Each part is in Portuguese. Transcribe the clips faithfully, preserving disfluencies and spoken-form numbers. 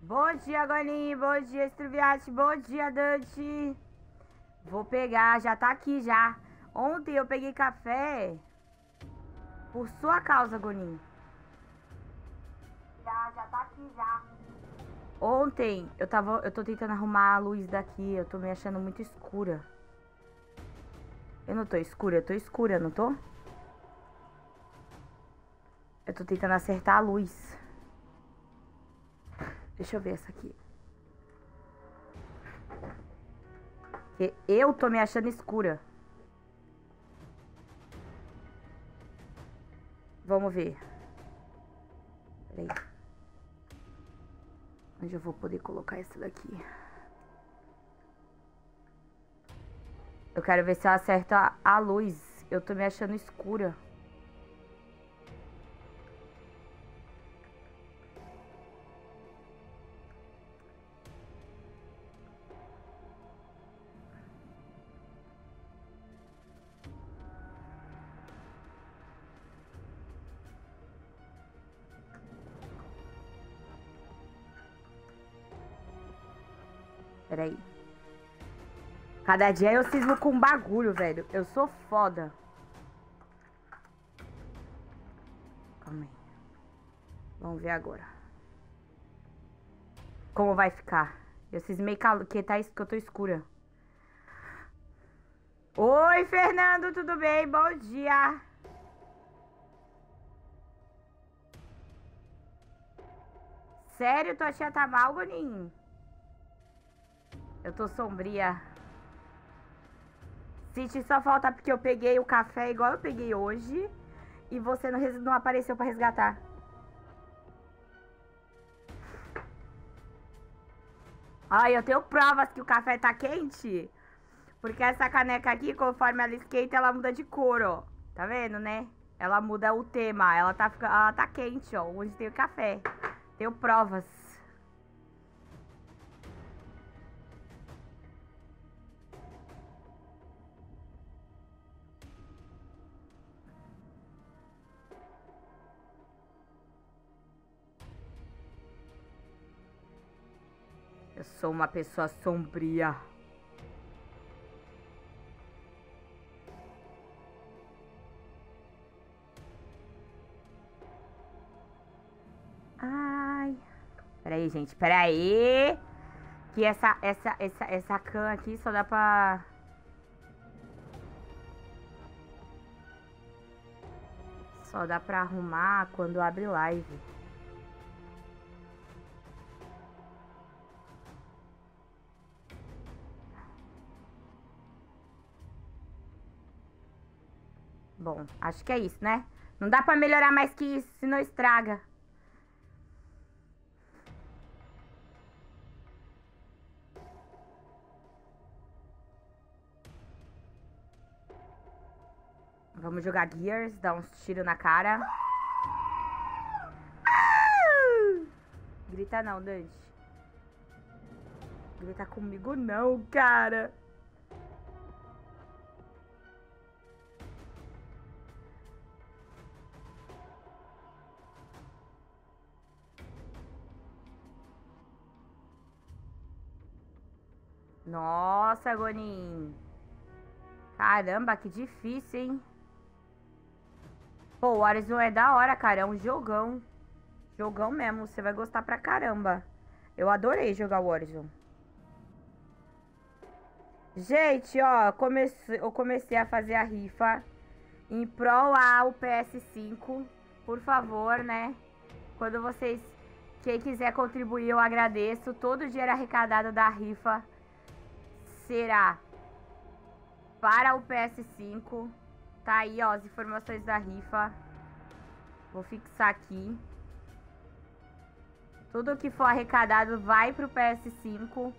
Bom dia, Goninho. Bom dia, Struviati. Bom dia, Dante. Vou pegar, já tá aqui já. Ontem eu peguei café por sua causa, Goninho. Já, já tá aqui já. Ontem eu tava, eu tô tentando arrumar a luz daqui. Eu tô me achando muito escura. Eu não tô escura, eu tô escura, não tô? Eu tô tentando acertar a luz. Deixa eu ver essa aqui. Porque eu tô me achando escura. Vamos ver. Peraí. Onde eu vou poder colocar essa daqui? Eu quero ver se eu acerto a, a luz. Eu tô me achando escura. Peraí. Cada dia eu cismo com um bagulho, velho. Eu sou foda. Calma aí. Vamos ver agora. Como vai ficar? Eu cismei que, tá, que eu tô escura. Oi, Fernando, tudo bem? Bom dia. Sério, tua tia tá mal, Goninho? Eu tô sombria. Senti só falta porque eu peguei o café igual eu peguei hoje. E você não, não apareceu pra resgatar. Ai, eu tenho provas que o café tá quente. Porque essa caneca aqui, conforme ela esquenta, ela muda de cor, ó. Tá vendo, né? Ela muda o tema. Ela tá, ela tá quente, ó. Onde tem o café. Tenho provas. Eu sou uma pessoa sombria. Ai. Peraí, gente. Peraí. Que essa, essa, essa, essa can aqui só dá pra... Só dá pra arrumar quando abre live. Bom, acho que é isso, né? Não dá pra melhorar mais que isso, senão estraga. Vamos jogar Gears, dar uns tiros na cara. Ah! Grita não, Dante. Grita comigo não, cara. Nossa, Gonin. Caramba, que difícil, hein? Pô, o Horizon é da hora, cara. É um jogão. Jogão mesmo. Você vai gostar pra caramba. Eu adorei jogar o Horizon. Gente, ó. Comecei, eu comecei a fazer a rifa em prol ao P S cinco. Por favor, né? Quando vocês... Quem quiser contribuir, eu agradeço. Todo o dinheiro arrecadado da rifa será para o P S cinco. Tá aí, ó, as informações da rifa. Vou fixar aqui. Tudo que for arrecadado vai pro P S cinco.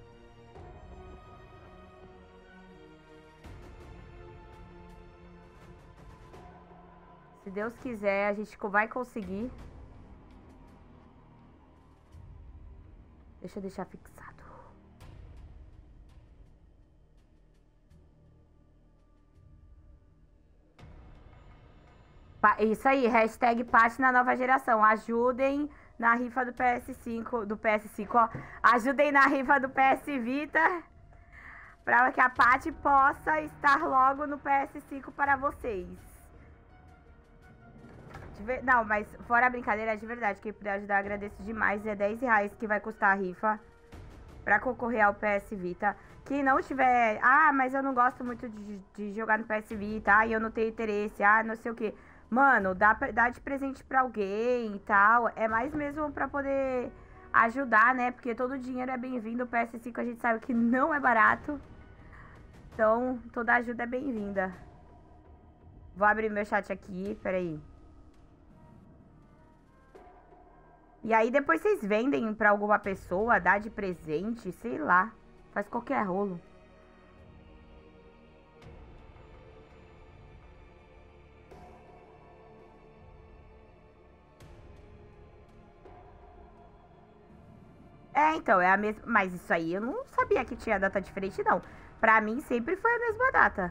Se Deus quiser, a gente vai conseguir. Deixa eu deixar fixado. Isso aí, hashtag Paty na nova geração. Ajudem na rifa do P S cinco, do P S cinco, ó. Ajudem na rifa do P S Vita, para que a Paty possa estar logo no P S cinco para vocês. Ver... Não, mas fora a brincadeira, de verdade, quem puder ajudar, agradeço demais. É dez reais que vai custar a rifa para concorrer ao P S Vita. Quem não tiver, ah, mas eu não gosto muito de, de jogar no P S Vita, ah, eu não tenho interesse, ah, não sei o que. Mano, dá, dá de presente pra alguém e tal. É mais mesmo pra poder ajudar, né? Porque todo dinheiro é bem-vindo. O P S cinco a gente sabe que não é barato. Então, toda ajuda é bem-vinda. Vou abrir meu chat aqui, peraí. E aí depois vocês vendem pra alguma pessoa, dá de presente, sei lá. Faz qualquer rolo. É, então, é a mesma... Mas isso aí eu não sabia que tinha data diferente, não. Pra mim sempre foi a mesma data.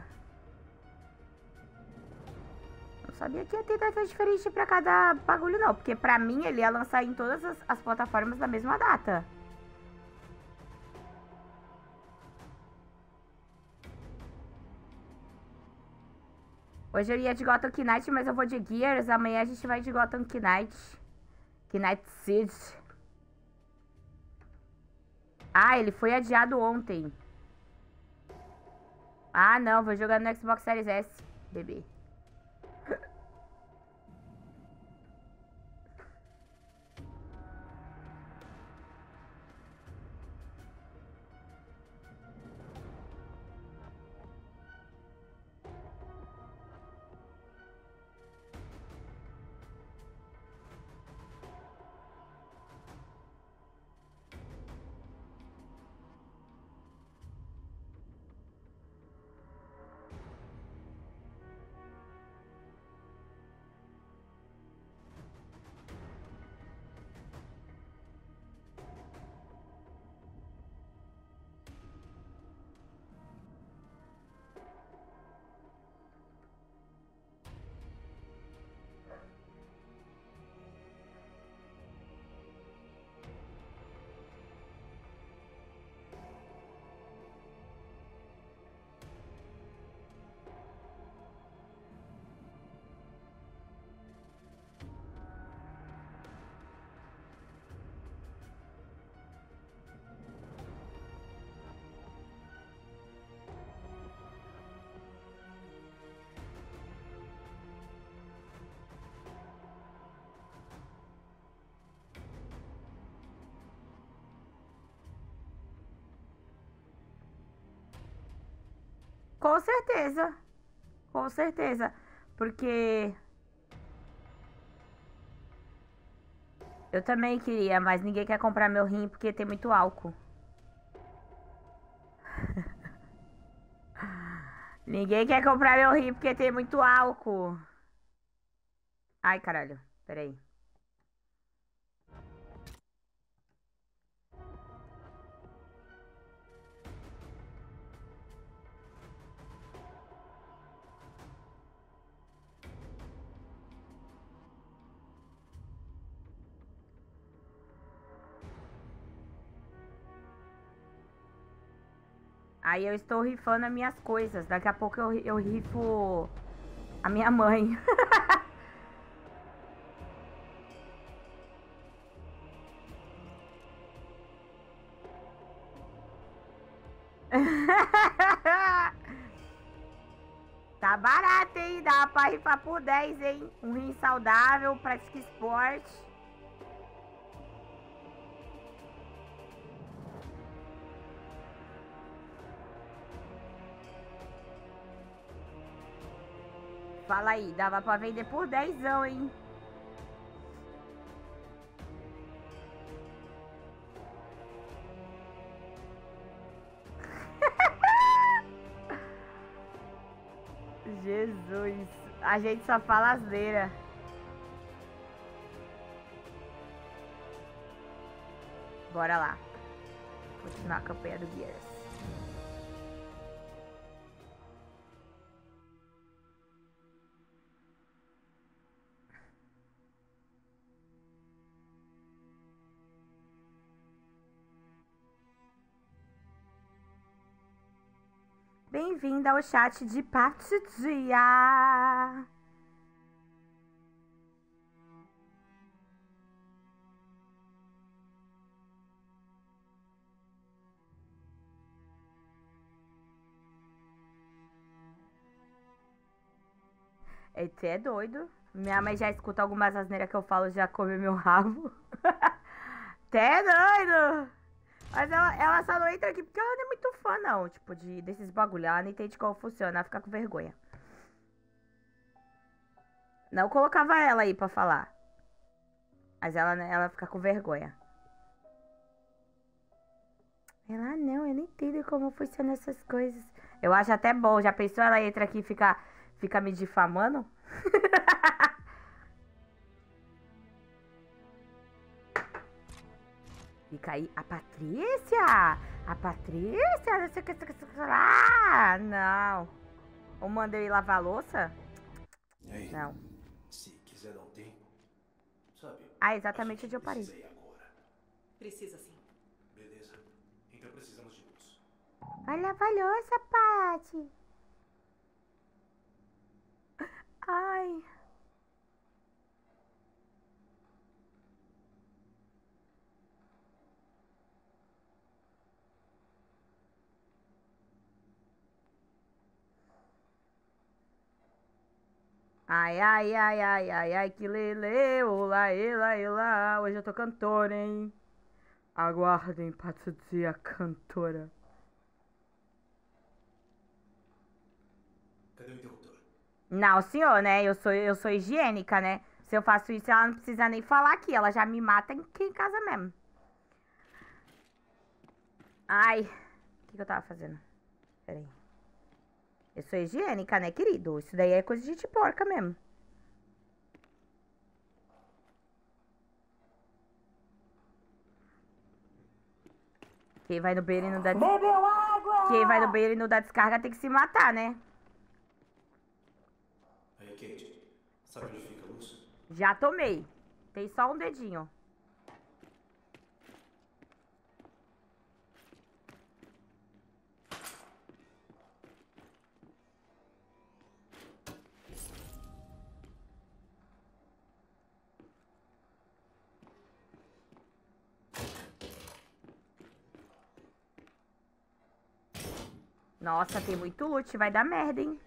Não sabia que ia ter data diferente pra cada bagulho, não. Porque pra mim ele ia lançar em todas as, as plataformas na mesma data. Hoje eu ia de Gotham Knight, mas eu vou de Gears. Amanhã a gente vai de Gotham Knight. Knight Siege. Ah, ele foi adiado ontem. Ah, não. Vou jogar no Xbox Series S, bebê. Com certeza. Com certeza. Porque eu também queria, mas ninguém quer comprar meu rim porque tem muito álcool. Ninguém quer comprar meu rim porque tem muito álcool. Ai, caralho. Peraí. Aí eu estou rifando as minhas coisas. Daqui a pouco eu, eu rifo a minha mãe. Tá barato, hein? Dá pra rifar por dez, hein? Um rim saudável, pratica esporte. Fala aí, dava pra vender por dezão, hein? Jesus, a gente só fala asneira. Bora lá. Continuar a campanha do Gears. Bem-vinda ao chat de partida. Esse é doido. Minha mãe já escuta algumas asneiras que eu falo, já come meu rabo. Até é doido. Mas ela, ela só não entra aqui porque ela não é muito fã, não. Tipo, de, desses bagulho. Ela não entende como funciona. Ela fica com vergonha. Não colocava ela aí pra falar. Mas ela, ela fica com vergonha. Ela, não, eu não entendo como funcionam essas coisas. Eu acho até bom. Já pensou? Ela entra aqui e fica, fica me difamando? Fica aí. A Patrícia! A Patrícia! Não sei o que. Ah, não. Ou manda eu ir lavar a louça? Ei, não. Se quiser dar um tempo, sabe? Ah, exatamente onde eu parei. Precisa ir agora. Precisa sim. Beleza. Então precisamos de luz. Vai lavar a louça, Paty. Ai. Ai, ai, ai, ai, ai, ai, que lele, olá, ela, ela. Hoje eu tô cantora, hein? Aguardem, Patrícia, cantora. Cadê o interruptor? Não, senhor, né? Eu sou, eu sou higiênica, né? Se eu faço isso, ela não precisa nem falar aqui. Ela já me mata aqui em casa mesmo. Ai. O que, que eu tava fazendo? Peraí. Eu sou higiênica, né, querido? Isso daí é coisa de gente porca mesmo. Quem vai no banheiro e não dá... Bebeu água! Quem vai no banheiro e não dá descarga tem que se matar, né? Aí, Kate, sabe onde fica a luz? Já tomei. Tem só um dedinho. Nossa, tem muito loot. Vai dar merda, hein?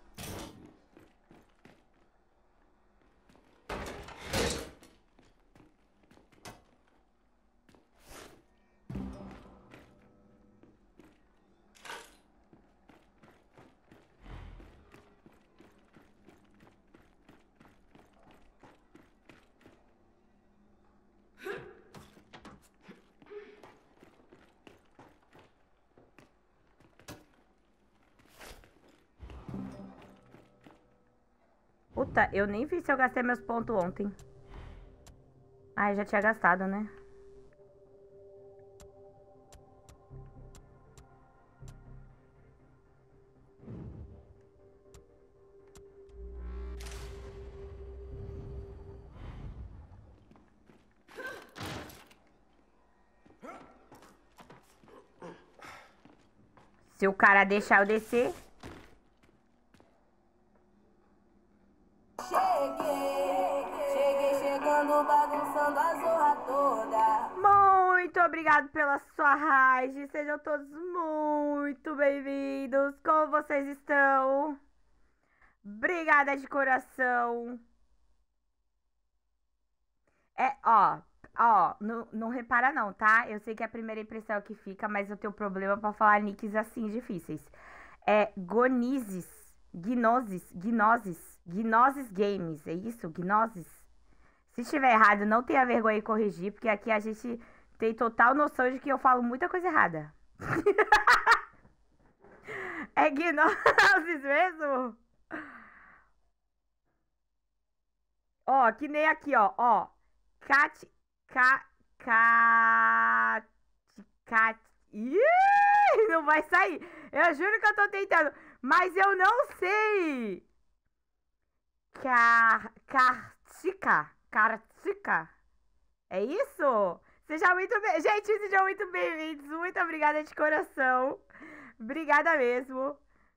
Puta, eu nem vi se eu gastei meus pontos ontem. Ah, eu já tinha gastado, né? Se o cara deixar eu descer... Cheguei chegando, bagunçando a zorra toda. Muito obrigado pela sua raid. Sejam todos muito bem-vindos. Como vocês estão? Obrigada de coração. É, ó, ó, não, não repara não, tá? Eu sei que é a primeira impressão que fica, mas eu tenho problema pra falar nicks assim difíceis. É Gonizes, Gnosis, Gnosis, Gnosis Games, é isso? Gnosis? Se estiver errado, não tenha vergonha em corrigir, porque aqui a gente tem total noção de que eu falo muita coisa errada. É Gnosis mesmo? Ó, que nem aqui, ó, ó. Cat, ca, cat, cat. Ih, não vai sair. Eu juro que eu tô tentando, mas eu não sei. Car, cartica, cartica. É isso? Seja muito bem, gente, sejam muito bem-vindos. Muito obrigada de coração. Obrigada mesmo.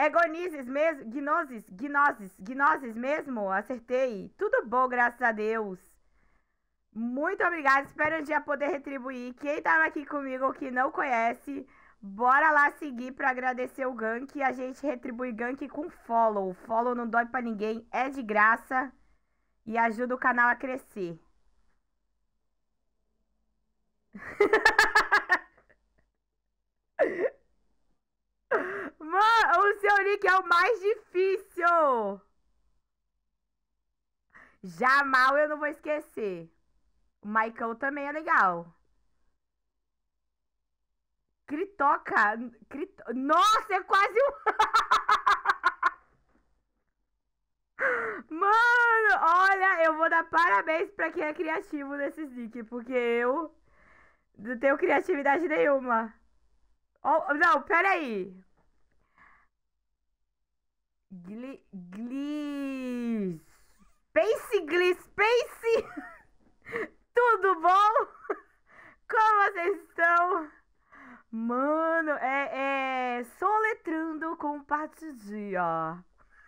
É Gonizes mesmo? Gnoses? Gnoses? Gnoses mesmo? Acertei. Tudo bom, graças a Deus. Muito obrigada. Espero um dia poder retribuir. Quem tava aqui comigo que não conhece, bora lá seguir pra agradecer o gank. A gente retribui gank com follow. Follow não dói pra ninguém, é de graça e ajuda o canal a crescer. Mano, o seu nick é o mais difícil. Jamal eu não vou esquecer. O Maicão também é legal. Critoca. Crito... Nossa, é quase um... Mano, olha, eu vou dar parabéns pra quem é criativo nesses nick, porque eu não tenho criatividade nenhuma. Oh, não, peraí. Gli... Gli... Space, Gli... Space... Tudo bom? Como vocês estão? Mano, é, é soletrando com partidinha.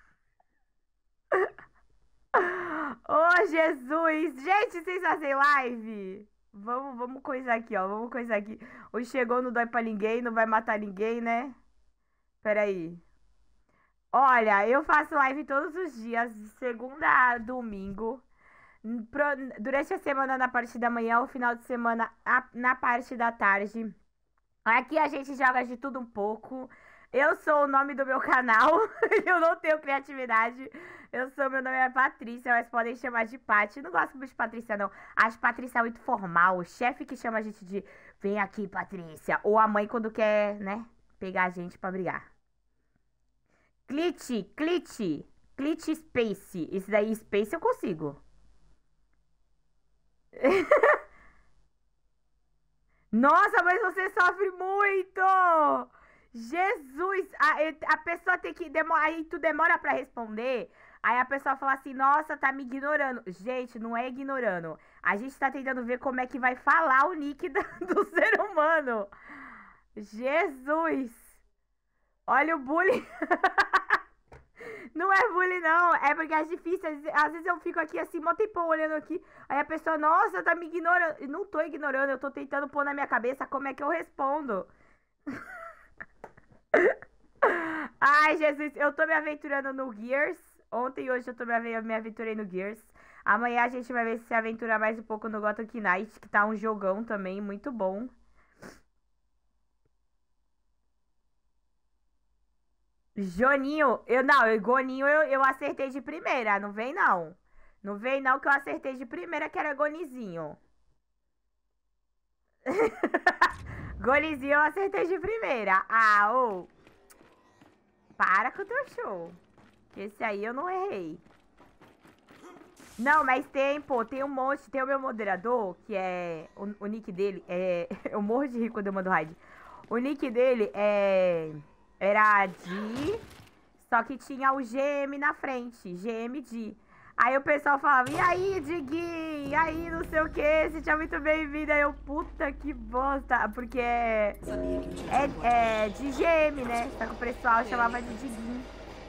Oh, Jesus! Gente, vocês fazem live? Vamos, vamos coisar aqui, ó. Vamos coisar aqui. Hoje chegou, não dói pra ninguém, não vai matar ninguém, né? Pera aí. Olha, eu faço live todos os dias, de segunda a domingo. Durante a semana na parte da manhã, o final de semana na parte da tarde. Aqui a gente joga de tudo um pouco. Eu sou o nome do meu canal. Eu não tenho criatividade. Eu sou, meu nome é Patrícia, mas podem chamar de Paty. Não gosto muito de Patrícia, não. Acho Patrícia muito formal. O chefe que chama a gente de vem aqui, Patrícia. Ou a mãe quando quer, né, pegar a gente pra brigar. Clit, Clit, Clit Space. Esse daí, Space, eu consigo. Nossa, mas você sofre muito! Jesus! A, a pessoa tem que demorar. Aí tu demora pra responder. Aí a pessoa fala assim: nossa, tá me ignorando. Gente, não é ignorando. A gente tá tentando ver como é que vai falar o nick da, do ser humano. Jesus! Olha o bullying. Não é bullying, não. É porque é difícil. Às vezes, às vezes eu fico aqui assim, mó tempão olhando aqui. Aí a pessoa, nossa, tá me ignorando. Eu não tô ignorando, eu tô tentando pôr na minha cabeça como é que eu respondo. Ai, Jesus, eu tô me aventurando no Gears. Ontem e hoje eu tô me, me aventurei no Gears. Amanhã a gente vai ver se se aventura mais um pouco no Gotham Knight, que tá um jogão também, muito bom. Joninho, eu não, Goninho eu, eu acertei de primeira, não vem não. Não vem não que eu acertei de primeira que era Gonizinho. Gonizinho eu acertei de primeira. Ah, ô. Para com o teu show. Esse aí eu não errei. Não, mas tem, pô, tem um monte. Tem o meu moderador, que é... O, o nick dele é... Eu morro de rir quando eu mando raid. O nick dele é... Era Di, só que tinha o G M na frente, G M Di. Aí o pessoal falava, e aí, Diguinho, e aí, não sei o que, seja muito bem-vindo. Aí eu, puta que bosta, porque é, é, é de G M, né? Só que o pessoal chamava de Diguinho.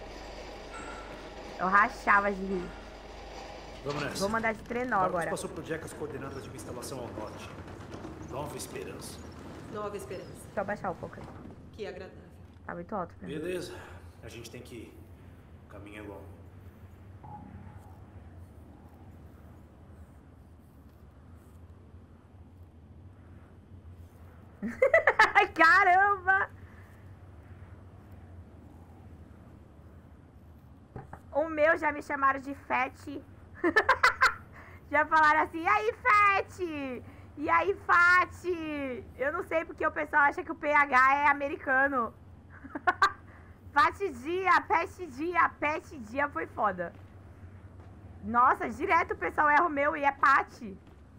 Eu rachava de rir. Vamos nessa. Vou mandar de trenó agora. Passou pro Jack as coordenadas de uma instalação ao norte. Nova Esperança. Nova Esperança. Deixa eu baixar um pouco aí. Que agradável. Tá muito alto pra mim. Beleza. A gente tem que ir. O caminho é longo. Caramba! O meu já me chamaram de Fete. Já falaram assim, e aí, Fete? E aí, Fati? Eu não sei porque o pessoal acha que o P H é americano. Fati Dia, Pet Dia, Pet Dia foi foda. Nossa, direto o pessoal erra o meu e é Pati.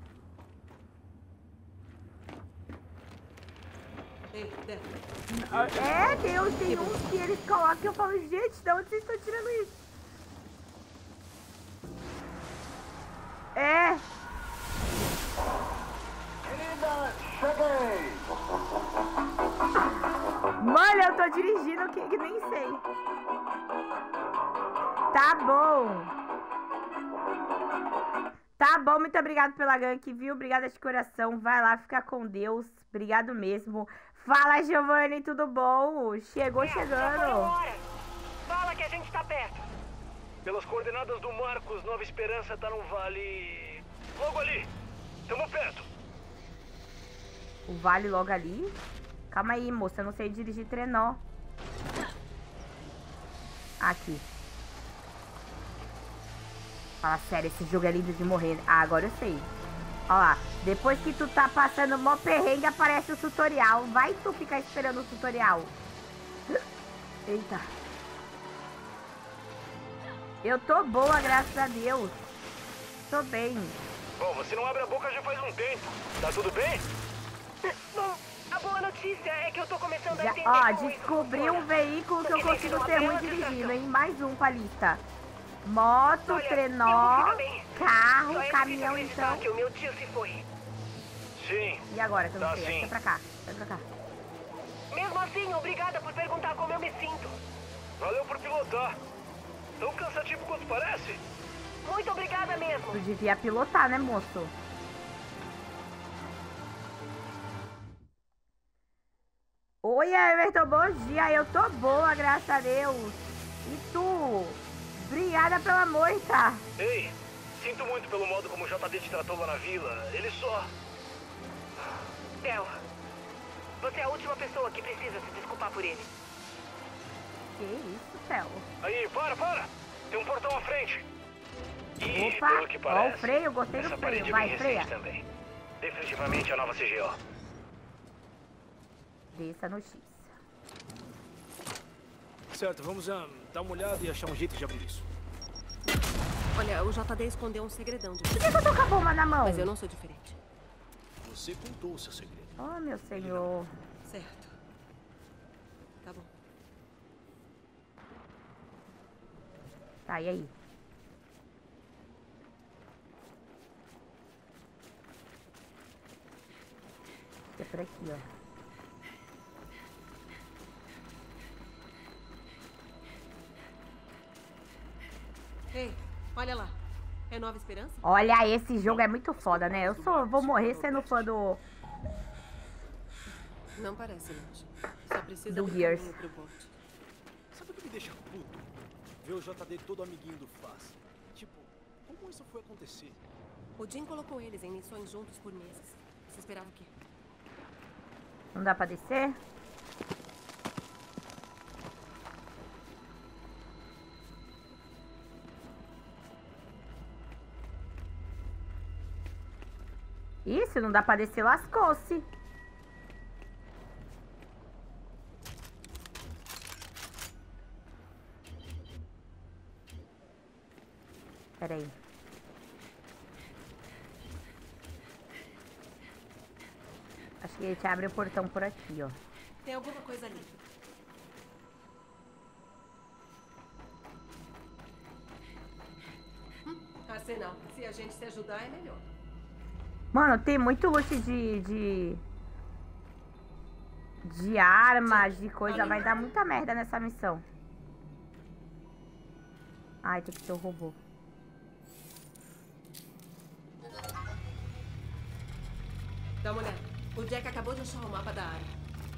É, tem, uns- tem uns que eles colocam e eu falo, gente, de onde vocês estão tirando isso? É. Mano, eu tô dirigindo que, que nem sei. Tá bom. Tá bom, muito obrigado pela gank, viu? Obrigada de coração. Vai lá, fica com Deus. Obrigado mesmo. Fala, Giovanni, tudo bom? Chegou é, chegando. Fala que a gente tá perto. Pelas coordenadas do Marcos, Nova Esperança tá num vale... logo ali. Tamo perto. O vale logo ali? Calma aí, moça. Eu não sei dirigir trenó. Aqui. Fala sério, esse jogo é lindo de morrer. Ah, agora eu sei. Ó lá. Depois que tu tá passando mó perrengue, aparece o tutorial. Vai tu ficar esperando o tutorial. Eita. Eu tô boa, graças a Deus. Tô bem. Bom, você não abre a boca já faz um tempo. Tá tudo bem? Bom, a boa notícia é que eu tô começando Já, a entender ó, como descobri isso um veículo que eu consigo ser ruim dirigindo, hein? Mais um pra lista. Moto, Olha, trenó, carro, Só é caminhão, difícil acreditar então. que o meu tio se foi. Sim. E agora, que eu não Tá sei? sim. Sai pra cá, sai pra cá. Mesmo assim, obrigada por perguntar como eu me sinto. Valeu por pilotar. Tão cansativo quanto parece? Muito obrigada mesmo. Tu devia pilotar, né, moço? Oi, Everton, bom dia. Eu tô boa, graças a Deus. E tu? Obrigada pela moita. Ei, sinto muito pelo modo como o J D te tratou lá na vila. Ele só... Theo, você é a última pessoa que precisa se desculpar por ele. Que isso, Theo? Aí, para, para! Tem um portão à frente. E, Opa, pelo que ó parece, o freio, gostei do essa freio. parede é Vai, bem freia. recente também. Definitivamente a nova C G O. Desça no X. Certo, vamos ah, dar uma olhada e achar um jeito de abrir isso. Olha, o J D escondeu um segredão de Por que que eu tô com a bomba na mão? Mas eu não sou diferente. Você contou o seu segredo. Oh, meu senhor. Certo. Tá bom. Tá, e aí? É por aqui, ó. Ei, olha lá. É Nova Esperança? Olha, esse jogo é muito foda, né? Eu sou, vou morrer sendo fã do... Não parece longe. Só precisa Do do Gears. caminho pro bote. Sabe o que me deixa puto? Ver o J D todo amiguinho do Faz. Tipo, como isso foi acontecer? O Jim colocou eles em missões juntos por meses. Você esperava o quê? Não dá pra descer? Ih, se não dá pra descer, lascou-se. Pera aí. Acho que ele te abre o portão por aqui, ó. Tem alguma coisa ali. Hum, Arsenal. Se a gente se ajudar, é melhor. Mano, tem muito loot de... De, de armas, de coisa. Vai dar muita merda nessa missão. Ai, tem que ser o robô. Dá uma olhada. O Jack acabou de achar o mapa da área.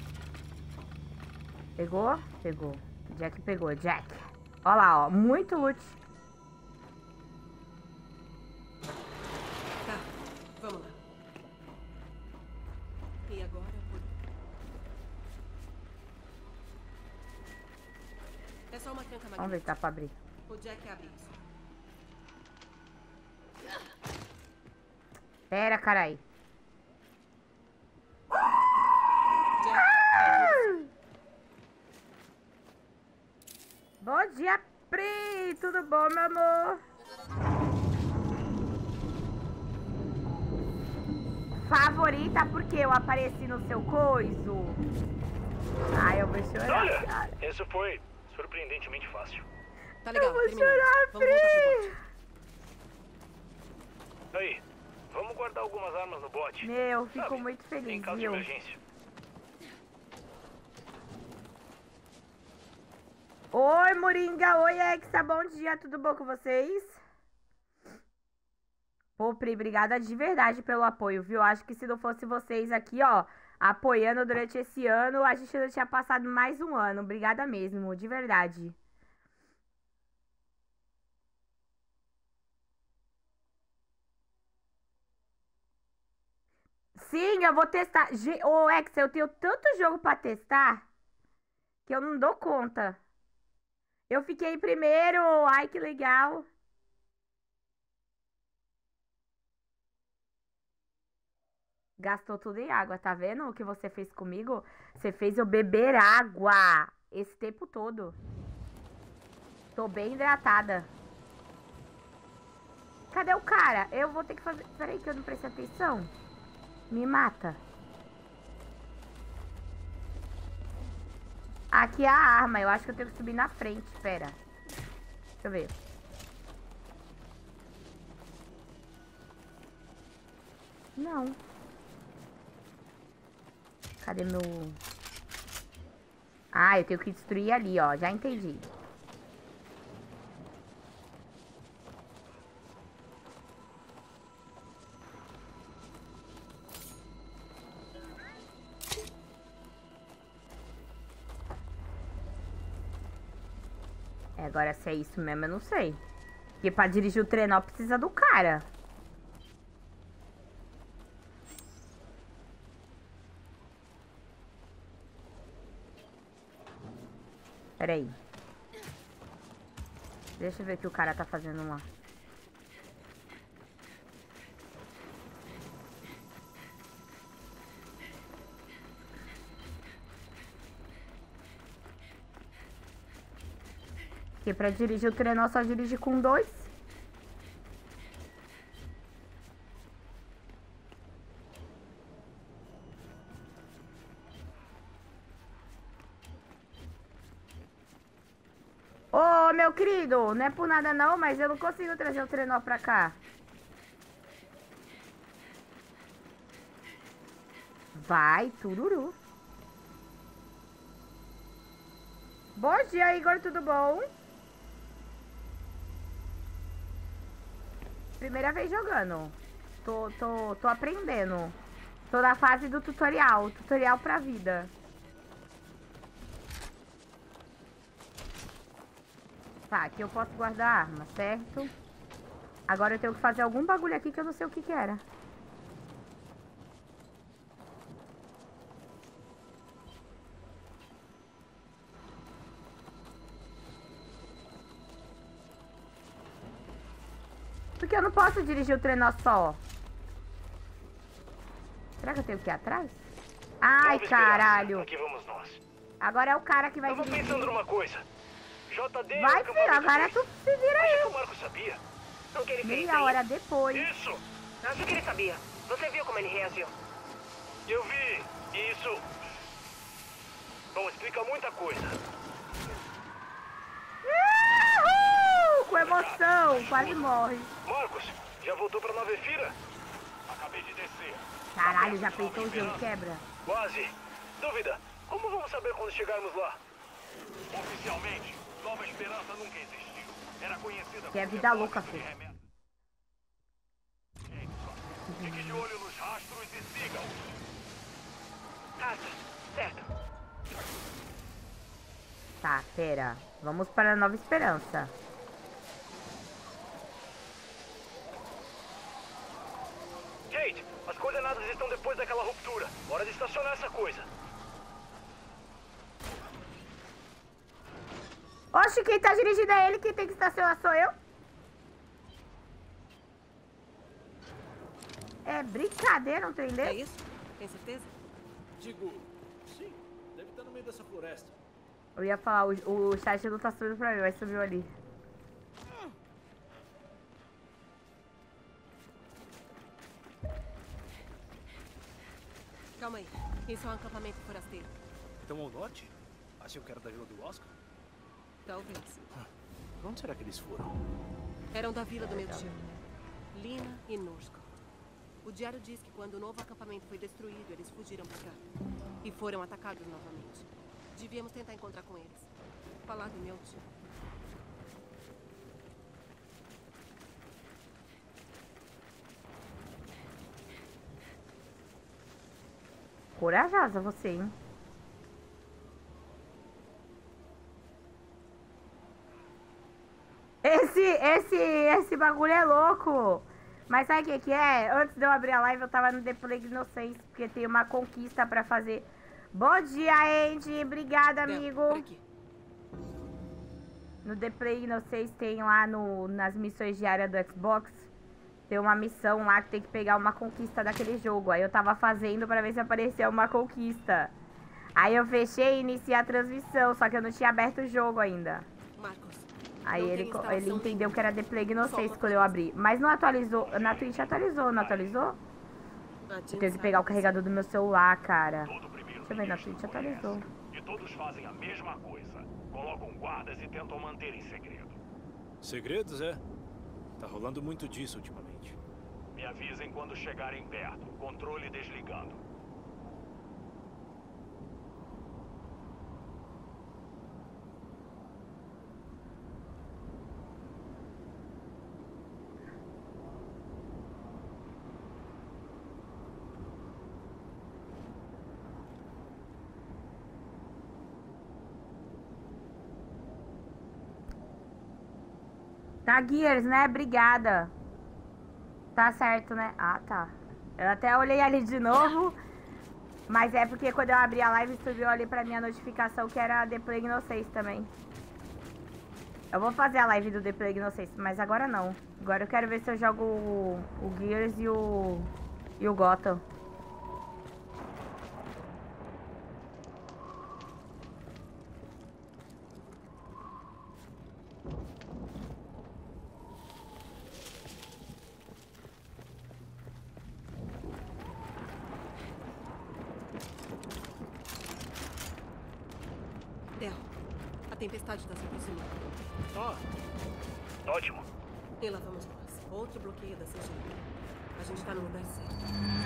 Pegou? Pegou. Jack pegou, Jack. Ó lá, ó. Muito loot. Tá, vamos lá. E agora por... É só uma tranca magnética. Vamos ver se dá pra abrir. O Jack abre isso. Pera, carai. Bom dia, Pri! Tudo bom, meu amor? Favorita porque eu apareci no seu coiso? Ai, eu vou chorar, Olha, cara. isso foi surpreendentemente fácil. Tá legal, Eu vou terminamos. chorar, Vamos voltar pro Pri! bote. Aí, vamos guardar algumas armas no bote. Meu, fico Sabe, muito em feliz, caso de viu? emergência. Oi, Moringa. Oi, Hexa. Bom dia. Tudo bom com vocês? Pô, Pri, obrigada de verdade pelo apoio, viu? Acho que se não fosse vocês aqui, ó, apoiando durante esse ano, a gente não tinha passado mais um ano. Obrigada mesmo, de verdade. Sim, eu vou testar. Ge- Ô, Hexa, eu tenho tanto jogo pra testar que eu não dou conta. Eu fiquei em primeiro. Ai, que legal. Gastou tudo em água, tá vendo o que você fez comigo? Você fez eu beber água esse tempo todo. Tô bem hidratada. Cadê o cara? Eu vou ter que fazer... Peraí que eu não prestei atenção. Me mata. Aqui é a arma. Eu acho que eu tenho que subir na frente. Espera. Deixa eu ver. Não. Cadê meu... Ah, eu tenho que destruir ali, ó. Já entendi. É, agora se é isso mesmo, eu não sei. Porque pra dirigir o trenó precisa do cara. Pera aí. Deixa eu ver o que o cara tá fazendo lá. Porque pra dirigir o trenó só dirige com dois. Ô, meu querido, não é por nada não, mas eu não consigo trazer o trenó pra cá. Vai, tururu. Bom dia, Igor, tudo bom? Primeira vez jogando. Tô, tô, tô aprendendo. Tô na fase do tutorial. Tutorial pra vida. Tá, aqui eu posso guardar a arma, certo? Agora eu tenho que fazer algum bagulho aqui que eu não sei o que que era. Porque eu não posso dirigir o trenó só. Será que eu tenho que ir atrás? Ai, caralho. Aqui vamos nós. Agora é o cara que vai Tava dirigir. pensando numa coisa. J D Vai, filho, agora tu se vira Acha que aí. o Marco sabia? O que ele fez, Meia hein? hora depois. Isso! Acho que ele sabia. Você viu como ele reagiu? Eu vi. Isso. Bom, explica muita coisa. Uhul! Com emoção, quase morre. Marcos, já voltou pra Nova Efira? Acabei de descer. Caralho, já pensou o gelo quebra? Quase. Dúvida. Como vamos saber quando chegarmos lá? Oficialmente, Nova Esperança nunca existiu. Era conhecida Que é como vida depósito louca, de filho. remédios. Fique de olho nos rastros e siga-os. Rastros. Certo. Tá, pera. Vamos para a Nova Esperança. Kate, as coordenadas estão depois daquela ruptura. Hora de estacionar essa coisa. Oxe, quem tá dirigindo é ele, quem tem que estacionar sou eu? É brincadeira, não tem É desse? isso? Tem certeza? Digo, sim, deve estar no meio dessa floresta. Eu ia falar, o, o chat não tá subindo pra mim, mas subiu ali. Calma aí. Isso é um acampamento forasteiro. Então ao norte? Acham que era da vila do Oscar? Talvez. Pra onde será que eles foram? Eram da vila do meu tio. Lina e Norsko. O diário diz que quando o novo acampamento foi destruído, eles fugiram pra cá. E foram atacados novamente. Devíamos tentar encontrar com eles. falar do meu tio. Corajosa você, hein? Esse, esse, esse bagulho é louco. Mas sabe o que que é? Antes de eu abrir a live, eu tava no The Plague Innocence, porque tem uma conquista pra fazer. Bom dia, Andy. Obrigada, amigo. No The Plague Innocence tem lá no, nas missões diárias do Xbox, tem uma missão lá que tem que pegar uma conquista daquele jogo. Aí eu tava fazendo pra ver se apareceu uma conquista. Aí eu fechei e iniciei a transmissão, só que eu não tinha aberto o jogo ainda. Marcos. Aí ele, ele entendeu que era The Plague Innocence quando eu abri. Mas não atualizou. Na Twitch atualizou, não atualizou? Eu tenho que pegar o carregador do meu celular, cara. Deixa eu ver, na Twitch atualizou. E todos fazem a mesma coisa. Colocam guardas e tentam manter em segredo. Segredos, é? Tá rolando muito disso ultimamente. Me avisem quando chegarem perto. Controle desligando. Tá, Gears, né? Obrigada. Tá certo, né? Ah, tá. Eu até olhei ali de novo. Mas é porque quando eu abri a live, subiu ali pra minha notificação que era The Plague Innocence também. Eu vou fazer a live do The Plague Innocence, mas agora não. Agora eu quero ver se eu jogo o, o Gears e o, e o Gotham. A tempestade está se aproximando. Oh. Ótimo. E lá vamos nós. Outro bloqueio da C G I. A gente está no lugar certo.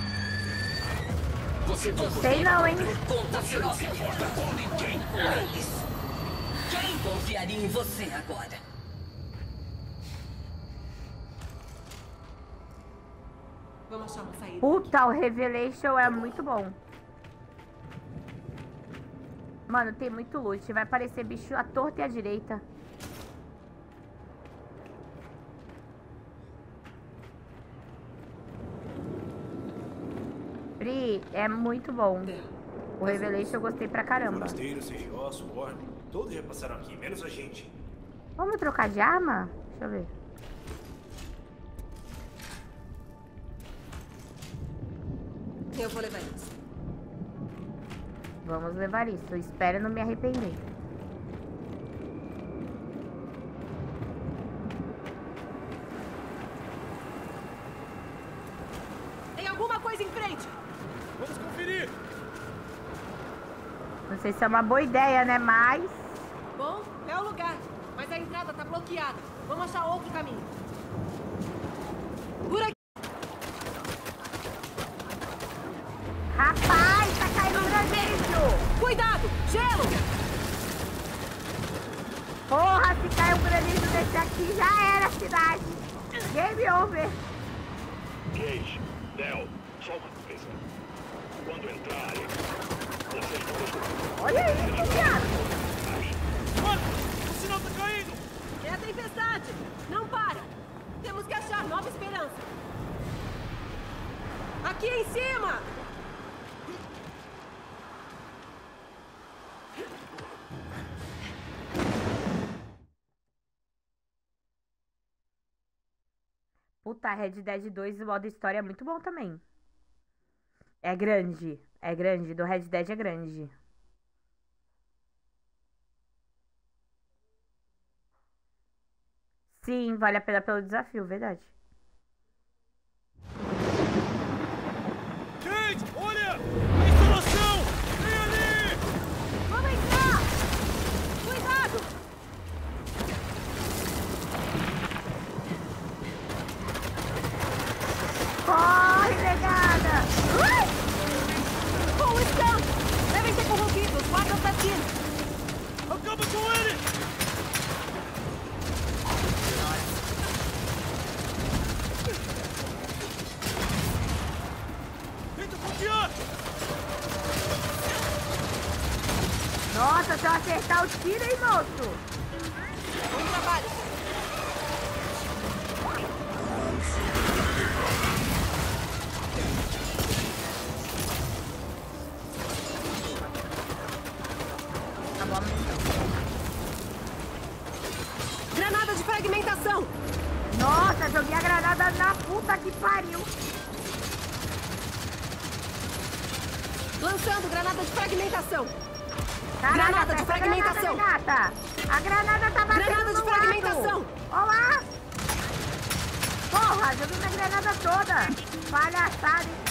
Você não sei não, hein? Conta se não se importa com ninguém com eles. Quem confiaria em você agora? Vamos achar uma saída. Puta, o Revelation é muito bom. Mano, tem muito loot. Vai aparecer bicho à torta e à direita. Pri, é muito bom. O Revelation eu gostei pra caramba. Forasteiro, C G O, Swarm, todos já passaram aqui, menos a gente. Vamos trocar de arma? Deixa eu ver. Eu vou levar isso. Vamos levar isso. Eu espero não me arrepender. Tem alguma coisa em frente? Vamos conferir! Não sei se é uma boa ideia, né? Mas... Bom, é o lugar. Mas a entrada tá bloqueada. Vamos achar outro caminho. Por aqui. Rapaz, tá caindo um granizo! Cuidado! Gelo! Porra, se cair um granizo desse aqui, já era a cidade. Game over. Cage, Del, só uma coisa. Quando entrarem, vocês vão descobrir. Olha isso, viado! Mano, o sinal tá caindo! É a tempestade! Não para! Temos que achar nova esperança. Aqui em cima! Puta, Red Dead dois, o modo história é muito bom também. É grande. É grande. Do Red Dead é grande. Sim, vale a pena pelo desafio, verdade. Kate, olha! A instalação! Vem ali! Vamos entrar! Cuidado! Corre, negada! Ui! Com o Skunk! Devem ser corrompidos! Guarda o assassino! Agora! Acaba com ele! Tenta confiar! Nossa, se eu acertar o tiro, hein, moço? Bom trabalho. Tá bom, Granada de fragmentação. nossa, joguei a granada na puta que pariu. Lançando granada de fragmentação. Caraca, Granada de essa fragmentação. Granada, gata. A granada tá batendo Granada de no fragmentação. lado. Ó lá. Porra, joguei minha granada toda. Palhaçada, hein?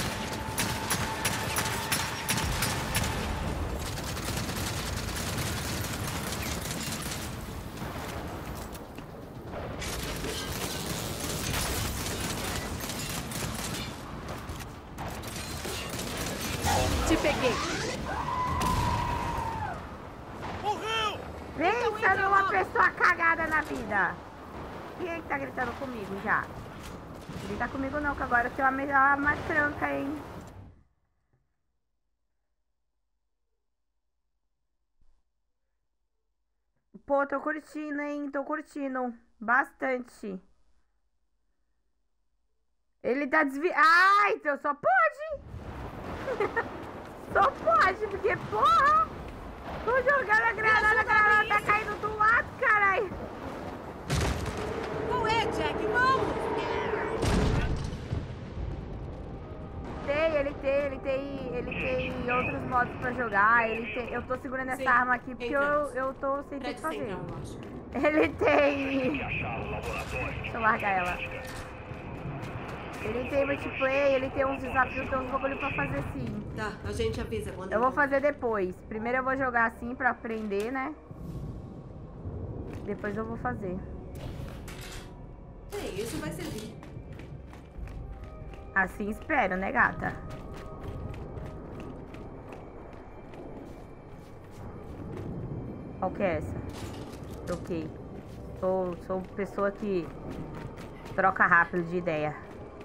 Te peguei. Morreu! Pensa numa pessoa cagada na vida. Quem é que tá gritando comigo já? Grita comigo não, que agora eu tenho uma melhor matranca, hein? Pô, tô curtindo, hein? Tô curtindo bastante. Ele tá desviando. Ai, então só pode! Só pode, porque porra! Tô jogando a granada, a granada tá caindo do lado, caralho! Qual é, Jack? Vamos! Tem, ele tem, ele tem, ele tem outros modos pra jogar, ele tem, eu tô segurando essa Sim, arma aqui porque eu, entramos. eu tô sem ter o que Prédio fazer. central, eu acho. Ele tem... Deixa eu largar ela. Ele tem multiplayer, ele tem uns desafios, tem uns bagulho pra fazer sim. Tá, a gente avisa quando Eu vou voltar. fazer depois. Primeiro eu vou jogar assim pra aprender, né? Depois eu vou fazer. É, isso vai servir. Assim espero, né, gata? Qual que é essa? Troquei. Sou, sou pessoa que troca rápido de ideia.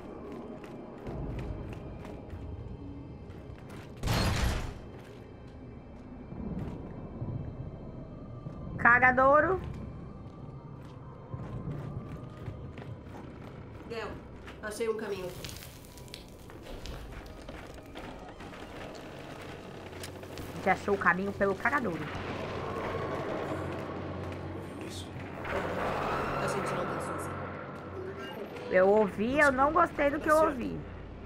Cagadouro. Del, achei um caminho aqui. A gente achou o caminho pelo cagadouro. Isso. A gente não tá sozinho. Eu ouvi, eu não gostei do que eu ouvi.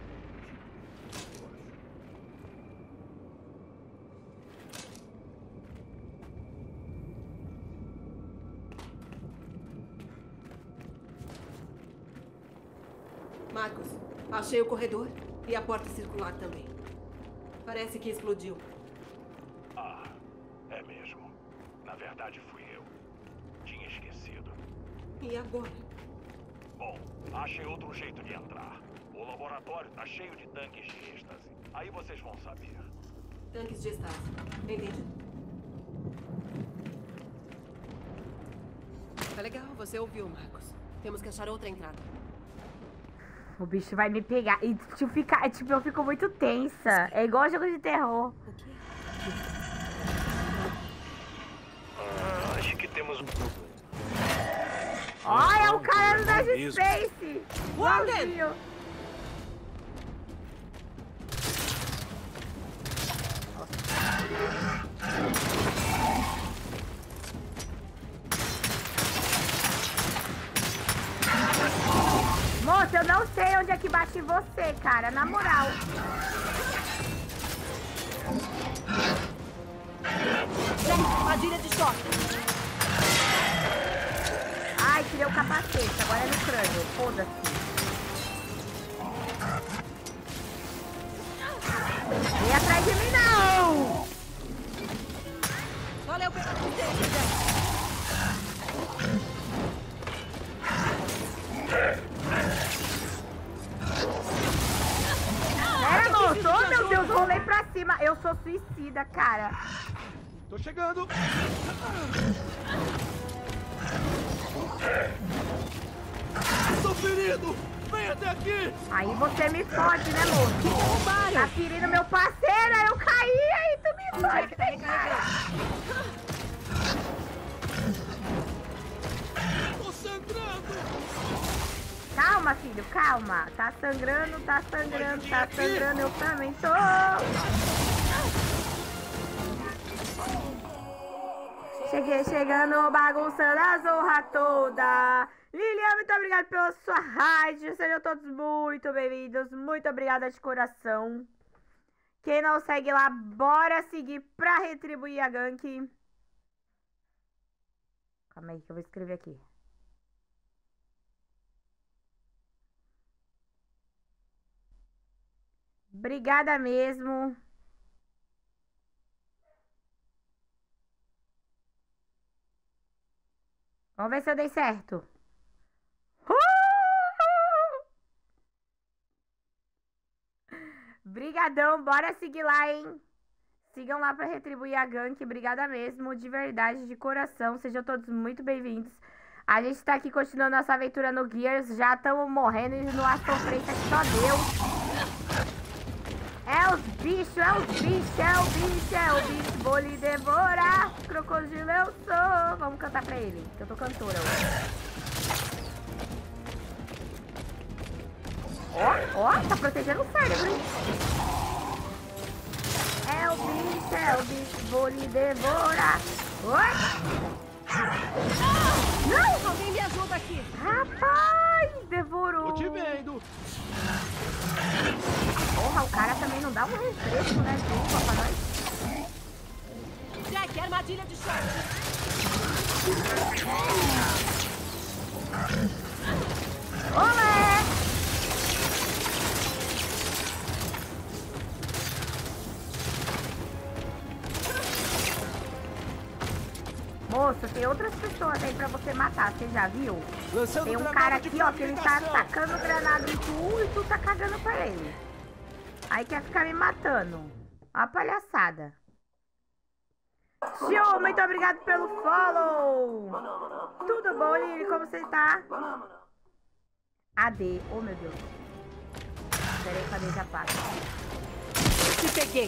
Marcos, achei o corredor e a porta circular também. Parece que explodiu. Ah, é mesmo. Na verdade, fui eu. Tinha esquecido. E agora? Bom, achei outro jeito de entrar. O laboratório tá cheio de tanques de êxtase. Aí vocês vão saber. Tanques de estase. Entendi. Tá legal, você ouviu, Marcos. Temos que achar outra entrada. O bicho vai me pegar. E tipo, fica, tipo, eu fico muito tensa. É igual jogo de terror. O quê? Ah, acho que temos um problema. Ó, é o cara do não Dead mesmo. Space. Igualzinho. Moça, eu não sei onde é que bate em você, cara. Na moral. Armadilha de choque. Ai, tirei o capacete. Agora é no crânio. Foda-se. Vem atrás de mim, não! Valeu pela assistência, Pera, moço! Oh, meu Deus, rolei pra cima. Eu sou suicida, cara. Tô chegando. Tô ferido. Vem até aqui. Aí você me fode, né, moço? Tá ferindo meu parceiro, aí eu caí, aí tu me fode. Tô sangrando. Calma, filho, calma. Tá sangrando, tá sangrando, tá sangrando, eu também tô. Cheguei chegando, bagunçando a zorra toda. Lilian, muito obrigada pela sua raid. Sejam todos muito bem-vindos. Muito obrigada de coração. Quem não segue lá, bora seguir pra retribuir a gank. Calma aí que eu vou escrever aqui. Obrigada mesmo. Vamos ver se eu dei certo. Brigadão, bora seguir lá, hein? Sigam lá pra retribuir a gank. Obrigada mesmo, de verdade, de coração. Sejam todos muito bem-vindos. A gente tá aqui continuando nossa aventura no Gears. Já estamos morrendo e no Aston Freitas que só Deus. É os bichos, é os bichos, é o bicho, é o bicho. Vou lhe devorar. Crocodilo eu sou. Vamos cantar pra ele, que eu tô cantora hoje. Ó, ó, tá protegendo o cérebro, hein? É o bicho, é o bicho. Vou lhe devorar. Oi? Não! Alguém me ajuda aqui! Rapaz, devorou. Tô te vendo. Porra, o cara também não dá um refresco, né? Desculpa pra nós. Jack, armadilha de choque! Olé! Moço, tem outras pessoas aí pra você matar, você já viu? Lançando Tem um granada cara de aqui, ó, que ele tá fragmentação. tacando granada em tu e tu tá cagando pra ele. Aí quer ficar me matando. Ó a palhaçada. Tio, muito obrigado pelo follow. Tudo bom, Lili? Como você tá? A D, oh meu Deus. Pera aí, cadê já passa? Te peguei!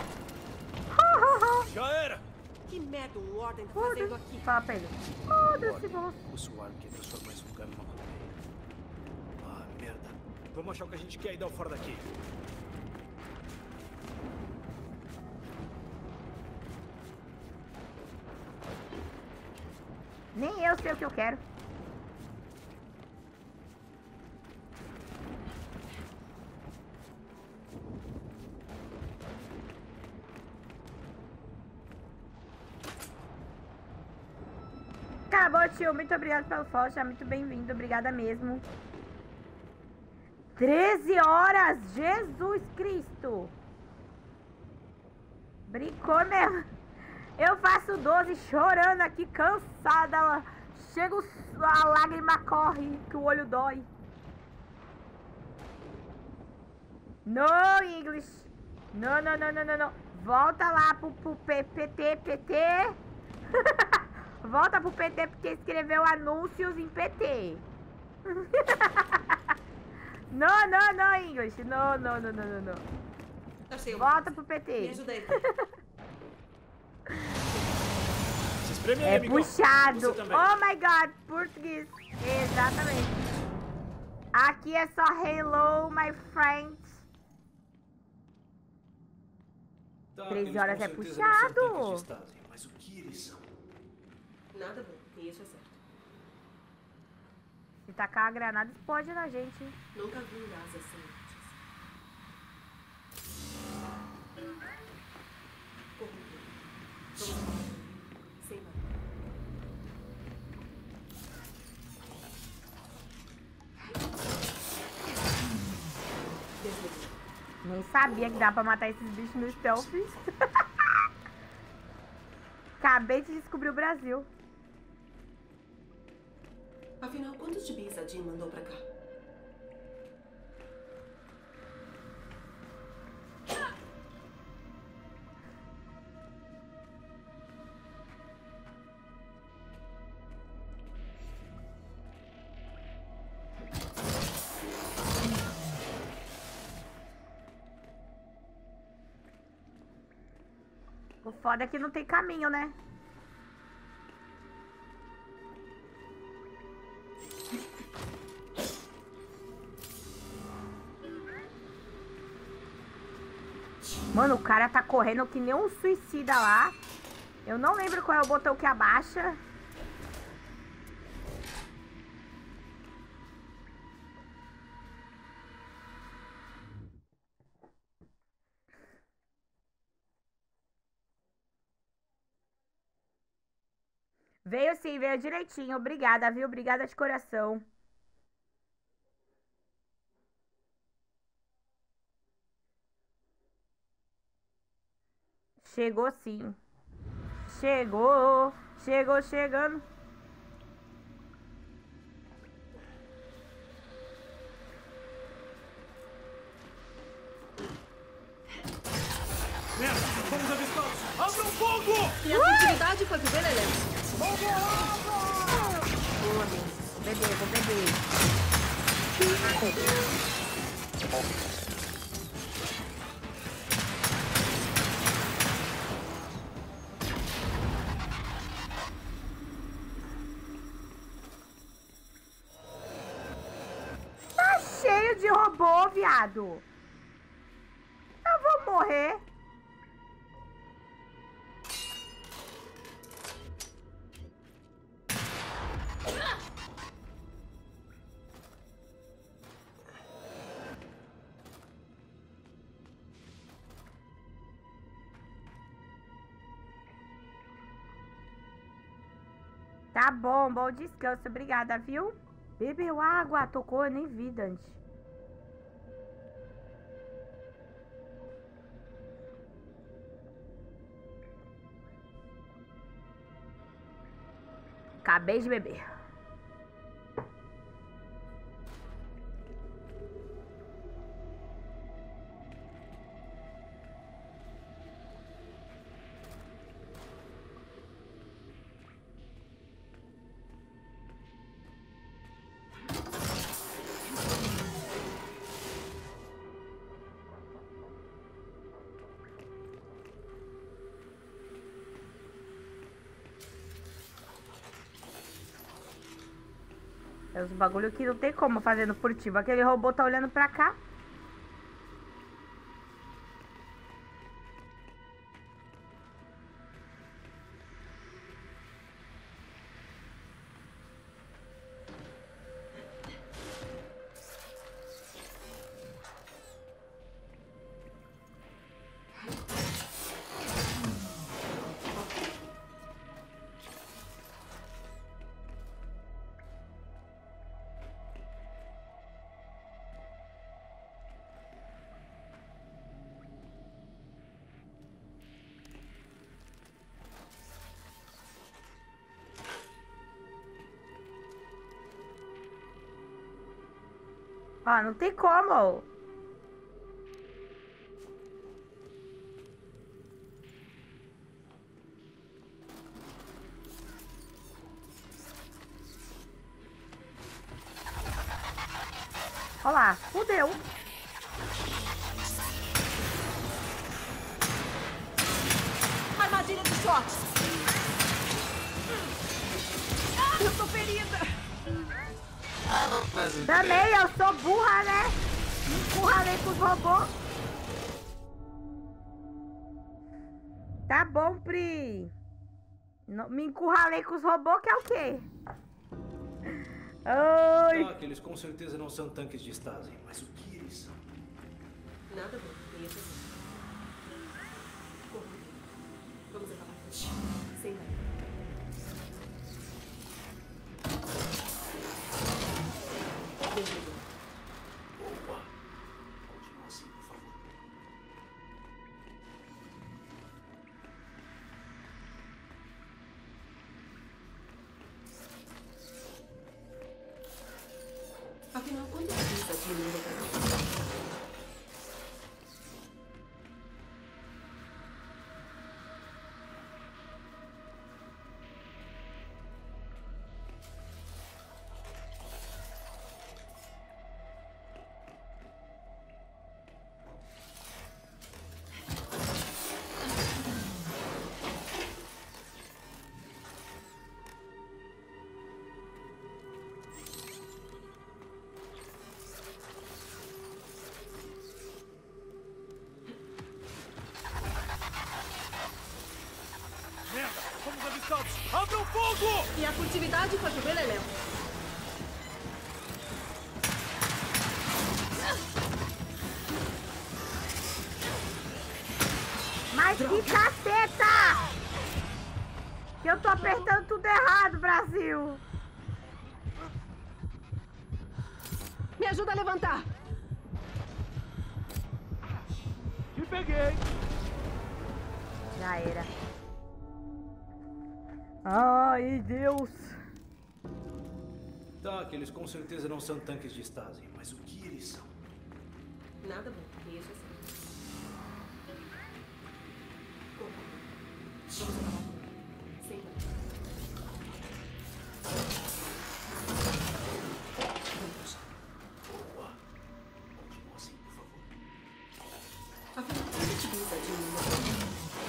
Já era. Que merda o Warden tá fazendo aqui? Fala pra ele. Foda-se, moço. O Swarm quer transformar esse lugar numa colmeia. Ah, merda. Vamos achar o que a gente quer e dar o fora daqui. Nem eu sei o que eu quero. Acabou, tio. Muito obrigado pelo follow. Já muito bem-vindo. Obrigada mesmo. treze horas. Jesus Cristo. Brincou mesmo. Eu faço doze chorando aqui, cansada. Chega, o- a lágrima corre, que o olho dói. No English. Não, não, não, não, não, não. Volta lá pro, pro P- PT, P T. Volta pro P T porque escreveu anúncios em P T. Não, não, não, English. Não, não, não, não, não, não. Achei uma Volta coisa. pro P Me T. ajuda aí. Se espreme aí, É amigão. puxado. Você também. Oh my god, português. Exatamente. Aqui é só hello, my friend. Tá, treze eles horas com é certeza não são puxado. tanques de Stasi, mas o que eles são? Nada bom, e isso é certo. Se tacar a granada, explode na gente. Nunca vi um gás assim antes. Corrupto. Vamos embora. Sem barulho. Desliga. Nem sabia que dá pra matar esses bichos no stealth. Acabei de descobrir o Brasil. Afinal, quantos gibis a Jean mandou pra cá? foda é que não tem caminho, né? Mano, o cara tá correndo que nem um suicida lá. Eu não lembro qual é o botão que abaixa. Veio sim, veio direitinho. Obrigada, viu? Obrigada de coração. Chegou sim. Chegou. Chegou chegando. Merda, fomos avistados! Abram fogo! E a tranquilidade foi pro Belelé. Boa, vou beber, vou beber. Tá cheio de robô, viado. Eu vou morrer. Tá bom, bom descanso. Obrigada, viu? Bebeu água, tocou, eu nem vi, Dante. Acabei de beber. É os bagulho que não tem como fazer no furtivo. Aquele robô tá olhando pra cá. Ó, não tem como. Ó lá, fudeu. Armadilha de choque. Ah, eu tô ferida. Também, eu sou burra, né? Me encurralei com os robôs. Tá bom, Pri. Não, me encurralei com os robôs, que é o quê? Ai. Ah, aqueles com certeza não são tanques de Stasi, mas o que eles são? Nada bom, eu ia fazer. Corra. Vamos acabar. Sem nada. Opa! Continua assim, por favor. Afinal, quando precisa de mim no canal? E a furtividade foi pro beleléu. Mas que caceta! Que eu tô apertando tudo errado, Brasil. Me ajuda a levantar. Te peguei. Já era. Ai, Deus. Tá, que eles com certeza não são tanques de Stasi, mas o que eles são? Nada bom. Isso assim. Vamos acabar. Senta. Vamos. Boa. Continua assim, por favor. Afinal, o que te usa de mim?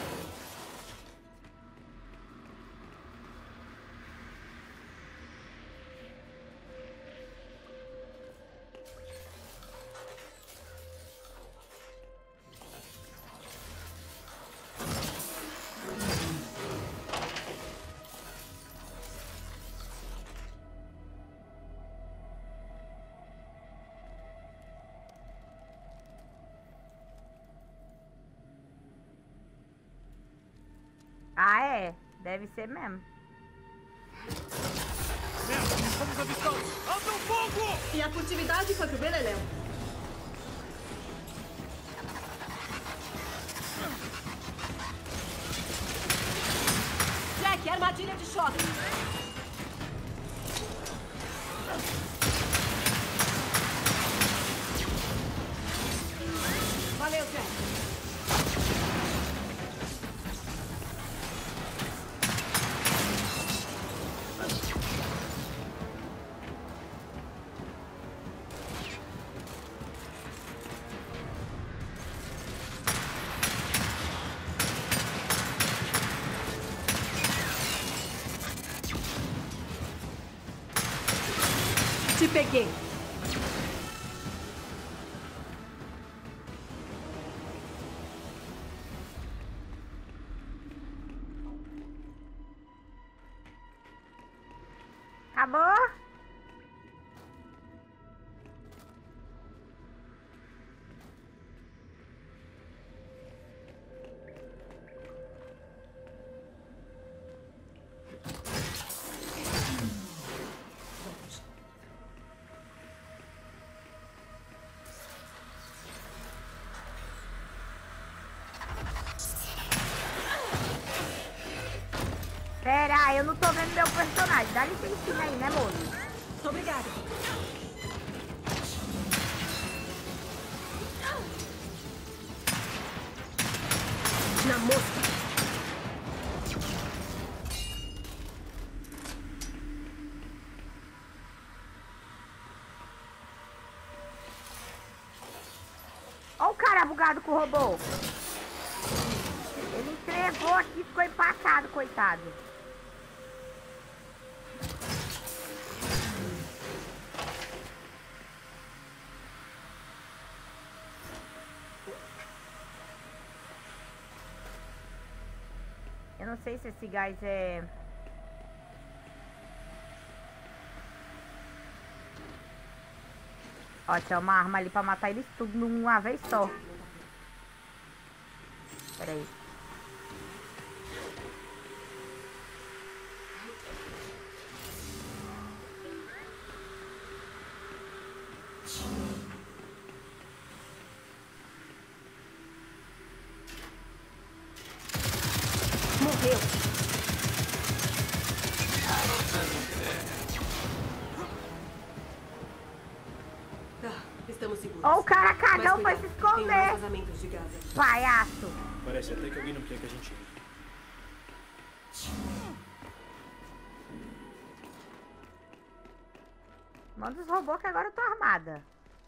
Ah, é? Deve ser mesmo. Merda, estamos avistados. Abra o fogo! E a furtividade foi pro beleléu. Jack, armadilha de choque. Valeu, Jack. Te peguei. Acabou? Pera, eu não tô vendo meu personagem. Dá licencinha aí, né, moço? Obrigada. Na mosca. Ó o cara bugado com o robô. Ele entrevou aqui e ficou empacado, coitado. Eu não sei se esse gás é... Ó, tinha uma arma ali pra matar eles tudo numa vez só. Pera aí. Morreu. Tá, estamos seguros. Ó, o cara Mas cagão foi cuidado, se tem mais esconder. vazamentos de gás aqui. Palhaço. Parece até que alguém não quer que a gente entre. Manda os robôs que agora eu tô armada.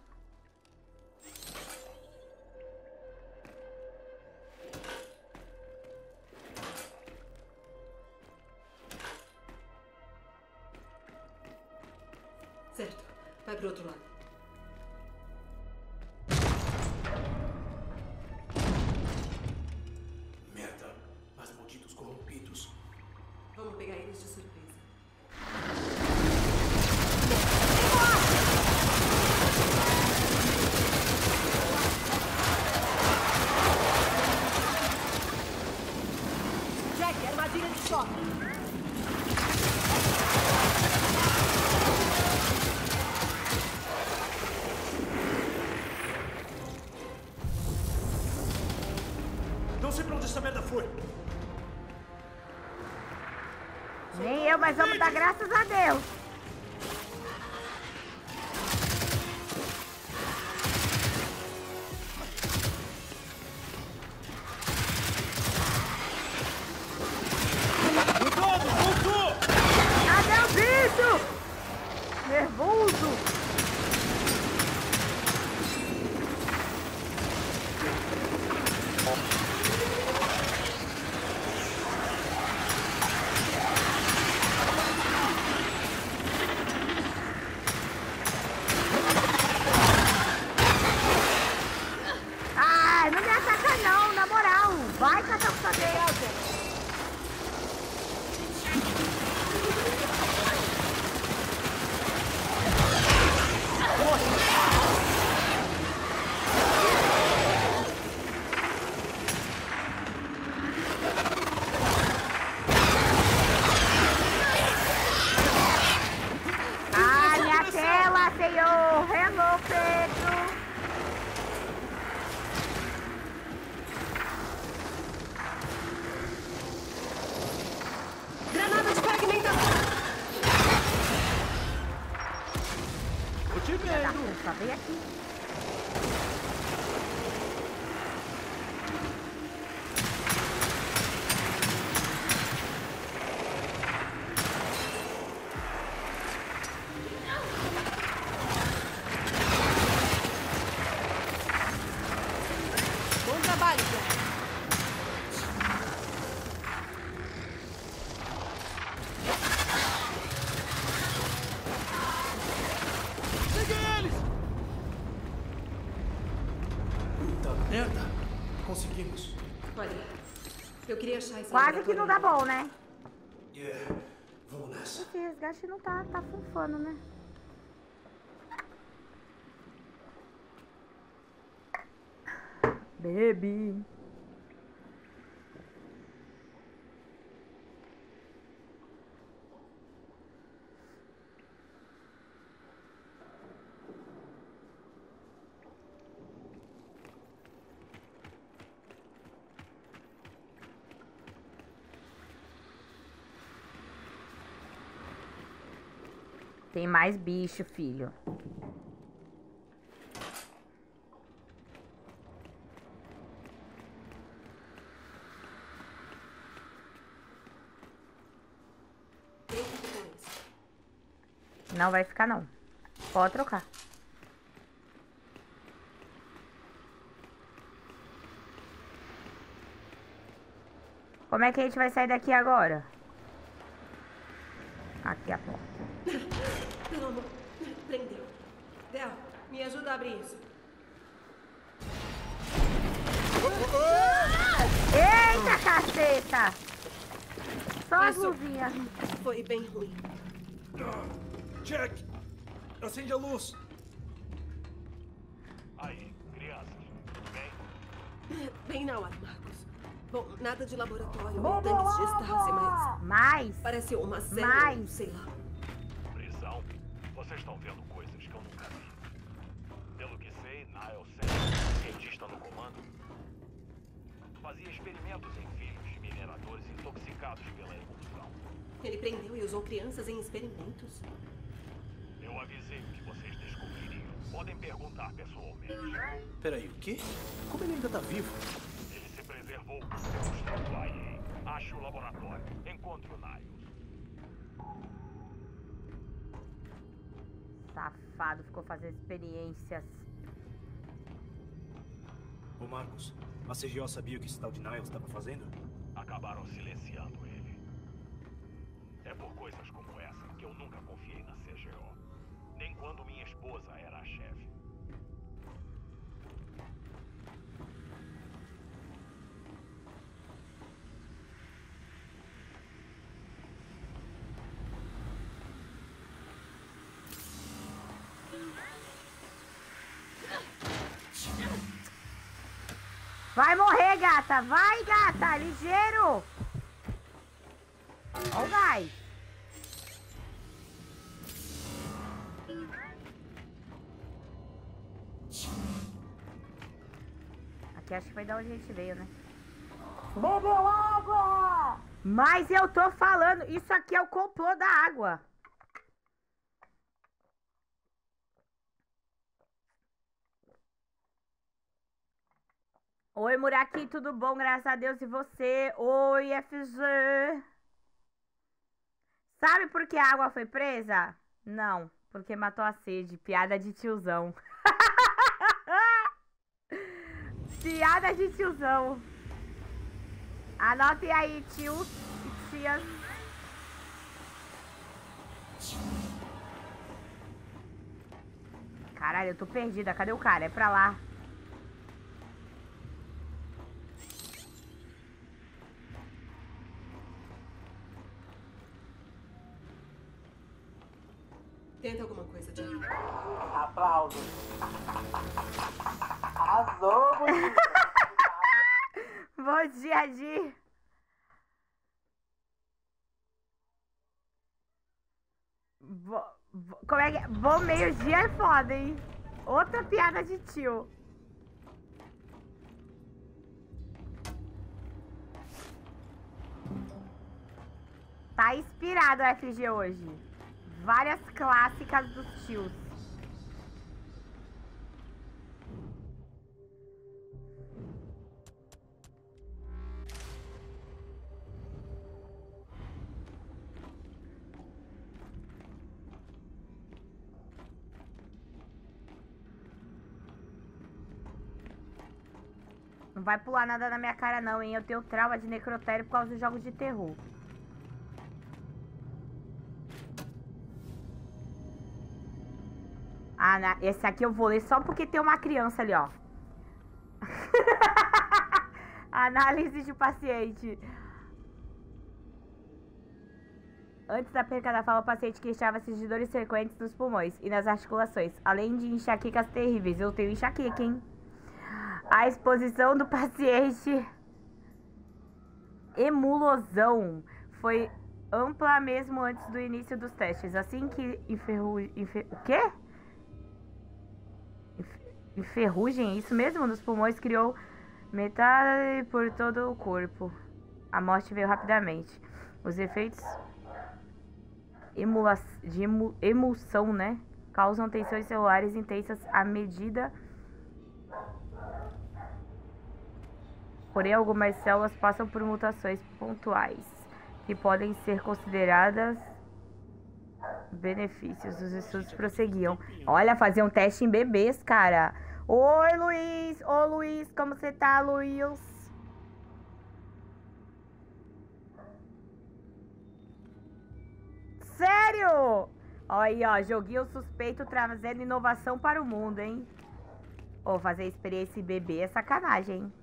Certo, vai pro outro lado. Merda, mas malditos corrompidos. Vamos pegar eles de surpresa. sei pra onde essa merda foi. Nem eu, mas vamos dar graças a Deus. Cuidado, voltou! Cadê o bicho? Nervoso. Ah, não me ataca não, na moral. Vai catar o cabelo. Ai, a tela, senhor. Hello, Pedro. Granada de fragmentação! Tô te vendo. Só vem aqui. Bom trabalho, Jack. Peguei eles! Puta merda. Conseguimos. Olha, eu queria achar esse Quase que não dá laboratório. bom, né? Yeah. Vamos nessa. Esse resgate não tá, tá funfando, né? Baby. Tem mais bicho, filho. Tem que ficar isso. Não vai ficar, não. Pode trocar. Como é que a gente vai sair daqui agora? Aqui a porta. Pelo amor, prendeu. Del, me ajuda a abrir isso. Eita, caceta! Só as Isso. luzinhas. Foi bem ruim. Jack! Acende a luz! Aí, crianças, tudo bem? Bem na hora, Marcos. Bom, nada de laboratório, nem tanques de Stasi, mas Mais. parece uma célula, Mais. sei lá. Prisão? Vocês estão vendo coisas que eu nunca vi. Pelo que sei, Niles Sanders, cientista no comando, fazia experimentos em filhos de mineradores intoxicados pela emulsão. Ele prendeu e usou crianças em experimentos. Eu avisei o que vocês descobririam. Podem perguntar pessoalmente. Peraí, o quê? Como ele ainda tá vivo? Ele se preservou por ser do I A. Ache o laboratório. Encontre o Niles. Safado, ficou fazendo experiências. Ô Marcos, a C G O sabia o que esse tal de Niles estava fazendo? Acabaram silenciando ele. É por coisas como essa que eu nunca confiei na C G O. Nem quando minha esposa era a chefe. Vai morrer, gata! Vai, gata! Ligeiro! Ó o gás! Aqui acho que vai dar onde a gente veio, né? Bebeu água! Mas eu tô falando, isso aqui é o complô da água. Oi, Muraki, tudo bom? Graças a Deus. E você? Oi, F G. Sabe por que a água foi presa? Não, porque matou a sede. Piada de tiozão. Piada de tiozão. Anotem aí, tios e tias. Caralho, eu tô perdida. Cadê o cara? É pra lá. Tenta alguma coisa, Jack. Aplausos. Arrasou, bonito. Bom dia, Di. Bo, bo, como é que é? Bom meio-dia é foda, hein? Outra piada de tio. Tá inspirado o F G hoje. Várias clássicas dos tios. Não vai pular nada na minha cara não, hein? Eu tenho trauma de necrotério por causa dos jogos de terror. Ah, na... esse aqui eu vou ler só porque tem uma criança ali, ó. Análise de paciente. Antes da perca da fala, o paciente queixava-se de dores frequentes nos pulmões e nas articulações, além de enxaquecas terríveis. Eu tenho enxaqueca, hein? A exposição do paciente emulosão foi ampla mesmo antes do início dos testes. Assim que enferru... Enfer... O quê? Enferrugem, isso mesmo, nos pulmões, criou metade por todo o corpo. A morte veio rapidamente. Os efeitos emula de emu emulsão, né, causam tensões celulares intensas à medida. Porém, algumas células passam por mutações pontuais que podem ser consideradas benefícios. Os estudos prosseguiam. Olha, fazer um teste em bebês, cara. Oi, Luiz. Ô, Luiz, como você tá, Luiz? Sério? Olha aí, ó, joguinho suspeito trazendo inovação para o mundo, hein? Ô, fazer experiência em bebê é sacanagem, hein?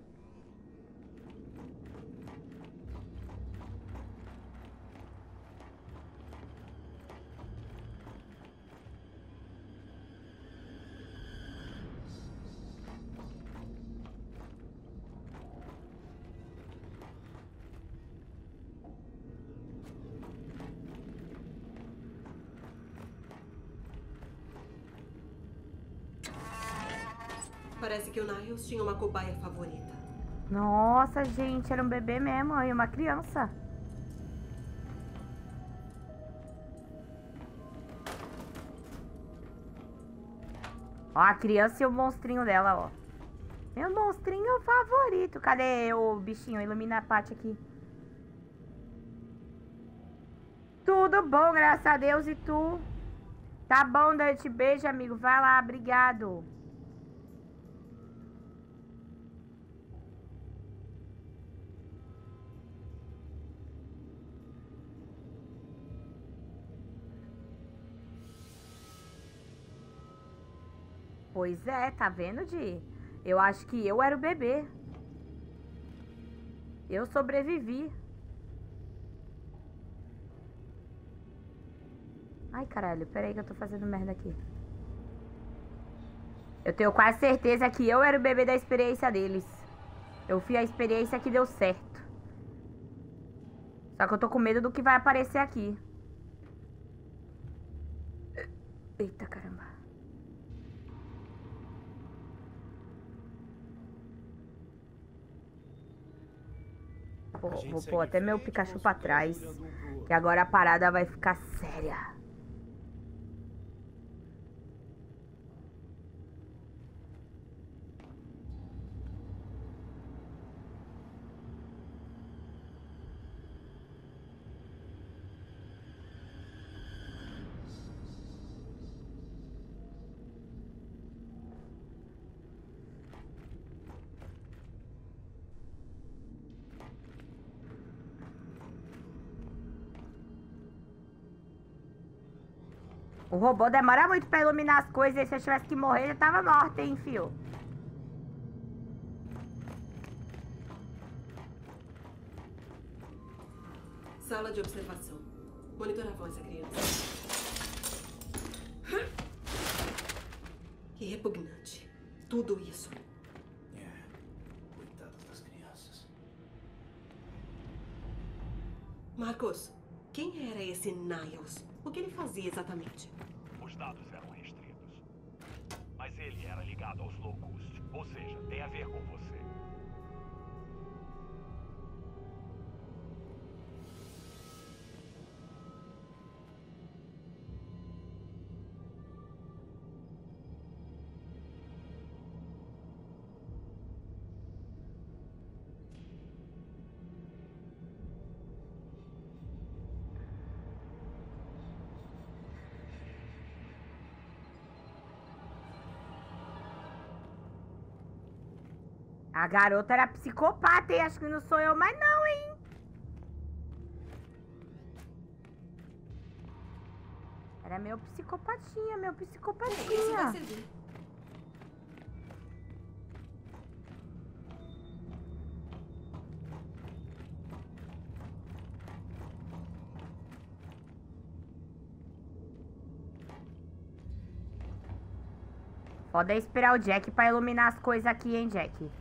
Parece que o Niles tinha uma cobaia favorita. Nossa, gente, era um bebê mesmo, e uma criança. Ó, a criança e o monstrinho dela, ó. Meu monstrinho favorito. Cadê o bichinho? Ilumina a parte aqui. Tudo bom, graças a Deus. E tu? Tá bom, Dante. Beijo, amigo. Vai lá, obrigado. Pois é, tá vendo, Di? Eu acho que eu era o bebê. Eu sobrevivi. Ai, caralho, peraí que eu tô fazendo merda aqui. Eu tenho quase certeza que eu era o bebê da experiência deles. Eu fiz a experiência que deu certo. Só que eu tô com medo do que vai aparecer aqui. Eita, caramba. Pô, vou pôr até meu Pikachu pra trás. Que agora a parada vai ficar séria. O robô demora muito pra iluminar as coisas. E se eu tivesse que morrer, já tava morta, hein, fio? Sala de observação. Monitoravam essa criança. Que repugnante. Tudo isso. É. Coitadas das crianças. Marcos, quem era esse Niles? O que ele fazia exatamente? Os dados eram restritos. Mas ele era ligado aos Locust. Ou seja, tem a ver com você. A garota era psicopata, hein? Acho que não sou eu mais não, hein? Era meu psicopatinha, meu Isso vai psicopatinha. servir. Foda é esperar o Jack pra iluminar as coisas aqui, hein, Jack?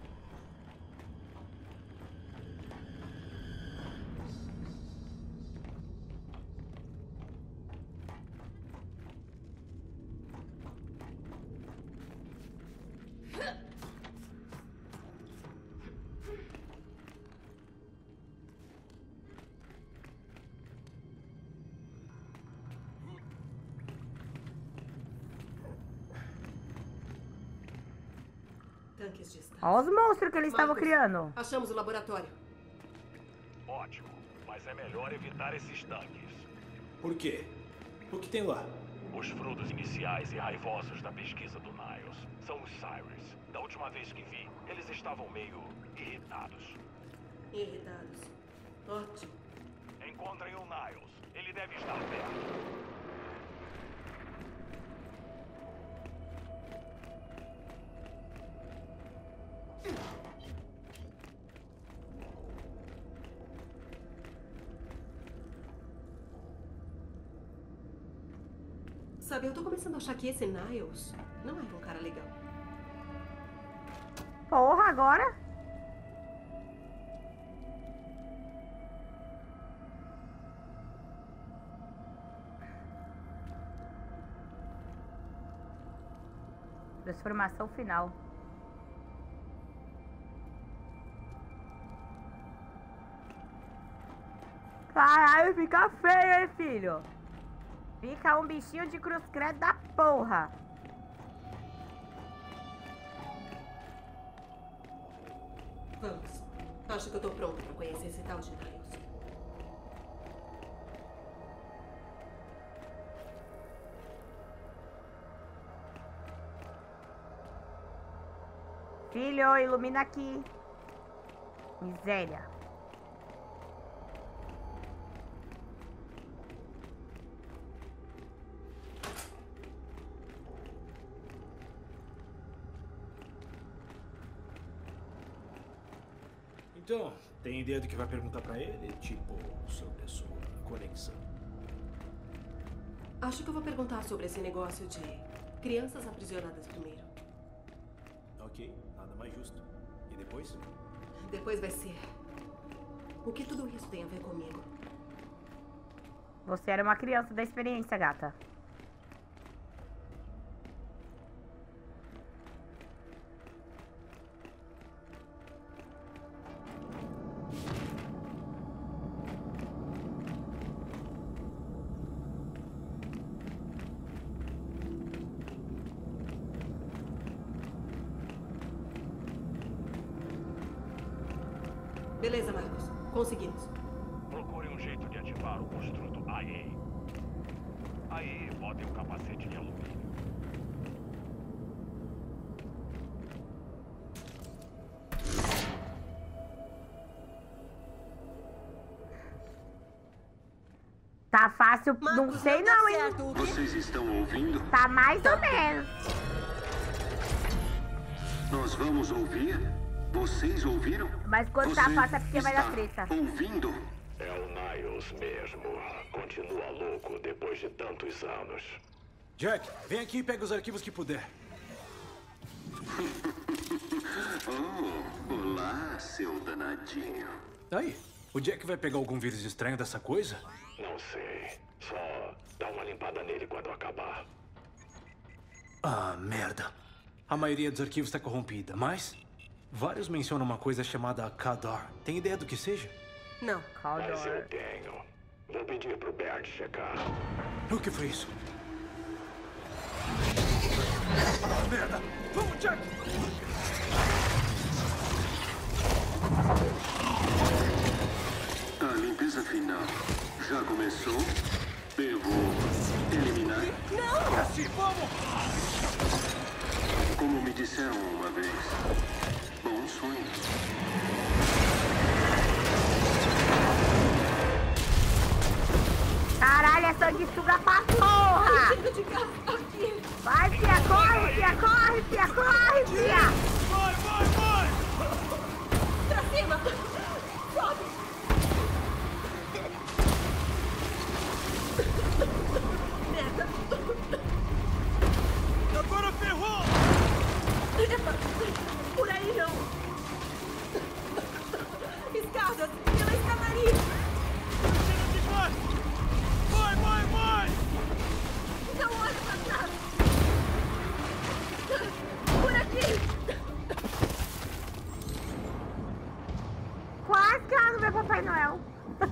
Tanques de escape. Olha os monstros que eles estavam Marcos, criando. Achamos o laboratório. Ótimo. Mas é melhor evitar esses tanques. Por quê? O que tem lá? Os frutos iniciais e raivosos da pesquisa do Niles são os Cyrus. Da última vez que vi, eles estavam meio irritados. Irritados. Ótimo. Encontrem o Niles. Ele deve estar perto. Sabe, eu tô começando a achar que esse Niles não é um cara legal. Porra, agora? Transformação final. Caralho, fica feio, hein, filho? Fica um bichinho de cruz credo da porra. Vamos. Acho que eu tô pronto pra conhecer esse tal de Niles. Filho, ilumina aqui. Miséria. Então, tem ideia do que vai perguntar pra ele? Tipo, sobre a sua conexão. Acho que eu vou perguntar sobre esse negócio de crianças aprisionadas primeiro. Ok, nada mais justo. E depois? Depois vai ser... O que tudo isso tem a ver comigo? Você era uma criança da experiência, gata. Beleza, Marcos. Conseguimos. Procure um jeito de ativar o construto I A. Aí, botem o capacete de alumínio. Tá fácil, Marcos, não sei deu não, hein? certo. O quê? Vocês estão ouvindo? Tá mais ou menos. Nós vamos ouvir? Vocês ouviram? Mas quando tá Você fácil é porque vai dar está treta. ouvindo? É o Niles mesmo. Continua louco depois de tantos anos. Jack, vem aqui e pega os arquivos que puder. Oh, olá, seu danadinho. Aí, o Jack vai pegar algum vírus estranho dessa coisa? Não sei. Só dá uma limpada nele quando acabar. Ah, merda. A maioria dos arquivos está corrompida, mas vários mencionam uma coisa chamada Kadar. Tem ideia do que seja? Não. Mas eu tenho. Vou pedir pro Bert checar. O que foi isso? Ah, merda! Vamos, Jack! A limpeza final já começou? Devo eliminar? Não! É assim, vamos! Como me disseram uma vez, bons sonhos. Caralho, é sanguessuga pra porra! Chega de gás aqui. Vai, fia, corre, fia, corre, fia, corre, fia! Vai, vai, vai! Pra cima. Sobe. Merda. Agora ferrou! Epa, por aí não. Escadas, pela escadaria. Chega de gás! Vai, vai, vai! Não olhe pra trás. Por aqui. Quase que ela não vê Papai Noel.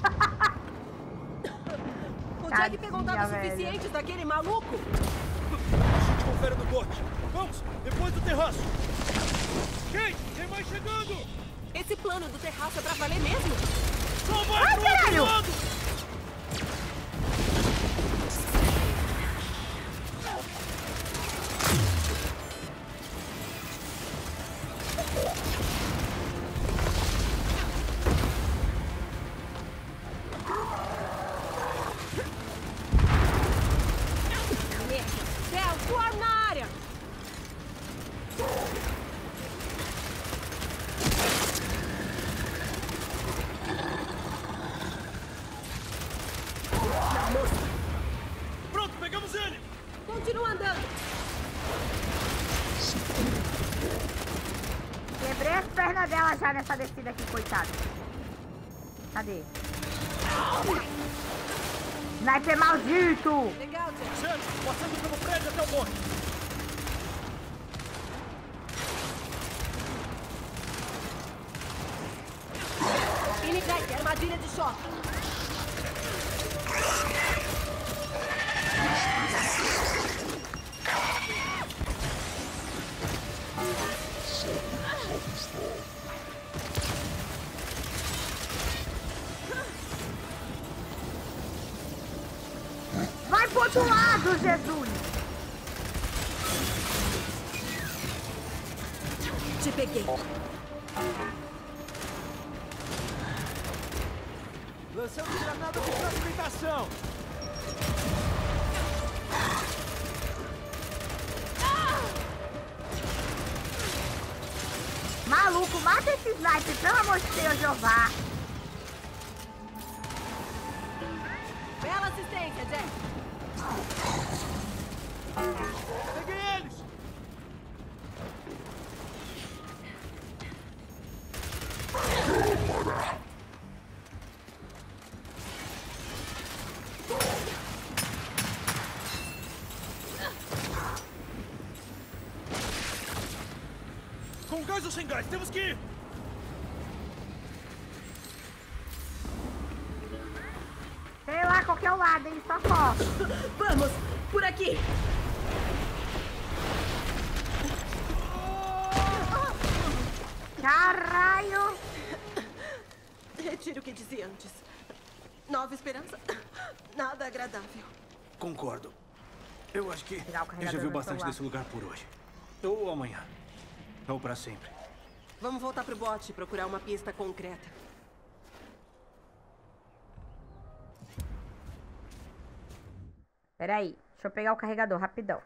O Jack pegou Tadinha, dados velho. suficientes daquele maluco. A gente confere no bote. Vamos, depois do terraço. Gente, tem mais chegando! Esse plano do terraço é pra valer mesmo? Só vai Ai, pro outro caralho! lado! Céu, voar na área! Pronto, pegamos ele! Continua andando! Quebrei as pernas dela já nessa descida aqui, coitada. Cadê? Sniper maldito! Legal, Jack. Sério, passando pelo prédio até o bote. Inigate, armadilha de choque. Vai pro outro lado, Jesus! Te peguei. Lançando granada de fragmentação. Maluco, mata esse sniper, pelo amor de Deus, Jeová! Bela assistência, Jack. Peguei eles! Com gás ou sem gás? Temos que ir! Sei lá qual que é o lado, hein? Só corre. Vamos, por aqui. Caralho! repetir o que dizia antes. Nova esperança, nada agradável. Concordo. Eu acho que Pegar o eu carregador já vi do bastante celular. desse lugar por hoje. Ou amanhã. Ou pra sempre. Vamos voltar pro bote e procurar uma pista concreta. Peraí, deixa eu pegar o carregador rapidão.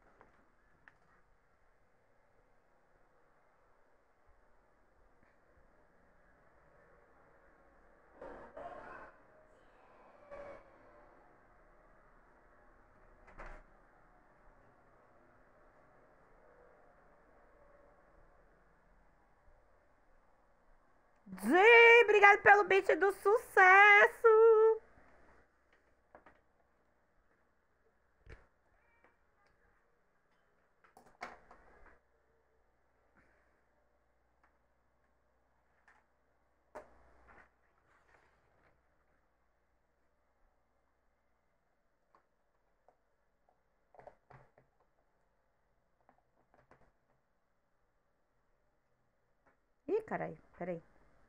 Sim, obrigado pelo beat do sucesso. Ih, carai, peraí.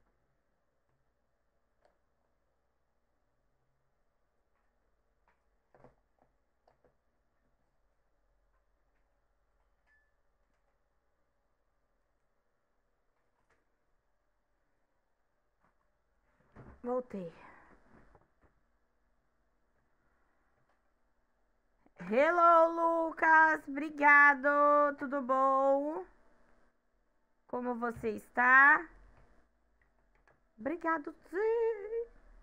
Voltei. Hello, Lucas. Obrigado. Tudo bom? Como você está? Obrigado. Sim.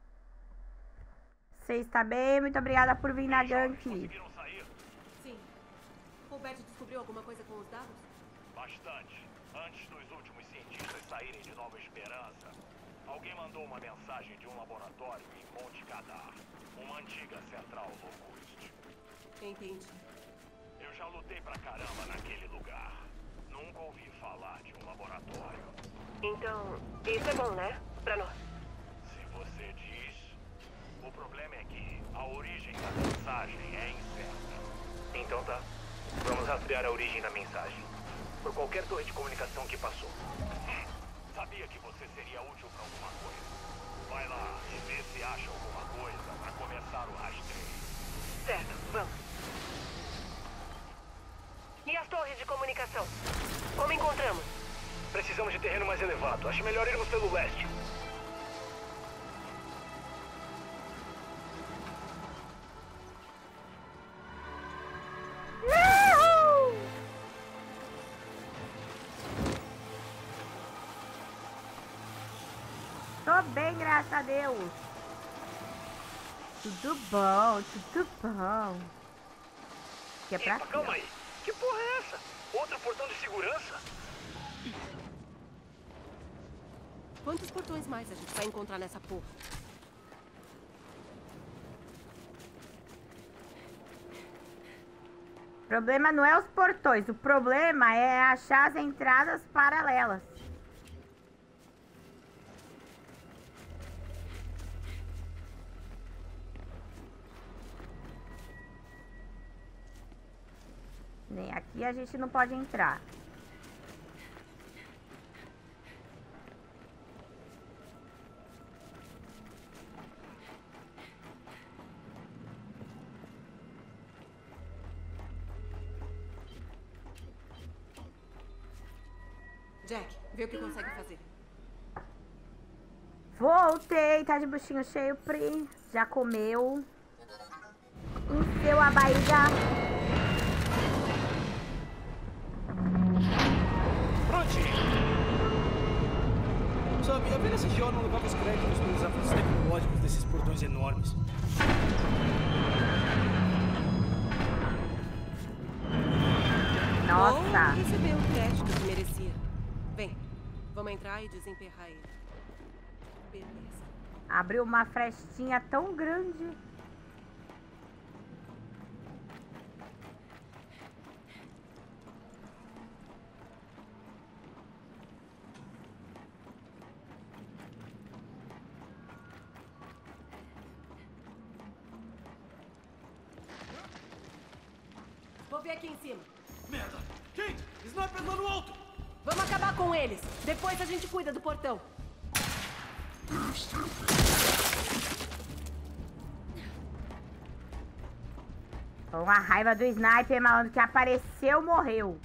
Você está bem? Muito obrigada por vir na gank. Conseguiram sair? Sim. Colbert descobriu alguma coisa com os dados? Bastante. Antes dos últimos cientistas saírem de Nova Esperança, alguém mandou uma mensagem de um laboratório em Monte Kadar, uma antiga central Locust. Entendi. Eu já lutei pra caramba naquele lugar. Nunca ouvi falar de um laboratório. Então, isso é bom, né? Pra nós. Se você diz, o problema é que a origem da mensagem é incerta. Então tá. Vamos rastrear a origem da mensagem. Por qualquer torre de comunicação que passou. Hum, sabia que você seria útil pra alguma coisa. Vai lá e vê se acha alguma coisa pra começar o rastreio. Certo, vamos. E as torres de comunicação? Como encontramos? Precisamos de terreno mais elevado. Acho melhor irmos pelo leste. Tô bem, graças a Deus. Tudo bom, tudo bom. Que é pra Epa, quê? calma aí. Que porra é essa? Outro portão de segurança? Quantos portões mais a gente vai encontrar nessa porra? O problema não é os portões, o problema é achar as entradas paralelas. Nem aqui a gente não pode entrar. Jack, vê o que consegue fazer. Voltei, tá de buchinho cheio, Pri. Já comeu. Encheu a barriga. Prontinho! Sabe, a velha C G O não levava os créditos pelos avanços tecnológicos desses portões enormes. Nossa! Ou recebeu o crédito que merecia. Vem, vamos entrar e desemperrar ele. Beleza. Abriu uma frestinha tão grande. Vou ver aqui em cima. Merda! Kate! Snipers lá no alto! Vamos acabar com eles. Depois a gente cuida do portão. Com a raiva do sniper, malandro, que apareceu, morreu.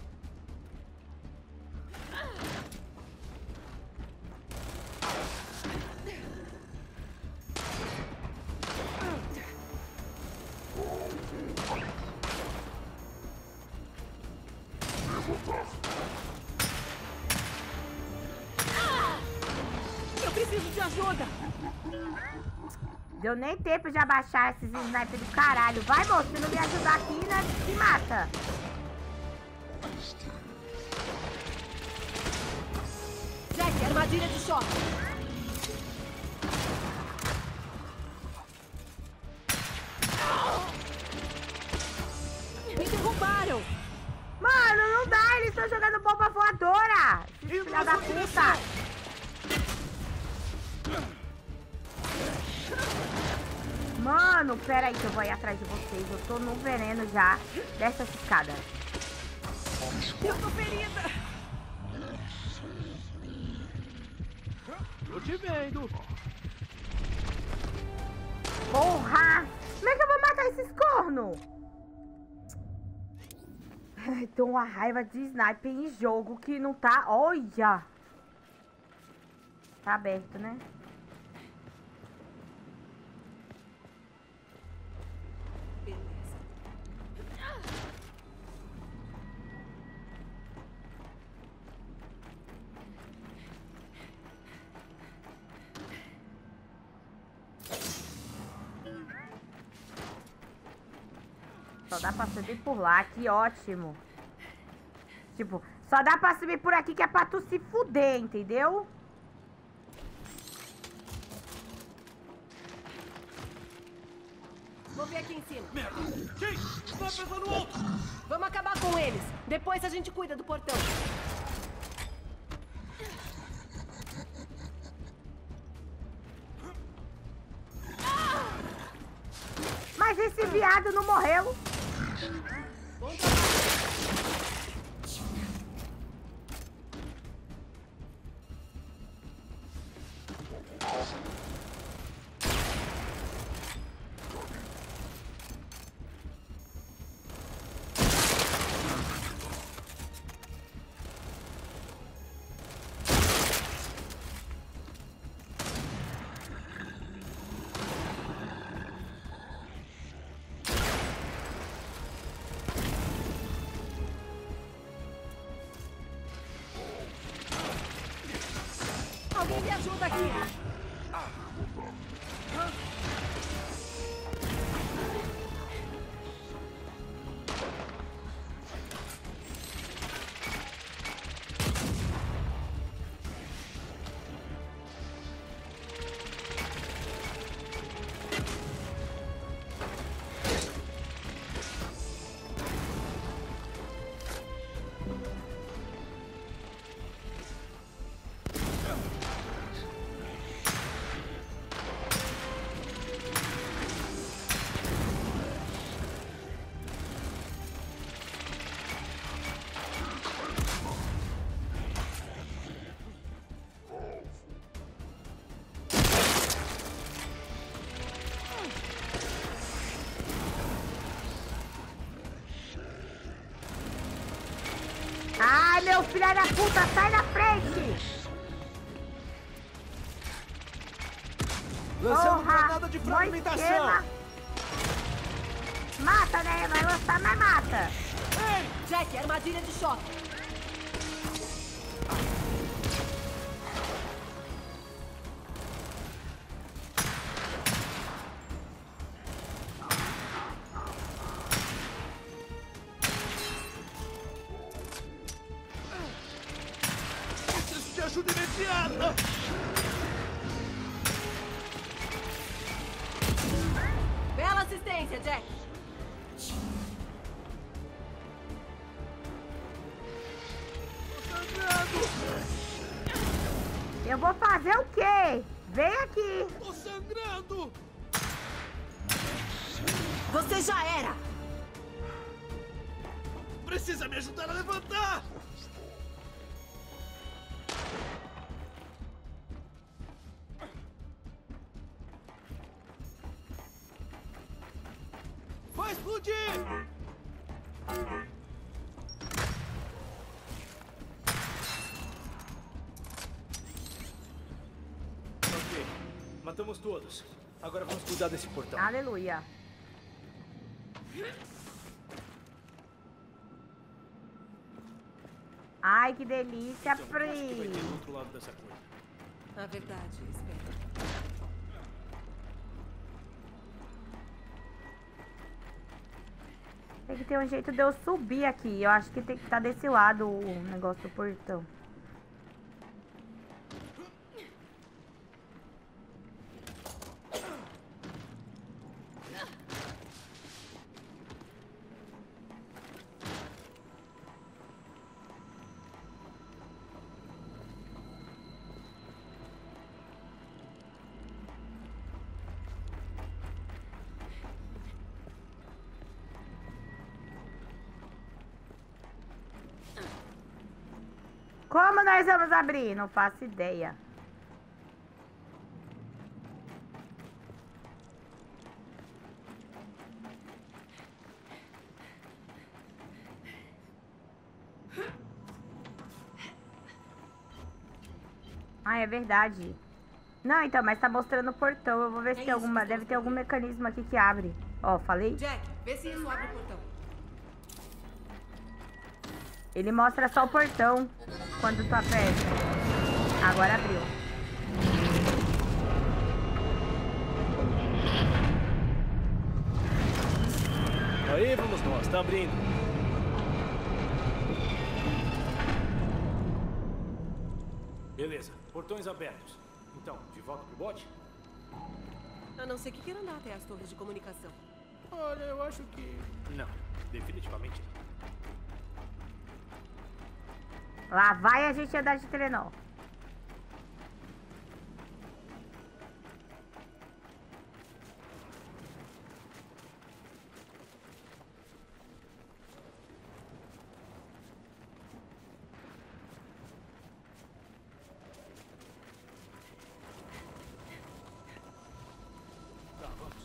Eu preciso de ajuda. Deu nem tempo de abaixar esses snipers do caralho. Vai, moço, se não me ajudar aqui, né? Se mata. Jack, armadilha de choque. Me derrubaram. Mano, não dá. Eles estão jogando bomba voadora. Filha da puta. Mano, pera aí que eu vou ir atrás de vocês. Eu tô no veneno já dessa escada. Eu tô ferida. Tô te vendo. Porra! Como é que eu vou matar esses cornos? Tô uma raiva de sniper em jogo que não tá... Olha! Tá aberto, né? Só dá pra subir por lá, que ótimo. Tipo, só dá pra subir por aqui que é pra tu se fuder, entendeu? Vou ver aqui em cima. Merda! Jake, está pesando alto! Vamos acabar com eles. Depois a gente cuida do portão. Mas esse viado não morreu. Alguém me ajuda aqui. Ai, meu filho da puta, sai da frente! Lançando Porra, granada de fragmentação! esquema. Mata, né? Vai lançar, mas mata! Ei, Jack, armadilha de choque. Preciso de ajuda imediata! Bela assistência, Jack. Eu vou fazer o quê? Vem aqui! Tô sangrando! Você já era. Precisa me ajudar a levantar! matamos todos. Agora vamos cuidar desse portão. Aleluia. Ai, que delícia, Então, Pri. acho que vai ter outro lado dessa coisa. A verdade, espera. Tem que ter um jeito de eu subir aqui. Eu acho que tem que estar desse lado o negócio do portão. Como nós vamos abrir? Não faço ideia. Ah, é verdade. Não, então, mas tá mostrando o portão. Eu vou ver se É tem isso alguma... que Deve eu ter tô algum mecanismo aqui que abre. Ó, falei? Jack, vê se isso abre o portão. Ele mostra só o portão quando tu aperta. Agora abriu. Aí, vamos nós. Tá abrindo. Beleza. Portões abertos. Então, de volta pro bote? A não ser que queira andar até as torres de comunicação. Olha, eu acho que... Não. Definitivamente não. Lá vai a gente andar de trenó. Tá, vamos.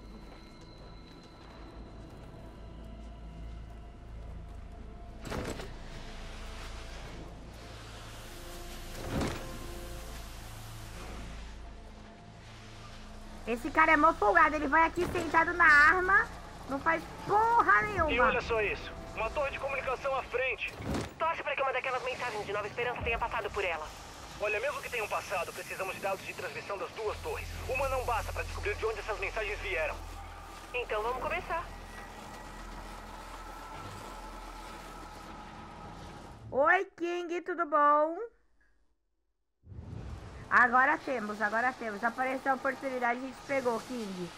Esse cara é mó folgado. Ele vai aqui sentado na arma. Não faz porra nenhuma. E olha só isso. Uma torre de comunicação à frente. Torce para que uma daquelas mensagens de Nova Esperança tenha passado por ela. Olha, mesmo que tenham passado, precisamos de dados de transmissão das duas torres. Uma não basta para descobrir de onde essas mensagens vieram. Então vamos começar. Oi, King, tudo bom? Agora temos, agora temos. Apareceu a oportunidade, a gente pegou, King.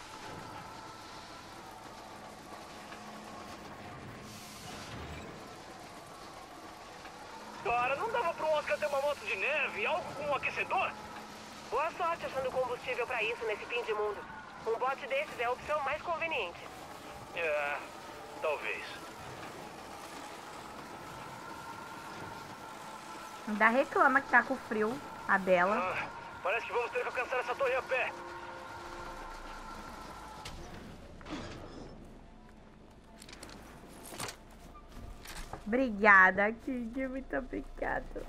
Cara, não dava pro Oscar ter uma moto de neve, algo com um aquecedor? Boa sorte achando combustível para isso nesse fim de mundo. Um bote desses é a opção mais conveniente. É, talvez. Ainda reclama que tá com frio, a Bela. Ah, parece que vamos ter que alcançar essa torre a pé. Obrigada, King, muito obrigada.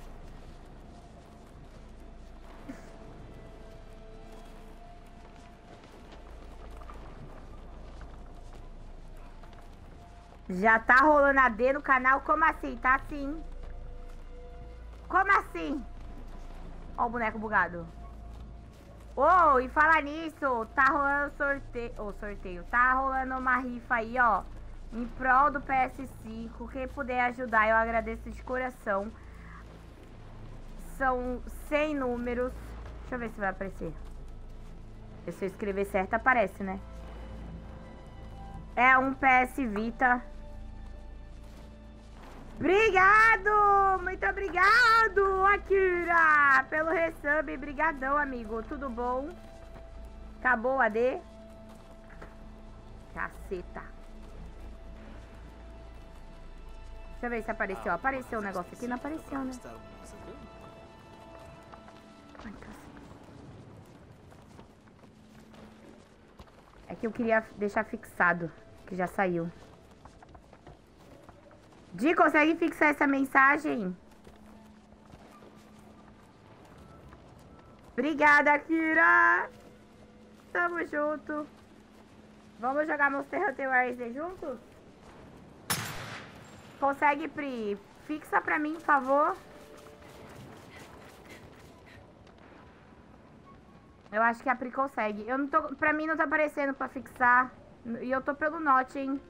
Já tá rolando A D no canal? Como assim? Tá assim. Como assim? Ó o boneco bugado. Ô, oh, e falar nisso, tá rolando sorteio. Ô, oh, sorteio. Tá rolando uma rifa aí, ó. Em prol do P S cinco. Quem puder ajudar, eu agradeço de coração. São cem números. Deixa eu ver se vai aparecer. Se eu escrever certo, aparece, né? É um P S Vita. Obrigado! Muito obrigado, Akira! Pelo resub. Brigadão, amigo. Tudo bom? Acabou o A D? Caceta. Deixa eu ver se apareceu. Apareceu o negócio aqui? Não apareceu, né? Ai, caceta. É que eu queria deixar fixado, que já saiu. Di, consegue fixar essa mensagem? Obrigada, Kira! Tamo junto. Vamos jogar Monster Hunter Rise juntos? Consegue, Pri? Fixa pra mim, por favor. Eu acho que a Pri consegue. Eu não tô, pra mim não tá aparecendo pra fixar. E eu tô pelo Note, hein?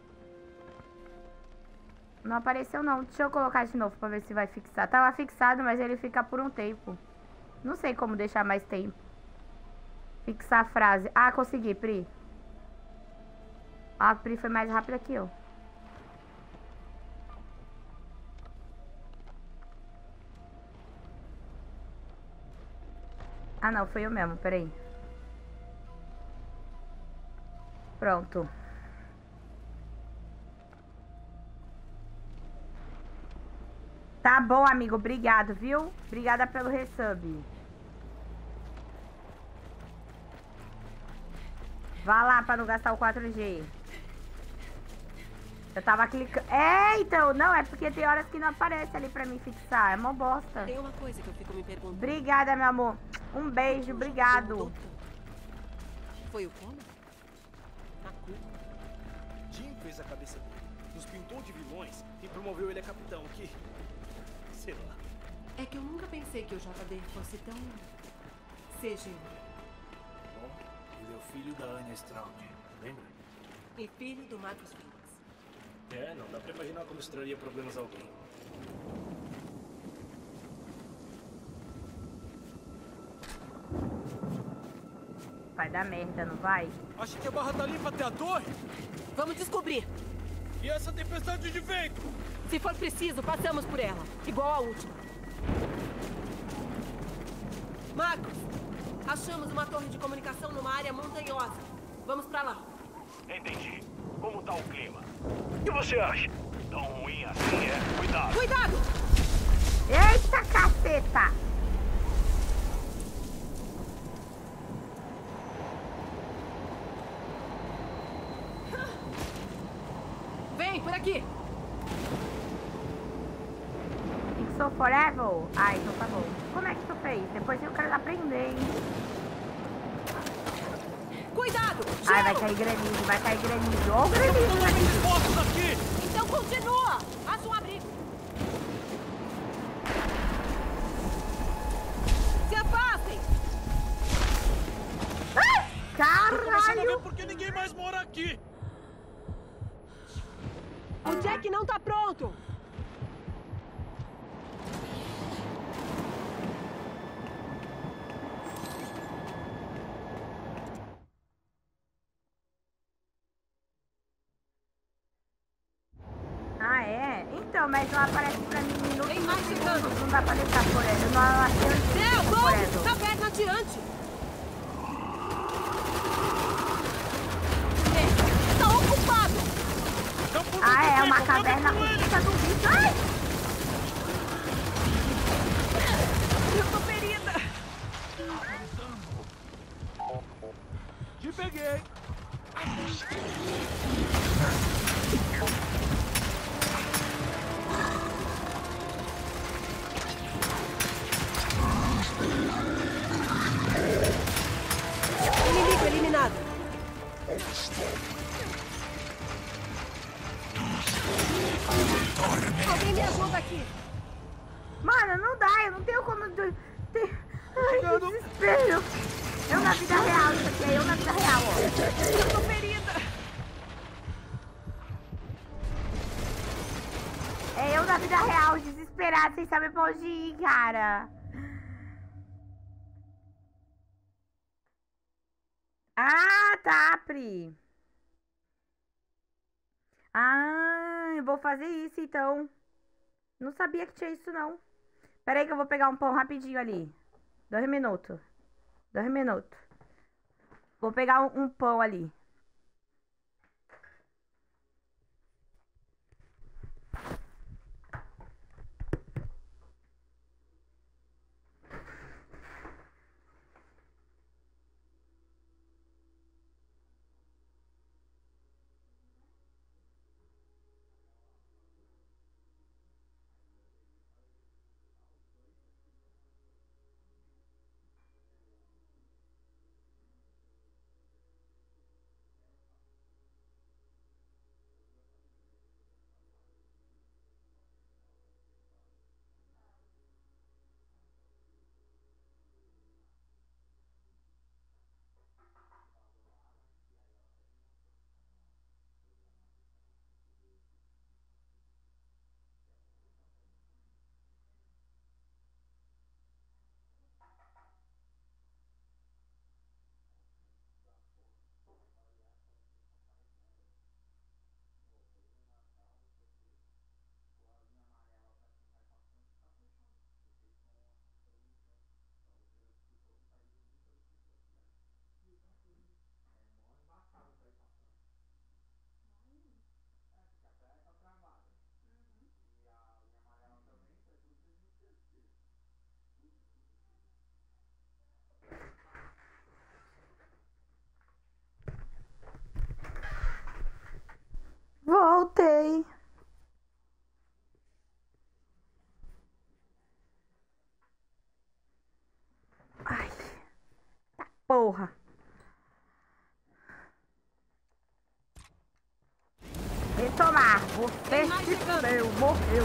Não apareceu não. Deixa eu colocar de novo pra ver se vai fixar. Tava fixado, mas ele fica por um tempo. Não sei como deixar mais tempo. Fixar a frase. Ah, consegui, Pri. A Pri foi mais rápida que eu. Ah, não. Foi eu mesmo. Peraí. Pronto. Tá bom, amigo. Obrigado, viu? Obrigada pelo resub. Vá lá pra não gastar o quatro G. Eu tava clicando. É, então. Não, é porque tem horas que não aparece ali pra mim fixar. É mó bosta. Tem uma coisa que eu fico me perguntando. Obrigada, meu amor. Um beijo. Obrigado. Foi o como? Jim fez a cabeça dele, nos pintou de vilões e promoveu ele a capitão, que... sei lá. É que eu nunca pensei que o J D fosse tão... C G. Bom, ele é o filho da Anya Straub, lembra? E filho do Marcus Phoenix. É, não dá pra imaginar como isso traria problemas a alguém. Vai dar merda, não vai? Acha que a barra tá limpa até a torre? Vamos descobrir. E essa tempestade de vento? Se for preciso, passamos por ela. Igual a última. Marcos, achamos uma torre de comunicação numa área montanhosa. Vamos pra lá. Entendi. Como tá o clima? O que você acha? Tão ruim assim, é? Cuidado! Cuidado! Eita, caceta! Vem, por aqui! Fixou forever? Ah, então tá bom. Como é que tu fez? Depois eu quero aprender, hein? Cuidado! Ai, vai cair granizo, vai cair granizo. Ó o granizo, granizo. Fotos aqui! Então continua! Acha um abrigo! Se afastem! Ai, Tô começando a ver caralho! porque ninguém mais mora aqui! O Jack não tá pronto! Ah, é? Então, mas não aparece pra mim minutos Tem mais e chegando. segundos. Não dá pra deixar forever. Eu não achei onde Céu, fica vamos! forever. Caverna adiante! Ei, tá ocupado! Ah, é uma caverna com fica do bicho. Ai! Eu tô ferida! Te peguei! Inimigo eliminado! Alguém me ajuda aqui! Mano, não dá. Eu não tenho como... do- ter- Ai, que desespero. Eu na vida real, isso aqui é eu na vida real, ó. Eu tô ferida! É eu na vida real, desesperado, sem saber pra onde ir, cara. Ah, tá, Pri. Ah, eu vou fazer isso, então. Não sabia que tinha isso, não. Pera aí que eu vou pegar um pão rapidinho ali. Dois minutos. Dois minutos. Vou pegar um, um pão ali. porra. Retomar. Você se fudeu, morreu.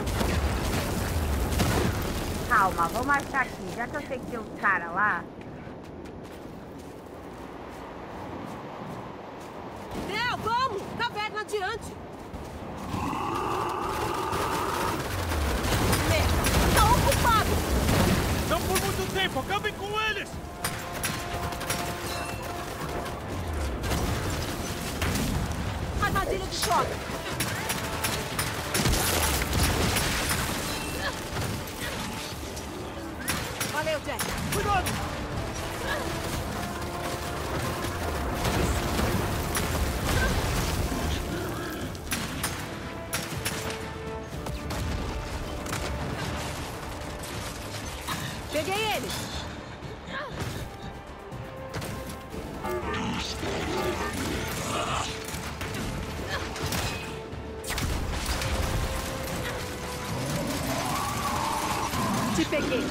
Calma, vamos achar aqui. Já que eu sei que tem um cara lá. Neo, vamos! Caverna adiante! Merda! Tá ocupado! Não por muito tempo! Acabem com eles! Armadilha de choque! Valeu, Jack! Cuidado! Peguei ele! Te peguei!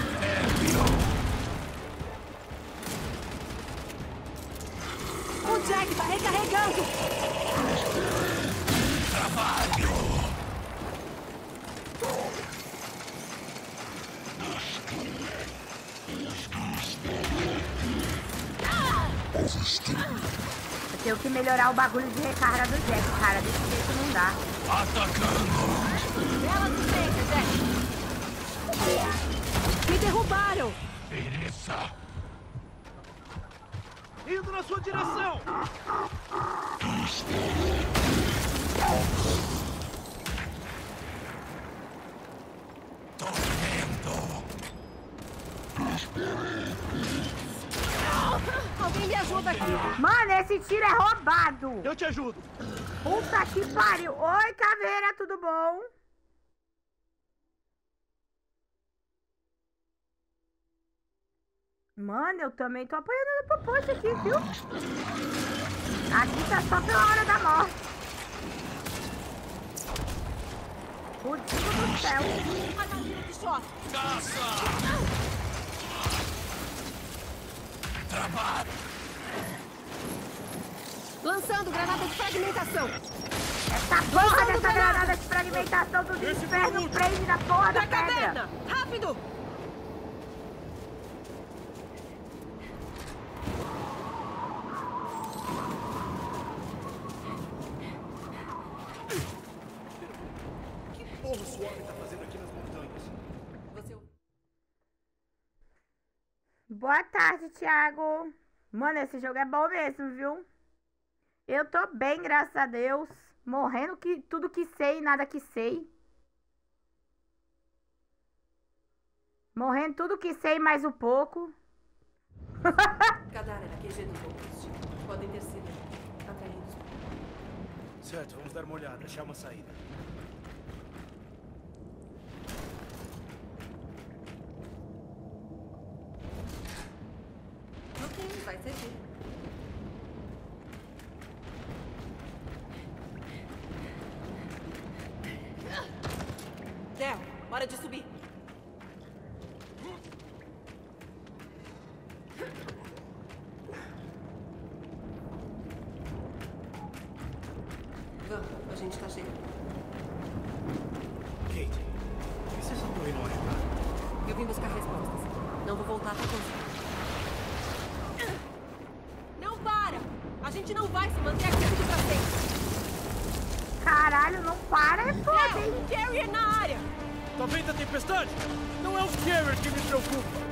O Jack tá recarregando! Trabalho! Eu tenho que melhorar o bagulho de recarga do Jack, cara. Desse jeito não dá. Atacando! Bela assistência, Jack! Me derrubaram! Beleza! Indo na sua direção! Tô vendo! Alguém me ajuda aqui! Mano, esse tiro é roubado! Eu te ajudo! Puta que pariu! Oi, caveira, tudo bom? Mano, eu também tô apanhando no popote aqui, viu? Aqui tá só pela hora da morte. Fudido do céu. Armadilha de choque! Caça! Trabalho! Lançando granada de fragmentação! Essa porra dessa granada de fragmentação do inferno prende na porra da Da pedra. caverna! Rápido! Que porra o Suave tá fazendo aqui nas montanhas? Você... Boa tarde, Thiago. Mano, esse jogo é bom mesmo, viu? Eu tô bem, graças a Deus. Morrendo que tudo que sei, nada que sei. Morrendo tudo que sei, mais um pouco. Kadar era Q G do Locust. Podem ter sido atraídos. Certo, vamos dar uma olhada, achar uma saída. Ok, vai servir. Del, hora de subir. Vamos, a gente tá chegando. Kate, por que vocês não estão indo ajudar? Eu vim buscar respostas. Não vou voltar até você. Não para! A gente não vai se manter aqui tudo pra sempre. Caralho, não para, é foda, hein? Del, Carrier na área! Tá vendo a tempestade? Não é os Carriers que me preocupam.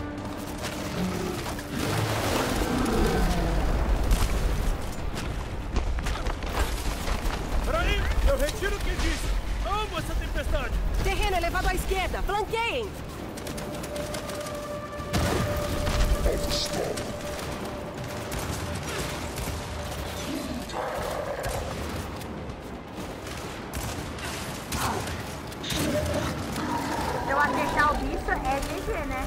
Peraí, eu retiro o que disse. Amo essa tempestade. Terreno elevado à esquerda! Flanqueiem! Se eu acertar o bicho, é G G, né?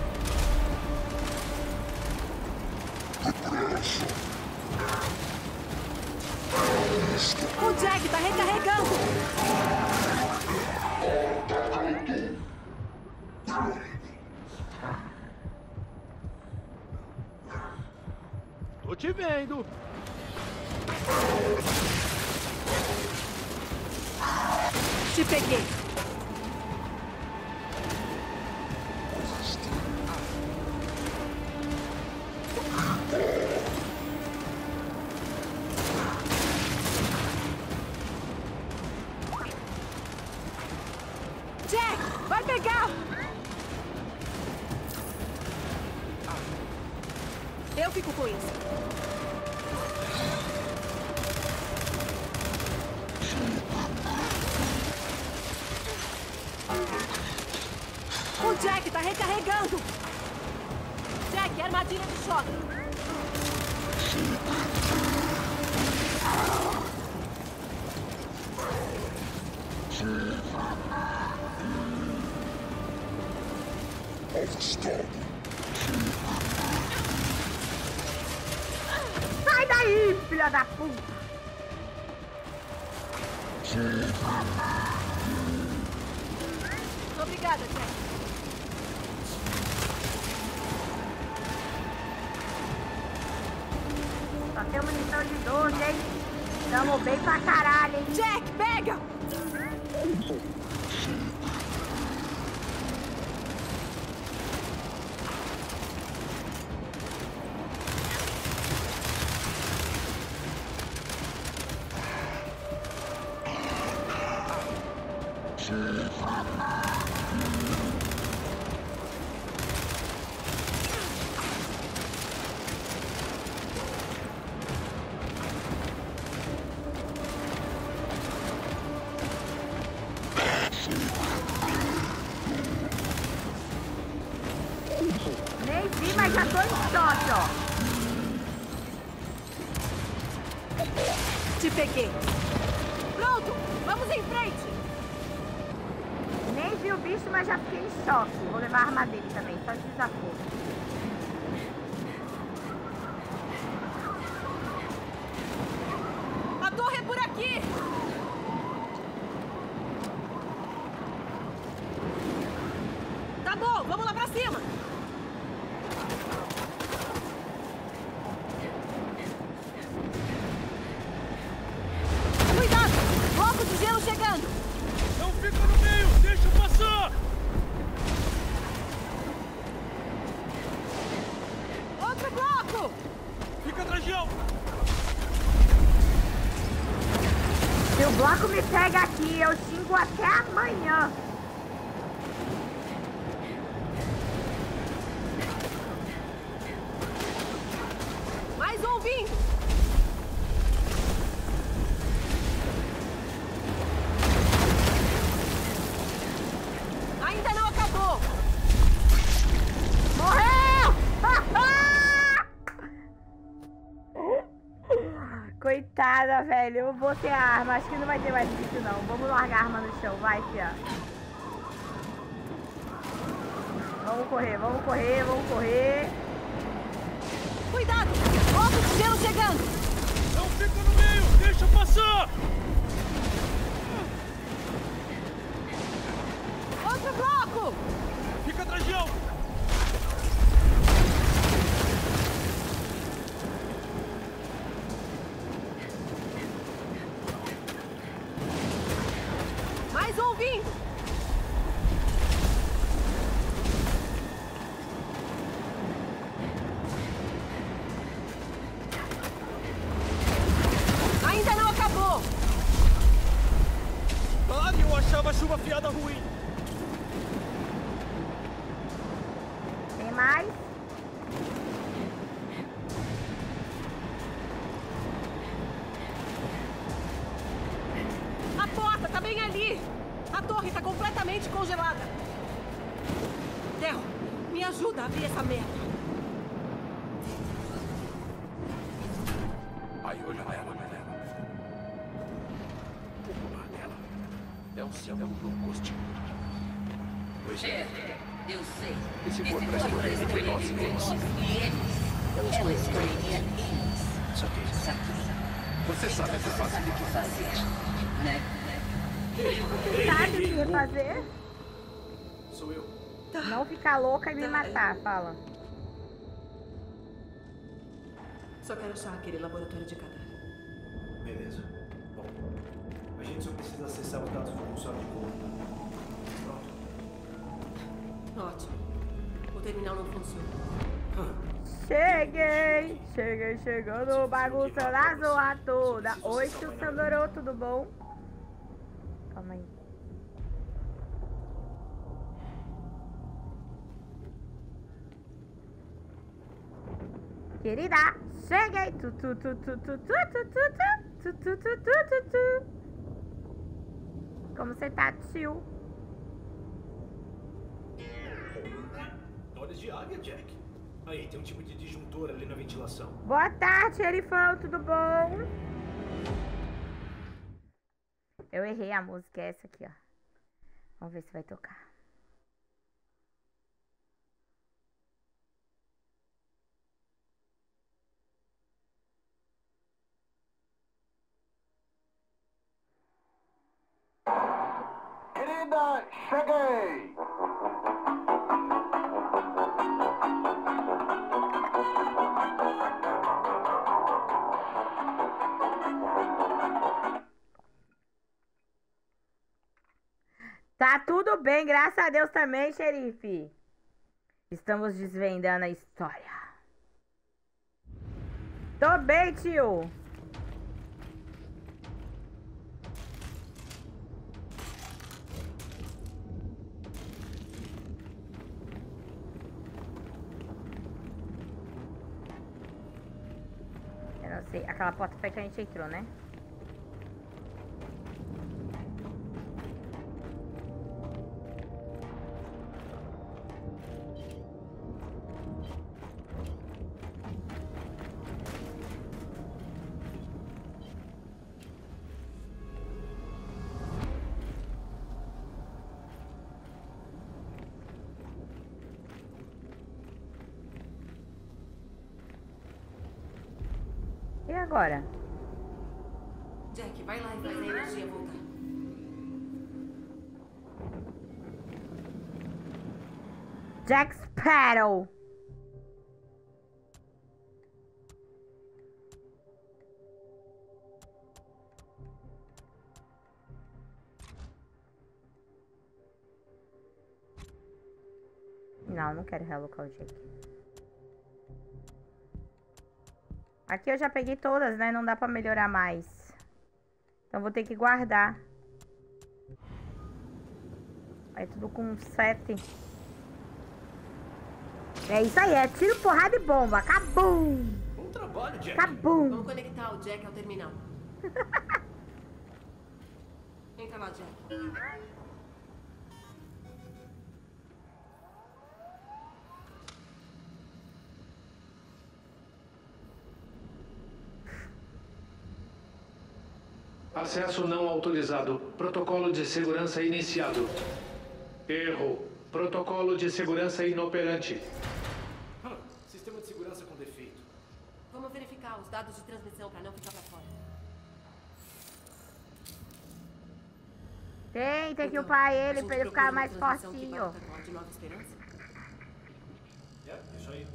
O Jack tá recarregando! Tô te vendo. Te peguei. Jack, vai pegar! Eu fico com isso. O Jack tá recarregando! Jack, armadilha de choque! Sai daí, filha da puta! Obrigada, Jack. Só tem munição de doze, hein? Tamo bem pra caralho, hein? Jack, pega! Nem vi, mas já tô em choque, ó. Te peguei. Pronto, vamos em frente. Nem vi o bicho, mas já fiquei em choque. Vou levar a arma dele também, só de desaforo. A torre é por aqui. Tá bom, vamos lá pra cima. Cuidado, bloco de gelo chegando. Não fica no meio, deixa eu passar. Outro bloco. Fica atrás de algo. Se o bloco me pega aqui, eu xingo até amanhã. Mais um vindo. Ainda não acabou. Morreu! Coitada, velho. Eu vou ter a arma. Acho que não vai ter mais bicho, não. Vamos largar a arma no chão. Vai, fia. Vamos correr, vamos correr, vamos correr. Cuidado! Bloco de gelo chegando. Não fica no meio, deixa eu passar. Outro bloco. Fica atrás de algo. Mais um vindo. Ainda não acabou. Ah, eu achava a chuva fiada ruim. Tem mais? A porta tá bem ali. A torre tá completamente congelada. Del, me ajuda a abrir essa merda. Aí, olha ela, olha ela. Vou pular nela. É um símbolo do gostinho. Pois é. Eu sei. E se for pra escolher entre nós e eles? Ela escolheria eles. Saquei. Você sabe o que fazer. O que fazer, né? Sabe o que fazer? Sou eu. Não ficar louca e me matar, fala. Só quero achar aquele laboratório de cadáver. Beleza. Bom, a gente só precisa acessar os dados do console de comando. Pronto. Ótimo. O terminal não funciona. Cheguei! Cheguei chegando, bagunçando a zorra toda. Oi, tio Sandoro, tudo bom? Calma aí. Querida, cheguei! Tu, tu, tu, tu, tu, tu, tu, tu, tu, tu, tu, tu, tu, tu. Como você tá, tio? Olhos de águia, Jack. Aí, tem um tipo de disjuntor ali na ventilação. Boa tarde, Erifão, tudo bom? Eu errei a música, é essa aqui, ó. Vamos ver se vai tocar. Querida, cheguei! Tá tudo bem, graças a Deus também, xerife. Estamos desvendando a história. Tô bem, tio. Eu não sei, aquela porta foi que a gente entrou, né? E agora? Jack, vai lá e faz a energia voltar. Jack Sparrow. Não, não quero realocar o Jake. Aqui eu já peguei todas, né? Não dá pra melhorar mais. Então vou ter que guardar. Aí tudo com sete. É isso aí, é tiro, porrada e bomba. Acabou! Bom trabalho, Jack. Acabou! Vamos conectar o Jack ao terminal. Entra lá, Jack. Acesso não autorizado. Protocolo de segurança iniciado. Erro. Protocolo de segurança inoperante. Hum, sistema de segurança com defeito. Vamos verificar os dados de transmissão para não ficar para fora. Tem, tem que upar ele pra ele ficar mais fortinho. De Nova Esperança? É, isso aí.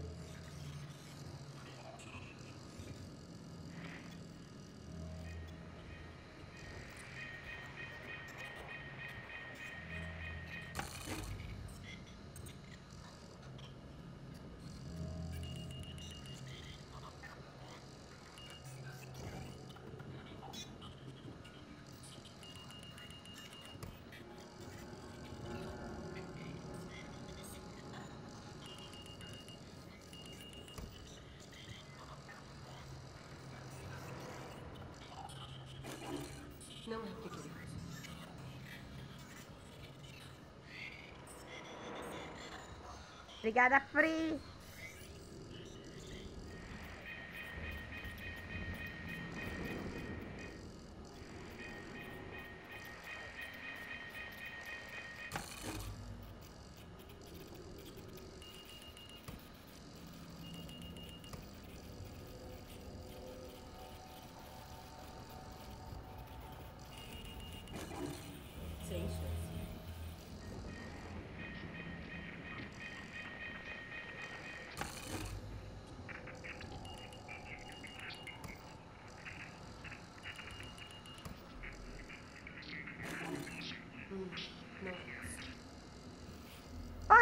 Não é o que queremos. Obrigada, Free. Sem chance.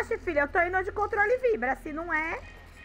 Oxe, filha, eu tô indo onde o controle vibra. Se não é...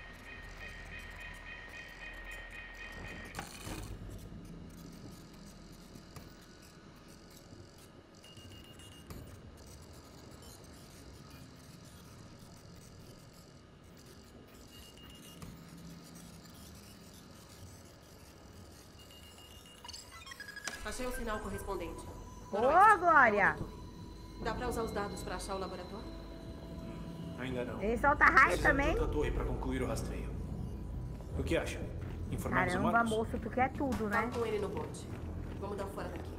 Achei um sinal correspondente. Ô, oh, Glória! Dá pra usar os dados pra achar o laboratório? Ainda não. Ele solta raio também? De outra torre pra concluir o rastreio. O que acha? Informar os Caramba, humanos? moço, tu quer tudo, né? Fala com ele no bote. Vamos dar fora daqui.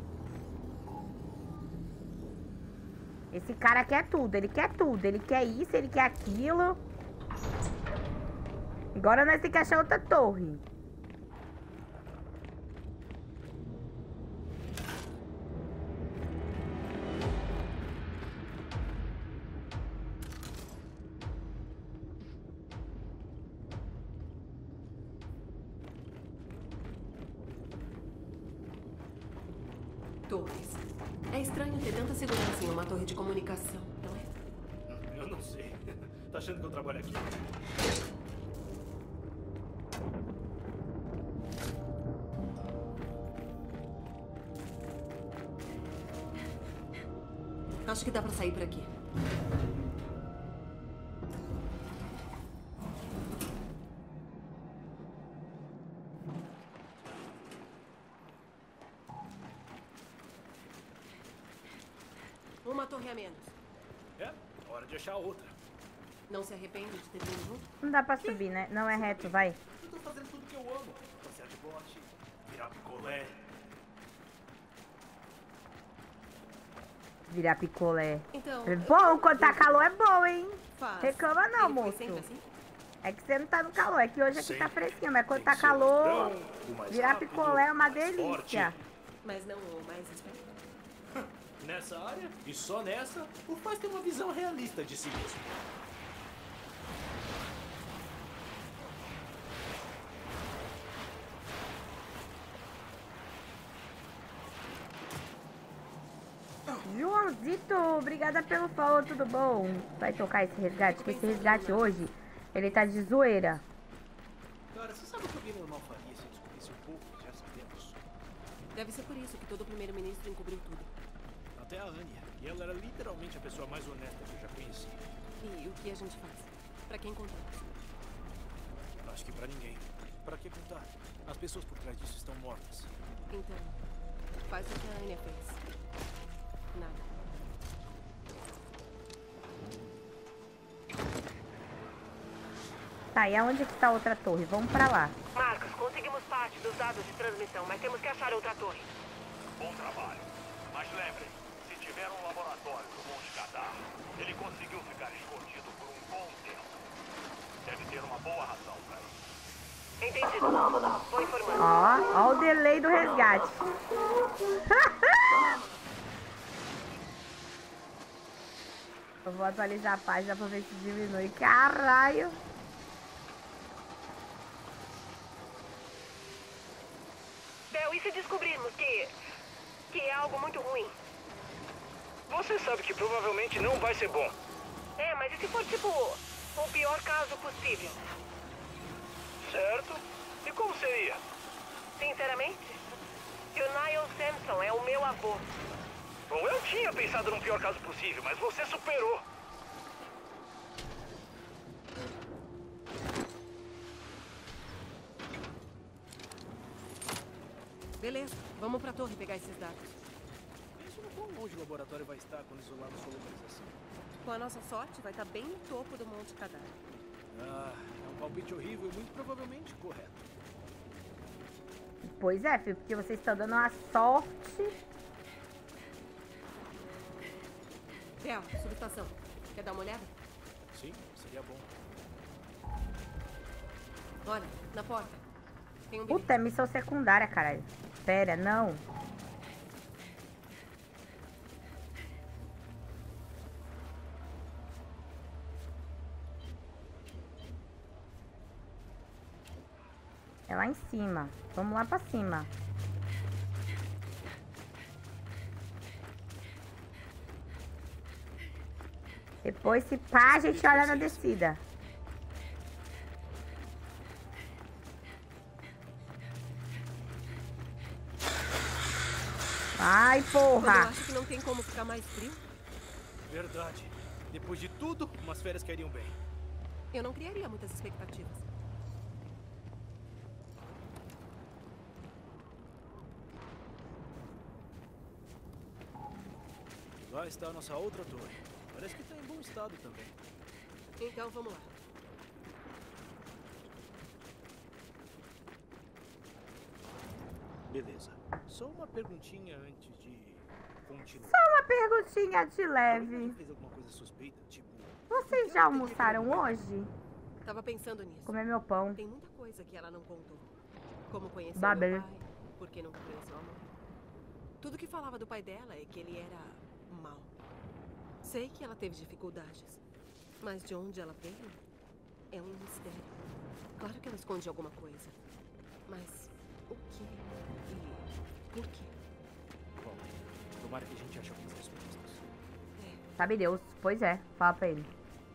Esse cara quer tudo, ele quer tudo. Ele quer isso, ele quer aquilo. Agora nós temos que achar outra torre. Torres. É estranho ter tanta segurança em uma torre de comunicação, não é? Eu não sei. Tá achando que eu trabalho aqui? Acho que dá pra sair por aqui. Uma torre a menos. É, hora de achar outra. Não se arrepende de ter vindo junto? Não dá pra subir, né? Não é reto, vai. Eu tô fazendo tudo que eu amo. Passear de bote, virar picolé. Virar picolé. Então, é bom, quando tá calor é bom, hein? Faz. Reclama não, Ele foi moço. sempre assim? É que você não tá no calor, é que hoje aqui Sempre. tá fresquinho, mas quando Tem tá que ser o calor, padrão, o mais virar rápido, picolé é uma o mais delícia. forte. Mas não o mais esperto. Nessa área, e só nessa, o Faz tem uma visão realista de si mesmo. Joãozito, obrigada pelo follow, tudo bom? Vai tocar esse resgate, porque esse resgate hoje, ele tá de zoeira. Cara, você sabe o que alguém normal faria se descobrisse um pouco que já sabemos? Deve ser por isso que todo primeiro-ministro encobriu tudo. Até a Anya. E ela era literalmente a pessoa mais honesta que eu já conheci. E o que a gente faz? Pra quem contamos? Acho que pra ninguém. Pra que contar? As pessoas por trás disso estão mortas. Então, faz o que a Anya fez. Nada. Tá, e aonde que tá a outra torre? Vamos pra lá. Marcos, conseguimos parte dos dados de transmissão, mas temos que achar outra torre. Bom trabalho. Mas lembrem, se tiver um laboratório no Monte Kadar, ele conseguiu ficar escondido por um bom tempo. Deve ter uma boa razão pra isso. Entendido. Vou informando. Ó, ó o delay do resgate. Eu vou atualizar a página pra ver se diminui. Caralho! Bel, e se descobrirmos que... que é algo muito ruim? Você sabe que provavelmente não vai ser bom. É, mas e se for tipo... o pior caso possível? Certo? E como seria? Sinceramente, o Niall Sampson é o meu avô. Bom, eu tinha pensado num pior caso possível, mas você superou. Beleza, vamos pra torre pegar esses dados. Pensa no quão longe o laboratório vai estar quando isolarmos sua localização. Com a nossa sorte, vai estar bem no topo do Monte Kadar. Ah, é um palpite horrível e muito provavelmente correto. Pois é, filho, porque vocês estão dando uma sorte. Bel, subestação. Quer dar uma olhada? Sim, seria bom. Olha, na porta. Tem um Puta, é missão secundária, caralho. Pera, não. É lá em cima. Vamos lá pra cima. Depois, se pá, a gente olha na descida. Ai, porra! Eu acho que não tem como ficar mais frio. Verdade. Depois de tudo, umas férias cairiam bem. Eu não criaria muitas expectativas. Lá está a nossa outra torre. Parece que está em bom estado também. Então, vamos lá. Beleza. Só uma perguntinha antes de continuar. Só uma perguntinha de leve. Fez alguma coisa suspeita, tipo... Vocês já almoçaram hoje? Tava pensando nisso. Comer meu pão. Tem muita coisa que ela não contou. Como conhecer Babel. meu pai, porque não conheceu a mãe. Tudo que falava do pai dela é que ele era mau. Sei que ela teve dificuldades, mas de onde ela veio é um mistério. Claro que ela esconde alguma coisa, mas o que e por quê? Bom, tomara que a gente ache algumas respostas. É. Sabe Deus. Pois é, fala pra ele.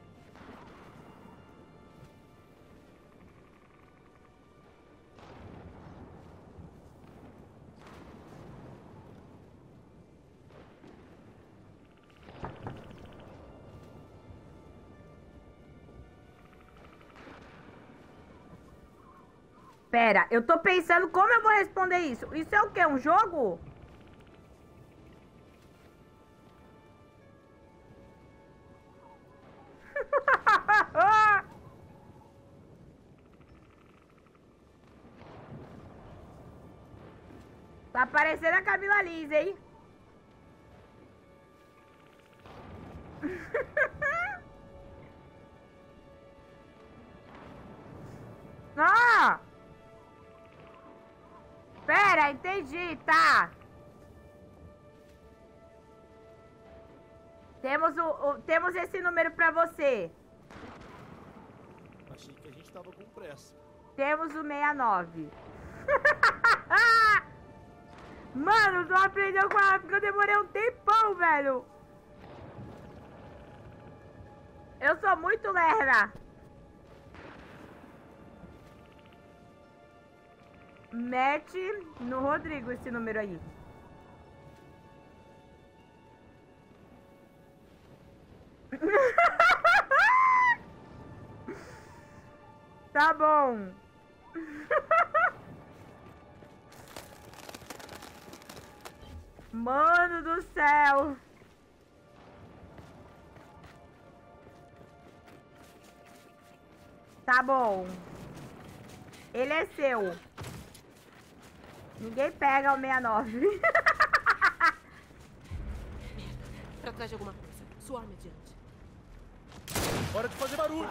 Pera, eu tô pensando como eu vou responder isso. Isso é o quê? Um jogo? Tá parecendo a Camila Liz, hein? Ah! Pera, entendi, tá. Temos, o, o, temos esse número pra você. Achei que a gente tava com pressa. Temos o sessenta e nove. Mano, não aprendeu com ela porque eu demorei um tempão, velho. Eu sou muito lerna. Mete no Rodrigo esse número aí. Tá bom. Mano do céu. Tá bom. Ele é seu. Ninguém pega o sessenta e nove. Pra trás de alguma coisa. Swarm adiante. Hora de fazer barulho.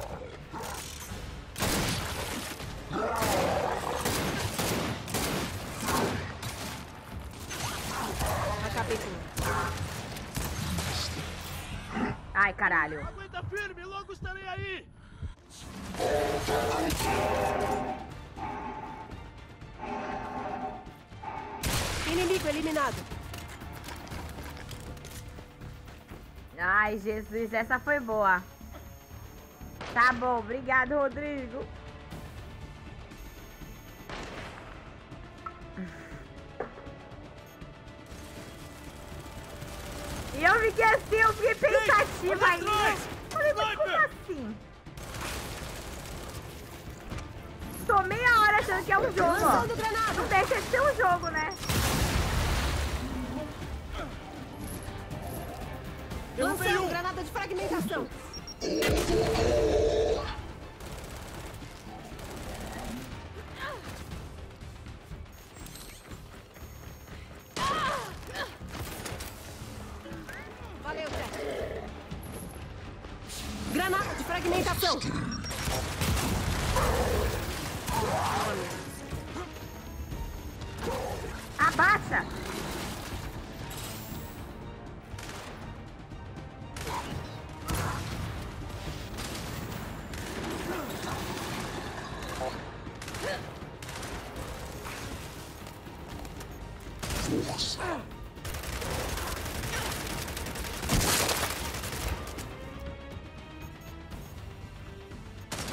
Acabei com ele. Ai, caralho. Aguenta firme, logo estarei aí. Inimigo eliminado. Ai, Jesus, essa foi boa. Tá bom, obrigado, Rodrigo. E eu fiquei assim, eu fiquei pensativa ainda. Falei, mas como assim? Tô meia hora achando que é um jogo, ó. Não deixa de ser um jogo, né? Lançando granada de fragmentação. Valeu, Jack. Granada de fragmentação. Abaixa.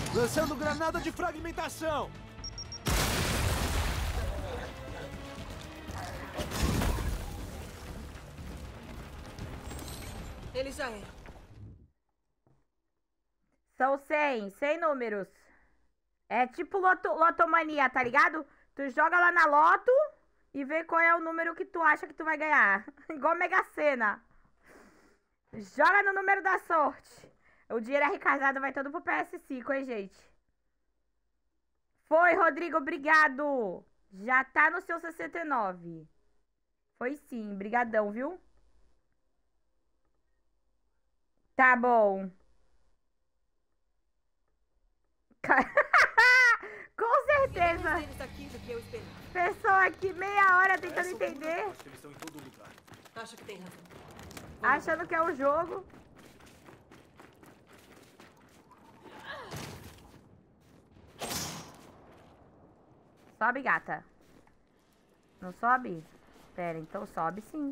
Lançando granada de fragmentação! Ele já é. São cem, cem números. É tipo loto, lotomania, tá ligado? Tu joga lá na loto e vê qual é o número que tu acha que tu vai ganhar. Igual Mega Sena. Joga no número da sorte. O dinheiro arrecadado vai todo pro P S cinco, hein, gente? Foi, Rodrigo, obrigado. Já tá no seu sessenta e nove. Foi sim, brigadão, viu? Tá bom. Com certeza. Pessoa aqui meia hora tentando entender. Acho que tem razão. Achando que é um jogo. Sobe, gata. Não sobe? Pera, então sobe sim.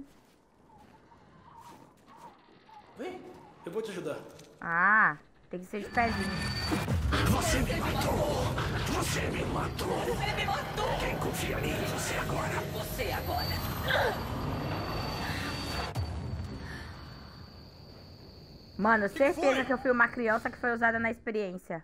Vem, eu vou te ajudar. Ah, tem que ser de pezinho. Você me matou! Você me matou! Você me matou! Quem confiaria em você agora? Você agora! Mano, certeza que eu fui uma criança que foi usada na experiência.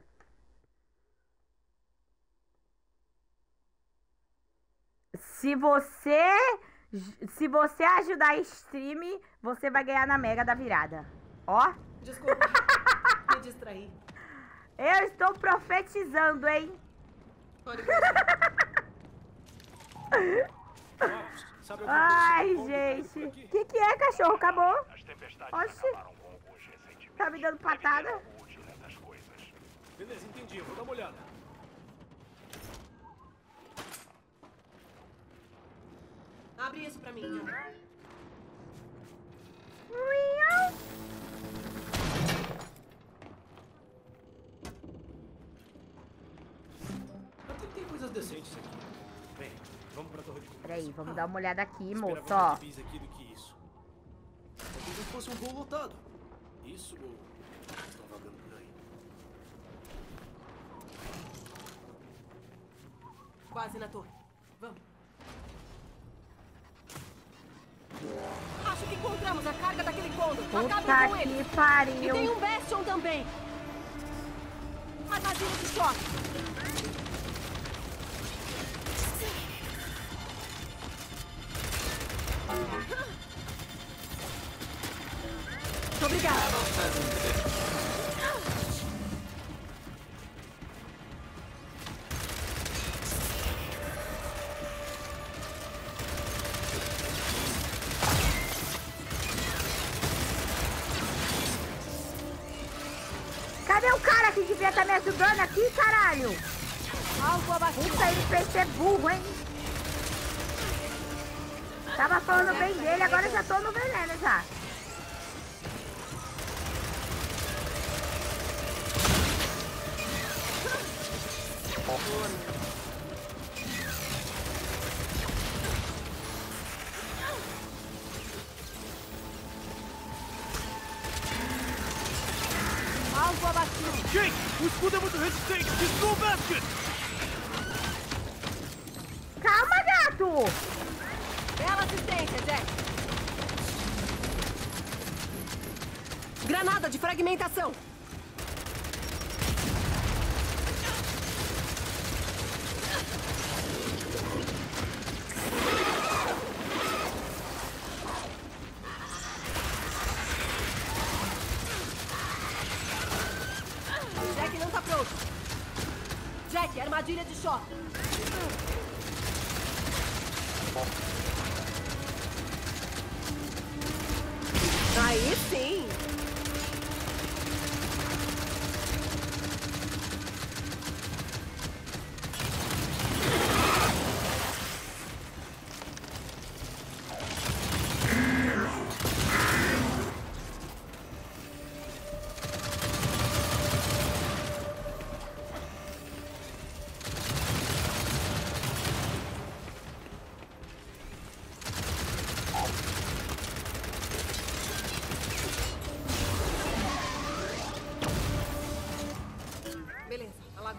Se você... Se você ajudar a stream, você vai ganhar na Mega da virada. Ó. Desculpa. Me distraí. Eu estou profetizando, hein? Ai, gente. O que, que é, cachorro? Acabou? Oxi. Tá me dando patada? Beleza, entendi. Vou dar uma olhada. Abre isso pra mim. Tem coisas decentes aqui. Bem, vamos pra torre de comunicação. Peraí, vamos dar uma olhada aqui, moço, Esperava ó. mais bis aqui do que isso. Talvez fosse um voo lotado. Isso ou estão vagando por aí? Quase na torre. Vamos. Acho que encontramos a carga daquele Condor. Puta Acabem com que ele. pariu. E tem um Bastion também. Armadilha de choque. Muito obrigada. Cadê o cara que devia estar me ajudando aqui, caralho? Algo abatido. Puta, N P C burro, hein? Tava falando bem dele, agora eu já tô no veneno já. Algo abatido. Jake, o escudo é muito resistente. Destrua o basket. Calma, gato! Bela assistência, Jack. Granada de fragmentação. Jack não tá pronto. Jack, armadilha de choque. Aí sim!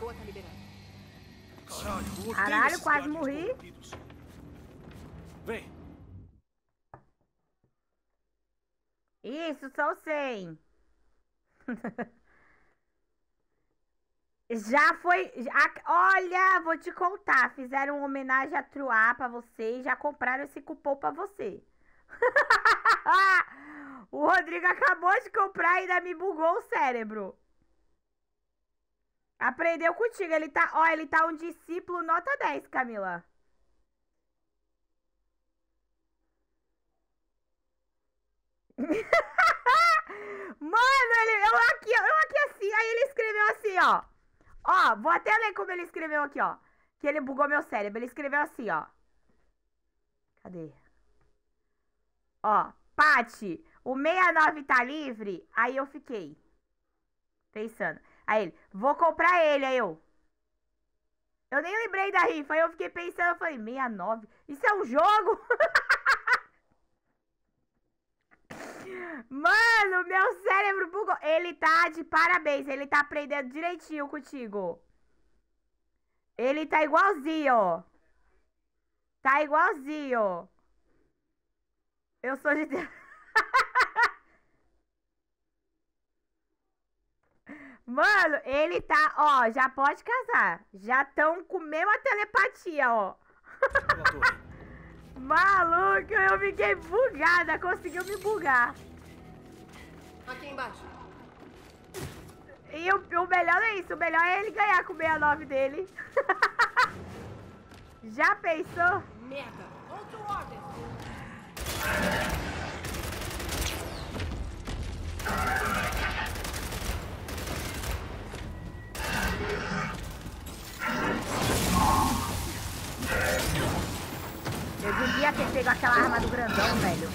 Lagoa tá liberada. Caralho, eu odeio Caralho, esses quase guardas morri. corrompidos. Vem. Isso, são cem. Já foi... Já, olha, vou te contar. Fizeram uma homenagem a Truá pra você e já compraram esse cupom pra você. O Rodrigo acabou de comprar e ainda me bugou o cérebro. Aprendeu contigo. Ele tá... Ó, ele tá um discípulo nota dez, Camila. Mano, ele... Eu aqui, eu aqui assim. Aí ele escreveu assim, ó. Ó, vou até ler como ele escreveu aqui, ó. Que ele bugou meu cérebro. Ele escreveu assim, ó. Cadê? Ó, Pati, o sessenta e nove tá livre? Aí eu fiquei pensando. Aí ele, vou comprar ele, aí eu. Eu nem lembrei da rifa. Aí eu fiquei pensando, eu falei, sessenta e nove? Isso é um jogo? Mano, meu cérebro bugou. Ele tá de parabéns. Ele tá aprendendo direitinho contigo. Ele tá igualzinho. Tá igualzinho. Eu sou de... Mano, ele tá... Ó, já pode casar. Já estão com a mesma telepatia, ó. Maluco, eu fiquei bugada. Conseguiu me bugar. Aqui embaixo. E o, o melhor é isso. O melhor é ele ganhar com o sessenta e nove dele. Já pensou? Merda. Outro ordem. Eu devia ter pego aquela arma do grandão, velho.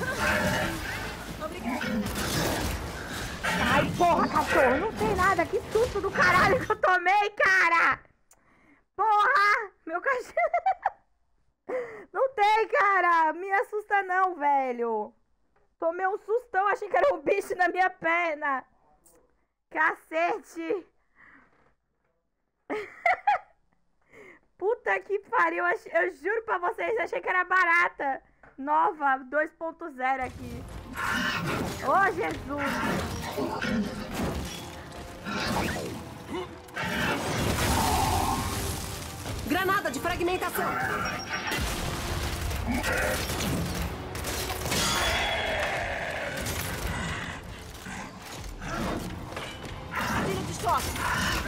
Ai, porra, cachorro, não tem nada. Que susto do caralho que eu tomei, cara. Porra, meu cachorro. Não tem, cara. Me assusta não, velho. Tomei um sustão, achei que era um bicho na minha perna. Cacete. Puta que pariu, eu, eu juro pra vocês, achei que era barata. Nova, dois ponto zero aqui. Ô, oh, Jesus. Granada de fragmentação. Tiro de choque.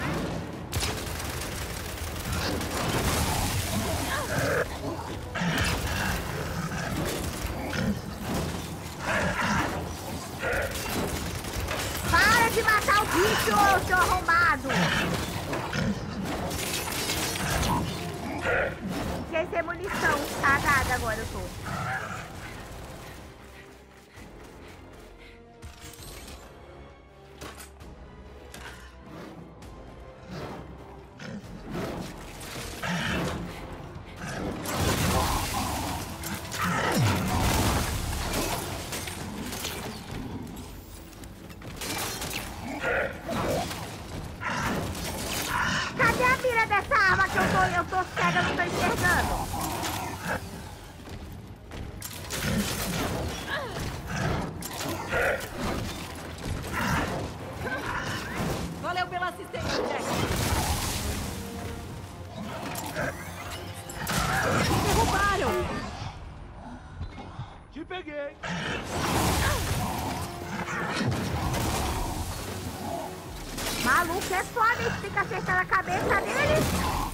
Para de matar o bicho, seu arrombado! Fiquei sem munição, cagada agora eu tô. Cadê a mira dessa arma que eu tô, eu tô cega, não tô enxergando? Valeu pela assistência, Jack. Derrubaram! Te peguei! Maluco, é foda, isso fica acertando a cabeça dele.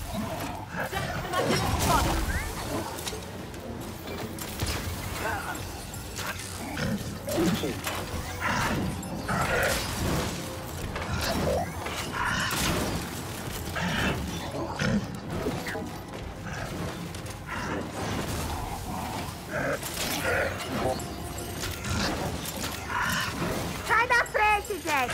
Sai da frente, Jack.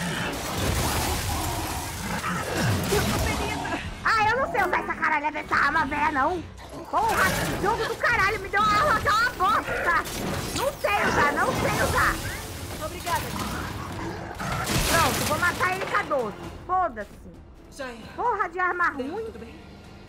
Ah, eu não sei usar essa caralha dessa arma velha, não. Porra, jogo do caralho, me deu uma arma que é uma bosta. Não sei usar, não sei usar. Obrigada. Pronto, vou matar ele com a doze. Foda-se. Já é. Porra de arma Deu, ruim. tudo bem?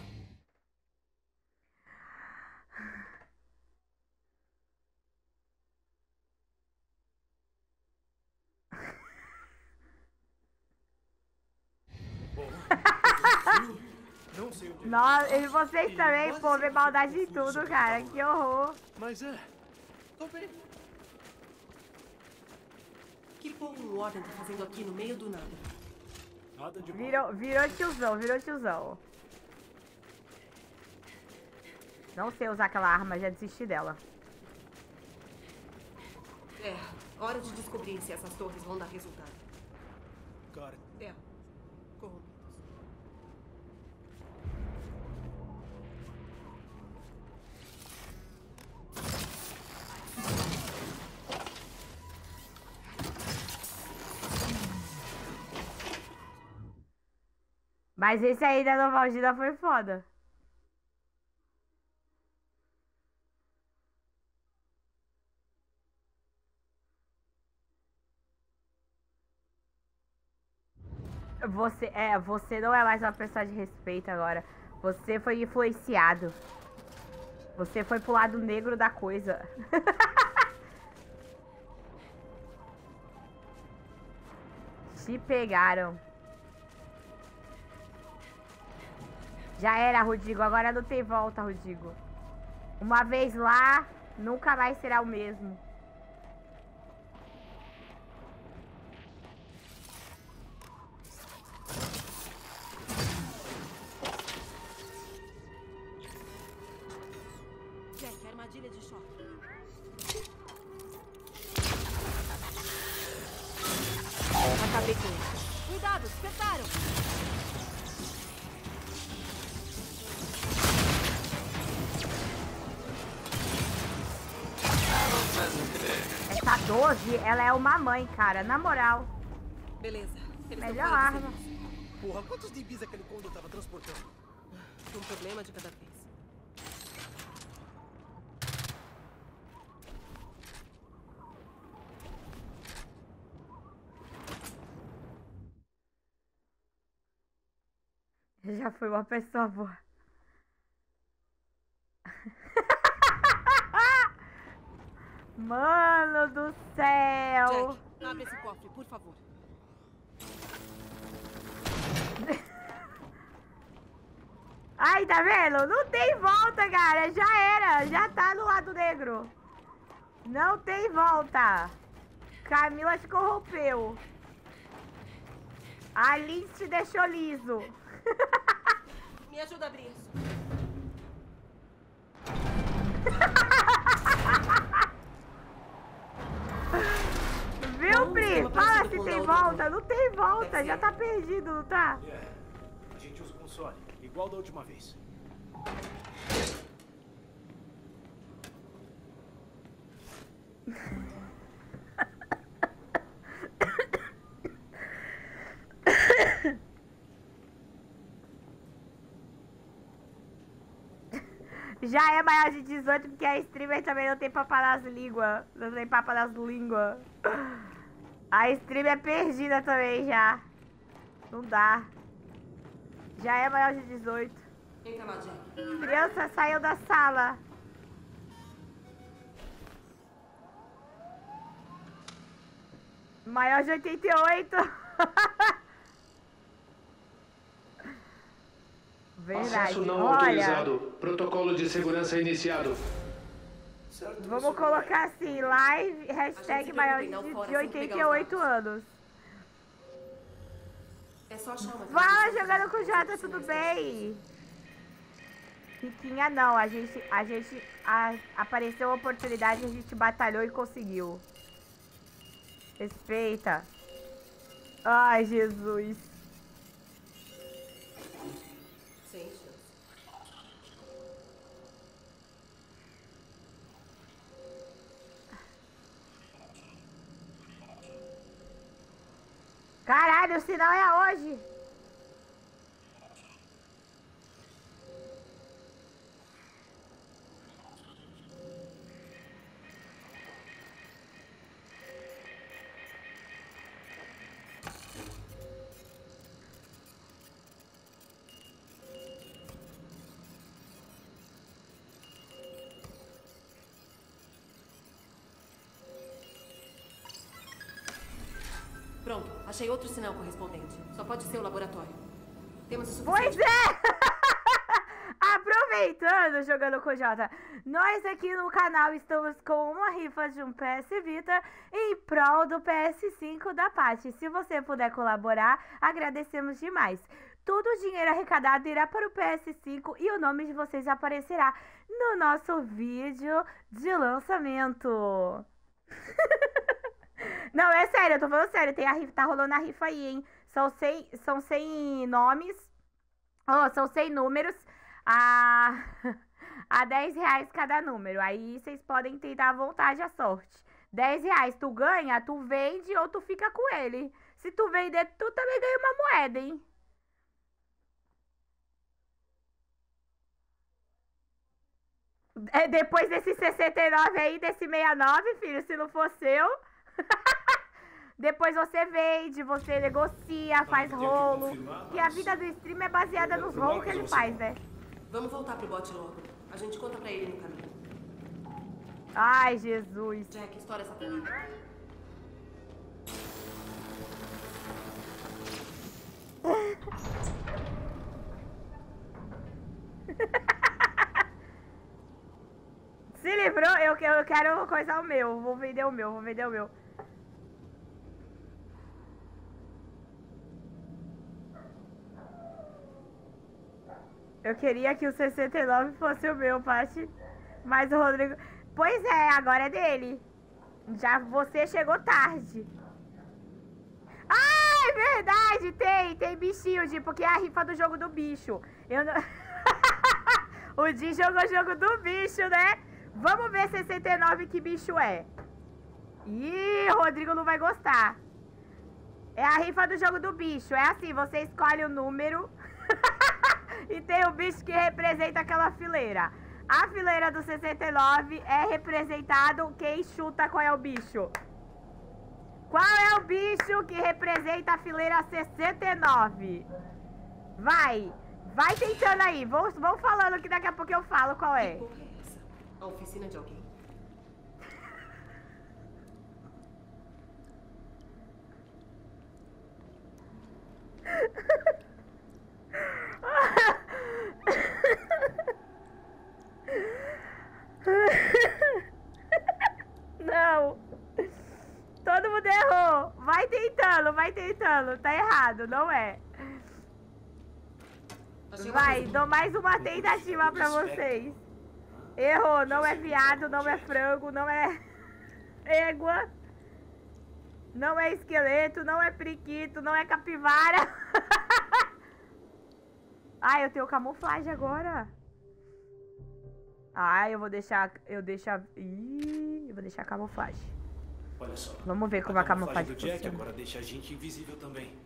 Não sei onde é. Nossa, e vocês também, pô, vê maldade em tudo, cara. Que horror. Mas é. Tô bem. Que porra o Warden tá fazendo aqui no meio do nada? Nada de Virou, virou tiozão, virou tiozão. Não sei usar aquela arma, já desisti dela. É, hora de descobrir se essas torres vão dar resultado. Cara. É, corrompidos. Mas esse aí da Novaldina foi foda. Você, é, você não é mais uma pessoa de respeito agora. Você foi influenciado. Você foi pro lado negro da coisa. Te pegaram. Já era, Rodrigo. Agora não tem volta, Rodrigo. Uma vez lá, nunca mais será o mesmo. Jack, armadilha de choque. Acabei com ele. Cuidado, despertaram! Essa doze, ela é uma mãe, cara. Na moral. Beleza. Eles Melhor estão arma. fazendo Porra, quantos D Bs aquele Condor tava transportando? um problema de cada vez. Já fui uma pessoa boa. Mano do céu. Jack, abre esse cofre, por favor. Ai, tá vendo? Não tem volta, cara. Já era. Já tá no lado negro. Não tem volta. Camila te corrompeu. A Liz te deixou liso. Me ajuda a abrir isso. Viu, Pri? Fala se tem volta. Não tem volta. Já tá perdido, não tá? Yeah. A gente usa o console, igual da última vez. Já é maior de dezoito porque a streamer também não tem papo nas línguas. Não tem papo nas línguas. A streamer é perdida também já. Não dá. Já é maior de dezoito. Entra lá, Jack. Criança saiu da sala. Maior de oitenta e oito. Verdade. Acesso não Olha, autorizado. Protocolo de segurança iniciado. vamos colocar assim, live, hashtag maior de, de oitenta e oito anos. É só achar uma Fala, jogando com o Jota, tudo bem? Riquinha não, a gente, a gente, a, apareceu a oportunidade, a gente batalhou e conseguiu. Respeita. Ai, Jesus. Sem chance. Caralho, o sinal é hoje. Achei outro sinal correspondente. Só pode ser o laboratório. Temos o Pois suficiente... é! Aproveitando, jogando com o Jota, nós aqui no canal estamos com uma rifa de um P S Vita em prol do P S cinco da Paty. Se você puder colaborar, agradecemos demais. Todo o dinheiro arrecadado irá para o P S cinco e o nome de vocês aparecerá no nosso vídeo de lançamento. Não, é sério, eu tô falando sério. Tem a rifa, tá rolando a rifa aí, hein? São cem, são cem nomes. Oh, são cem números a, a dez reais cada número. Aí vocês podem tentar à vontade a sorte. dez reais, tu ganha, tu vende ou tu fica com ele. Se tu vender, tu também ganha uma moeda, hein? É, depois desse sessenta e nove aí, desse sessenta e nove, filho, se não for seu... Depois você vende, você negocia, faz rolo. E a vida do stream é baseada nos rolos que ele faz, né? Vamos voltar pro bote logo. A gente conta pra ele no caminho. Ai, Jesus. Jack, estoura essa porra. Se livrou? Eu, eu quero coisar o meu. Vou vender o meu, vou vender o meu. Eu queria que o sessenta e nove fosse o meu, Paty. Mas o Rodrigo... Pois é, agora é dele. Já você chegou tarde. Ah, é verdade! Tem, tem bichinho, Di, porque é a rifa do jogo do bicho. Eu não... O Di jogou o jogo do bicho, né? Vamos ver sessenta e nove que bicho é. Ih, o Rodrigo não vai gostar. É a rifa do jogo do bicho. É assim, você escolhe o número... E tem o bicho que representa aquela fileira. A fileira do sessenta e nove é representado quem chuta qual é o bicho. Qual é o bicho que representa a fileira sessenta e nove? Vai, vai tentando aí. Vão, vão falando que daqui a pouco eu falo qual é. Que porra é essa? A oficina de alguém? Não. Todo mundo errou. Vai tentando, vai tentando. Tá errado, não é. Vai, dou mais uma tentativa pra vocês. Errou, não é viado, não é frango, não é égua, não é esqueleto, não é periquito, não é capivara. Ai, eu tenho camuflagem agora. Ai, eu vou deixar, eu deixo a... Ih, eu vou deixar a camuflagem. Olha só. Vamos ver como a, a camuflagem, camuflagem do Jack funciona. agora deixa a gente invisível também.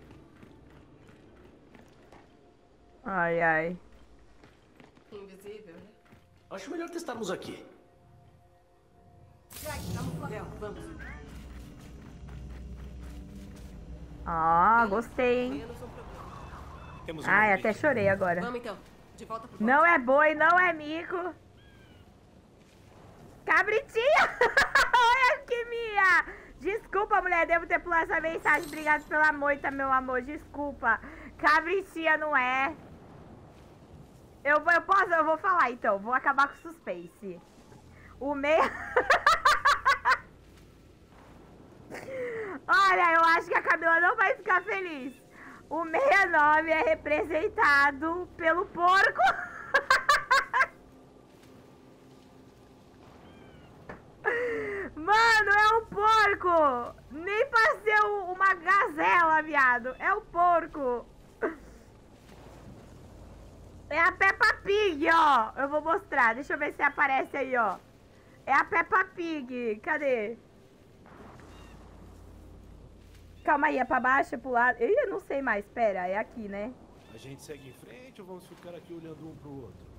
Ai, ai. Invisível, né? Acho melhor testarmos aqui. Jack, camuflagem. Vamos. Ah, gostei, hein? Ai, até chorei agora. Vamos então. De volta pro não é boi, não é mico. Cabritinha! Olha que minha! Desculpa, mulher, devo ter pulado essa mensagem. Obrigado pela moita, meu amor. Desculpa. Cabritinha não é. Eu, vou, eu posso, eu vou falar então. Vou acabar com o suspense. O meio... Olha, eu acho que a Camila não vai ficar feliz. O sessenta e nove é representado pelo porco. Mano, é um porco. Nem pra ser uma gazela, viado. É um porco. É a Peppa Pig, ó. Eu vou mostrar. Deixa eu ver se aparece aí, ó. É a Peppa Pig. Cadê? Calma aí, é pra baixo, é pro lado. Eu não sei mais, pera, é aqui, né? A gente segue em frente ou vamos ficar aqui olhando um pro outro?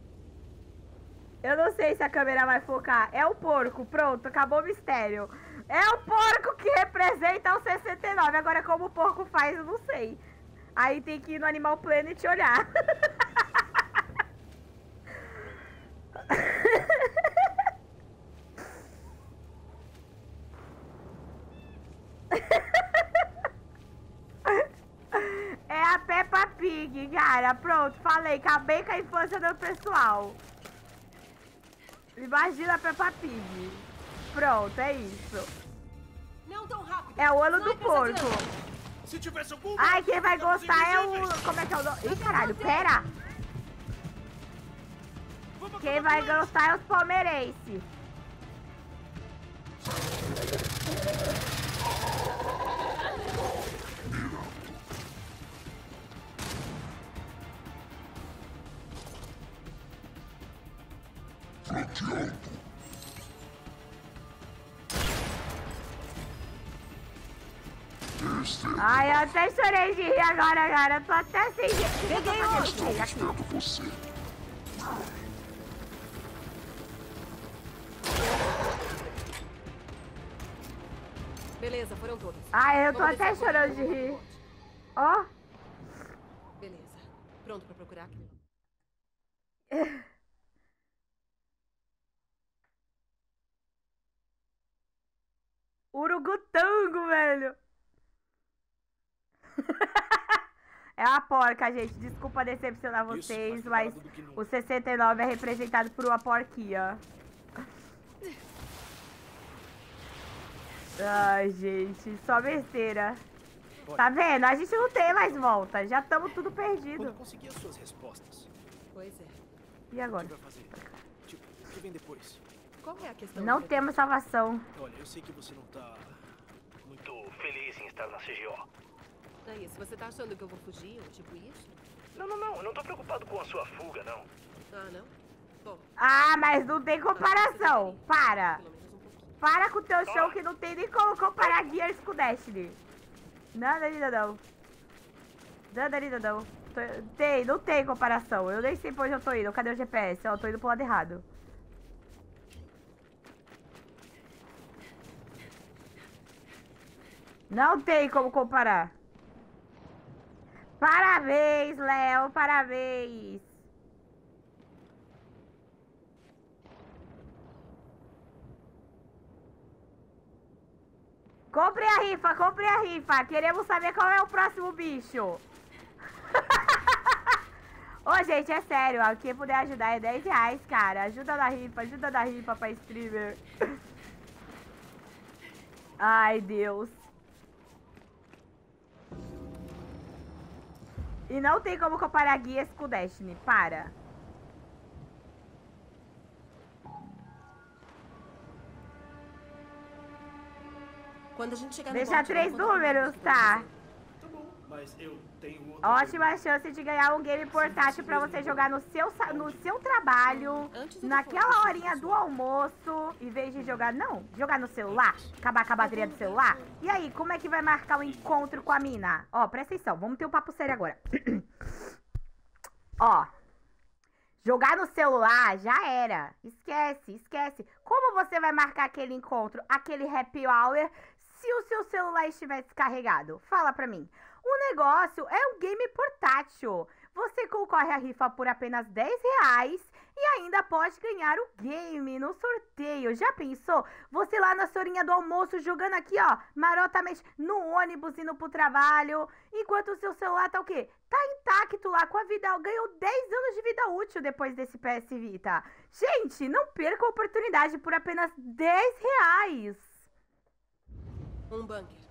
Eu não sei se a câmera vai focar. É o porco, pronto, acabou o mistério. É o porco que representa o sessenta e nove. Agora, como o porco faz, eu não sei. Aí tem que ir no Animal Planet e olhar. Pig, cara. Pronto, falei. Acabei com a infância do pessoal. Imagina a Peppa Pig. Pronto, é isso. Não tão rápido. É o ano do porco. Se tivesse algum... Ai, quem vai gostar é o... Como é que é o nome? Ih, caralho, pera. Quem vai gostar é os palmeirenses. Ai, eu até chorei de rir agora, cara. Eu tô até sem jeito. Peguei outro. Você. Beleza, foram todas. Ai, eu tô Vamos até descer chorando de agora. rir. Ó. Beleza. Pronto pra procurar aquilo. Urugutango, velho. É uma porca, gente. Desculpa decepcionar vocês, mas o sessenta e nove é representado por uma porquinha. Ai, gente, só besteira. Tá vendo? A gente não tem mais volta. Já estamos tudo perdido. Quando conseguir as suas respostas. Pois é. E agora? O que vai fazer? Tipo, o que vem depois? Qual é a questão? Não temos salvação. Olha, eu sei que você não tá muito feliz em estar na C G O. É isso, você tá achando que eu vou fugir ou tipo isso? Não, não, não. Eu não tô preocupado com a sua fuga, não. Ah, não? Bom. Ah, mas não tem comparação. Para. Para com o teu show que não tem nem como comparar Gears com Destiny. Nada ainda não. Nada ainda não. Tem, não tem comparação. Eu nem sei pra onde eu tô indo. Cadê o G P S? Eu tô indo pro lado errado. Não tem como comparar. Parabéns, Léo. Parabéns. Compre a rifa, compre a rifa. Queremos saber qual é o próximo bicho. Ô, gente, é sério. Ó, quem puder ajudar é dez reais, cara. Ajuda na rifa, ajuda na rifa pra streamer. Ai, Deus. E não tem como comparar Gears com Destiny. Para. Quando a gente chegar no Deixa bote, três eu vou contar números, pra tá? Tá bom, mas eu tenho outro. Ótima chance de ganhar um game portátil pra você jogar no seu, sa- no seu trabalho, naquela horinha do almoço, em vez de jogar, não, jogar no celular, acabar com a bateria do celular. E aí, como é que vai marcar o encontro com a mina? Ó, presta atenção, vamos ter um papo sério agora. Ó, jogar no celular já era, esquece, esquece. Como você vai marcar aquele encontro, aquele happy hour, se o seu celular estiver descarregado? Fala pra mim. O negócio é um game portátil. Você concorre à rifa por apenas dez reais e ainda pode ganhar o game no sorteio. Já pensou? Você lá na horinha do almoço jogando aqui, ó, marotamente no ônibus indo pro trabalho, enquanto o seu celular tá o quê? Tá intacto lá com a vida, ganhou dez anos de vida útil depois desse P S Vita. Gente, não perca a oportunidade por apenas dez reais. Um bunker.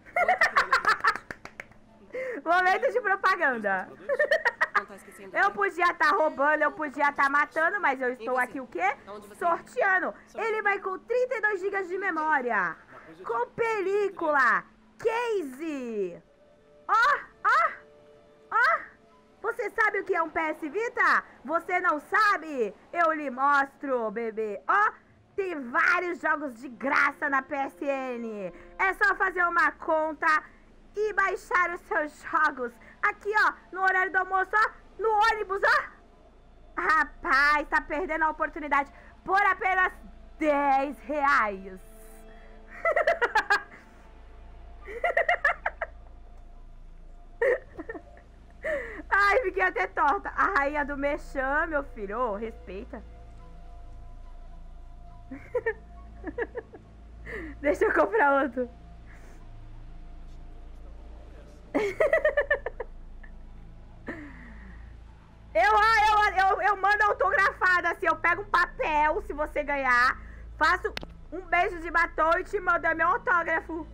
Momento de propaganda. Não tá esquecendo. Eu podia estar roubando, eu podia estar matando, mas eu estou aqui o quê? Sorteando. Ele vai com trinta e dois gigas de memória. Com película. Case. Ó, ó, ó. Você sabe o que é um P S Vita? Você não sabe? Eu lhe mostro, bebê. Ó, tem vários jogos de graça na P S N. É só fazer uma conta e baixar os seus jogos. Aqui, ó, no horário do almoço, ó, no ônibus, ó. Rapaz, tá perdendo a oportunidade por apenas dez reais. Ai, fiquei até torta. A rainha do Mechan, meu filho. Ô, respeita. Deixa eu comprar outro. eu pego um papel, se você ganhar, faço um beijo de batom e te mando meu autógrafo.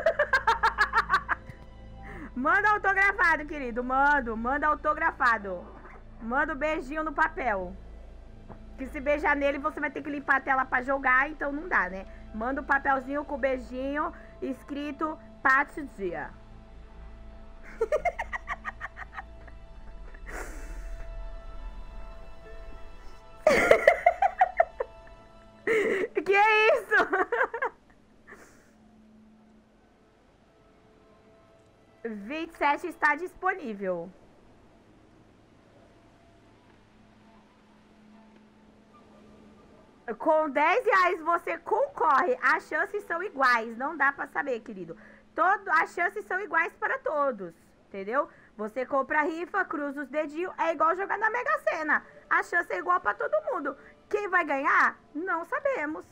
Manda autografado, querido. Mando, manda autografado. Manda um beijinho no papel. Que se beijar nele, você vai ter que limpar a tela pra jogar, então não dá, né? Manda um papelzinho com beijinho escrito Paty Dia. Que é isso? vinte e sete está disponível. Com dez reais você concorre. As chances são iguais. Não dá pra saber, querido. Todo, as chances são iguais para todos. Entendeu? Você compra a rifa, cruza os dedinhos. É igual jogar na Mega Sena. A chance é igual pra todo mundo. Quem vai ganhar? Não sabemos.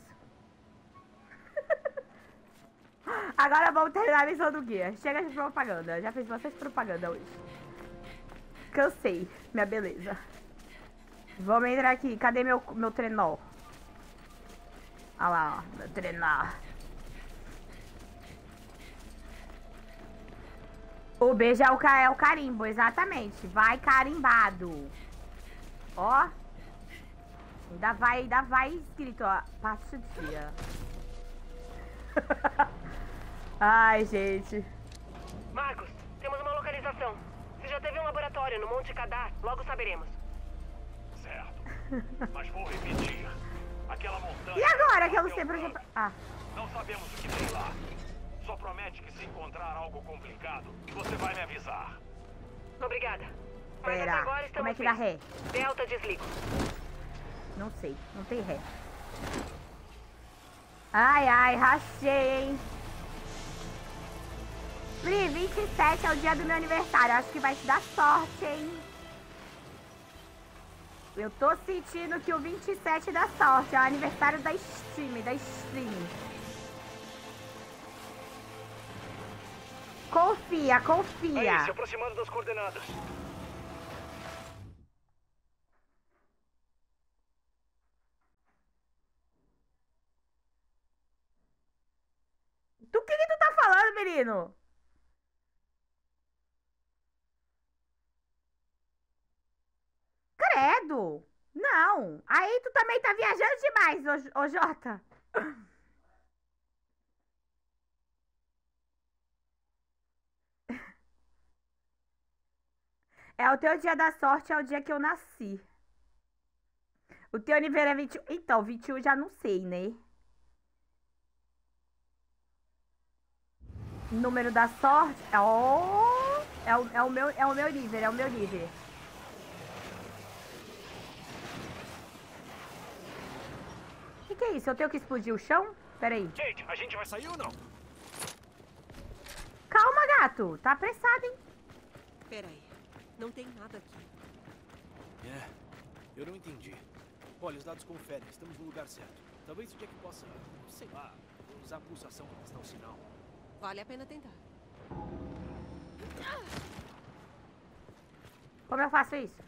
Agora vamos terminar a missão do guia. Chega de propaganda. Já fiz bastante propaganda hoje. Cansei. Minha beleza. Vamos entrar aqui. Cadê meu, meu trenó? Olha lá, ó. Meu trenó. O beijo é o, é o carimbo, exatamente. Vai carimbado. Ó. Ainda vai, ainda vai escrito, ó. Paty Dia. Ai, gente. Marcos, temos uma localização. Se já teve um laboratório no Monte Kadar, logo saberemos. Certo. Mas vou repetir. Aquela montanha... E agora que eu não sei pra onde... Ah. Não sabemos o que tem lá. Só promete que se encontrar algo complicado, você vai me avisar. Obrigada. Mas Pera, até agora estamos como é que dá ré? Delta, desligo. Não sei, não tem ré. Ai, ai, rachei, hein? Pri, vinte e sete é o dia do meu aniversário. Acho que vai te dar sorte, hein? Eu tô sentindo que o vinte e sete dá sorte. É o aniversário da stream, da stream. Confia, confia. Aí, se aproximando das coordenadas. Do que que tu tá falando, menino? Credo. Não. Aí tu também tá viajando demais, ô, ô Jota. É o teu dia da sorte, é o dia que eu nasci. O teu aniversário é vinte e um. Então, vinte e um já não sei, né? Número da sorte. Oh, é, o, é, o meu, é o meu líder, é o meu líder. O que, que é isso? Eu tenho que explodir o chão? Pera aí. Kate, a gente vai sair ou não? Calma, gato. Tá apressado, hein? Pera aí. Não tem nada aqui. É, eu não entendi. Olha, os dados conferem, estamos no lugar certo. Talvez o Jack possa, sei lá, usar a pulsação para testar o sinal. Vale a pena tentar. Como eu faço isso?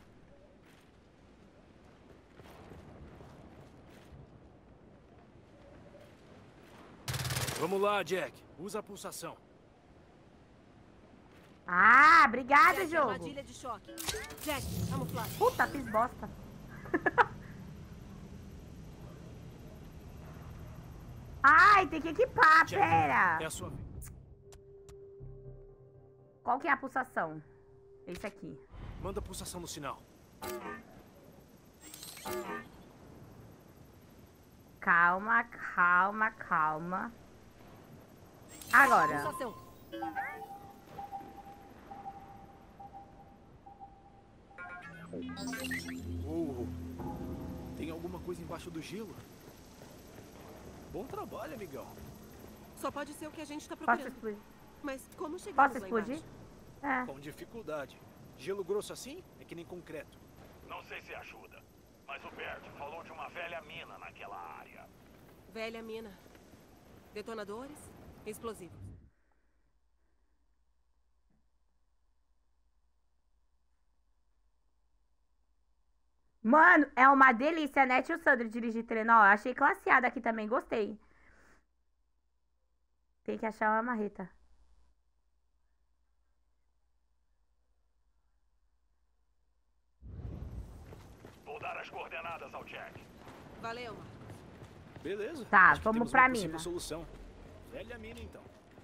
Vamos lá, Jack. Usa a pulsação. Ah, obrigada, Jack, jogo. armadilha de choque. Jack, camuflagem. Puta, fiz bosta. Ai, tem que equipar, Jack, pera. é a sua vez. Qual que é a pulsação? Esse aqui. Manda a pulsação no sinal. Calma, calma, calma. Agora. Pulsação. Oh, tem alguma coisa embaixo do gelo? Bom trabalho, amigão. Só pode ser o que a gente tá Posso procurando. explodir? Mas como chegamos Posso lá explodir? embaixo? É. Com dificuldade. Gelo grosso assim é que nem concreto. Não sei se ajuda, mas o Bert falou de uma velha mina naquela área. Velha mina. Detonadores, explosivos. Mano, é uma delícia, né, tio Sandro, dirigir trenó. Eu achei classeado aqui também, gostei. Tem que achar uma marreta. Vou dar as coordenadas ao Jack. Valeu, Marcos. Beleza. Tá, Acho que vamos temos pra uma possível mina. solução. Velha mina, então.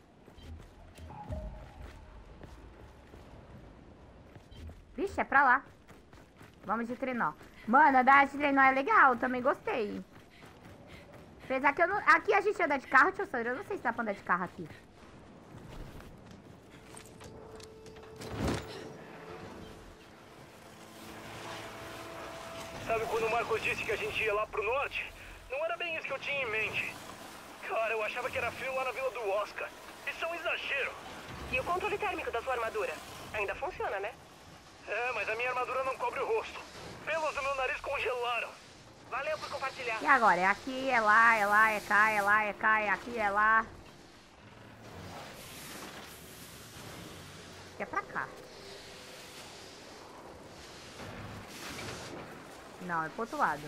Vixe, é pra lá. Vamos de trenó. Mano, andar de trenó é legal, eu também gostei. Apesar que eu não... Aqui a gente anda de carro, tio Sandro. Eu não sei se dá pra andar de carro aqui. Sabe quando o Marcos disse que a gente ia lá pro norte? Não era bem isso que eu tinha em mente. Cara, eu achava que era frio lá na Vila do Oscar. Isso é um exagero. E o controle térmico da sua armadura? Ainda funciona, né? É, mas a minha armadura não cobre o rosto. Pelos do meu nariz congelaram. Valeu por compartilhar. E agora? É aqui, é lá, é lá, é cá, é lá, é cá, é aqui, é lá. Aqui é pra cá. Não, é pro outro lado.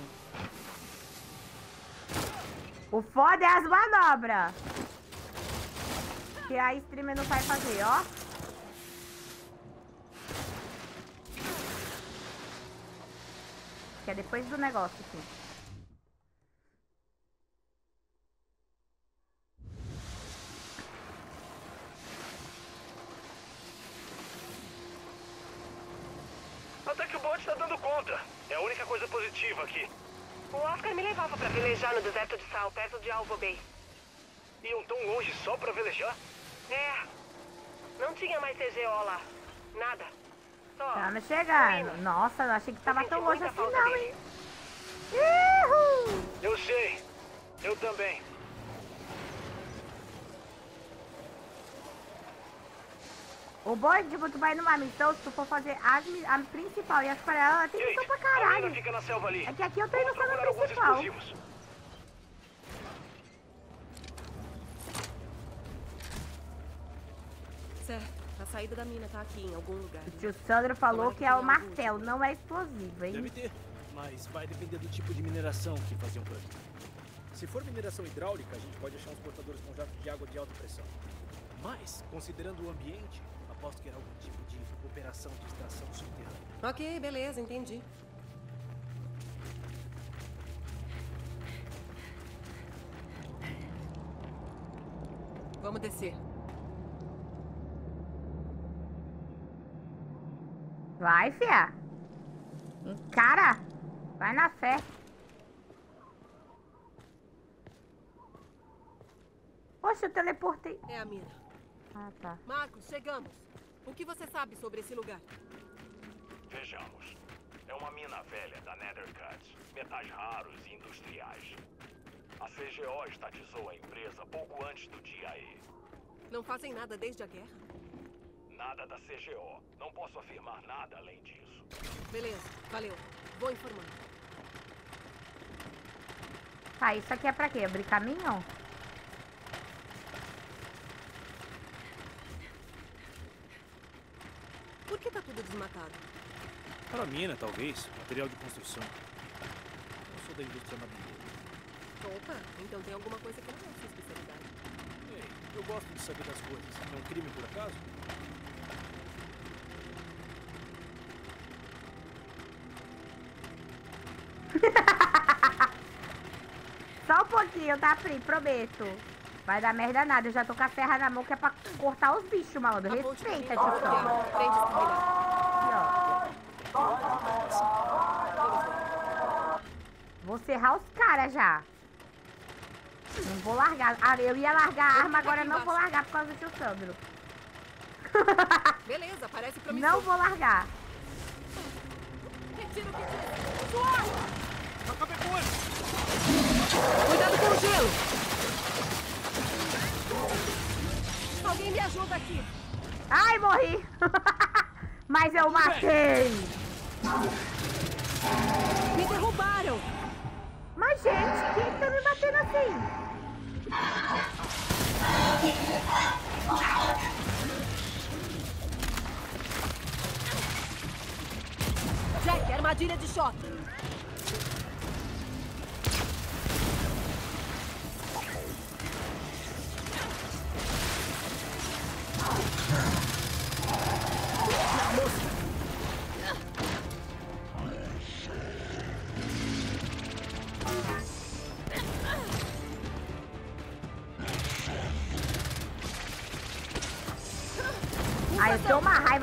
O foda é as manobras. Que a streamer não vai fazer, ó. Que é depois do negócio, assim. Até que o bote tá dando conta. É a única coisa positiva aqui. O Oscar me levava pra velejar no deserto de sal, perto de Alvo Bay. Iam tão longe só pra velejar? É. Não tinha mais C G O lá. Nada. Só. Estamos chegando. Nossa, eu achei que tava tão longe assim não, hein? Uhul! Eu sei. Eu também. O bom é que, tipo, tu vai numa missão, se tu for fazer as, a principal e as paradas, ela tem missão pra caralho. Fica na selva ali. É que aqui eu tô indo só na principal. Certo. A saída da mina tá aqui, em algum lugar. O tio Sandro falou que é o martelo, não é explosivo, hein? Deve ter, mas vai depender do tipo de mineração que faziam por aqui. Se for mineração hidráulica, a gente pode achar uns portadores com jato de água de alta pressão. Mas, considerando o ambiente, aposto que era algum tipo de operação de extração subterrânea. Ok, beleza, entendi. Vamos descer. Vai, fia. Encara. Vai na fé. Poxa, eu teleportei. É a mina. Ah, tá. Marcos, chegamos. O que você sabe sobre esse lugar? Vejamos. É uma mina velha da Nethercuts. Metais raros e industriais. A C G O estatizou a empresa pouco antes do dia E. Não fazem nada desde a guerra? Nada da C G O. Não posso afirmar nada além disso. Beleza, valeu. Vou informar. Tá, isso aqui é pra quê? Abrir caminho? Por que tá tudo desmatado? Para mina, talvez. Material de construção. Eu sou da indústria madeira. Opa, então tem alguma coisa que não é sua especialidade. Ei, eu gosto de saber das coisas. É um crime por acaso? Só um pouquinho, tá, Pri? Prometo. Vai dar merda nada. Eu já tô com a serra na mão que é pra cortar os bichos, malandro. Respeita, tio Sandro. Vou serrar os caras já. Não vou largar. Ah, eu ia largar a arma, agora não vou largar por causa do tio Sandro. Beleza, parece promissor. Não vou largar. Retira o que disse. Suave! Toca depois! Cuidado com o gelo! Alguém me ajuda aqui. Ai, morri. Mas eu matei. Me derrubaram. Mas, gente, quem tá me batendo assim? Jack, armadilha de choque.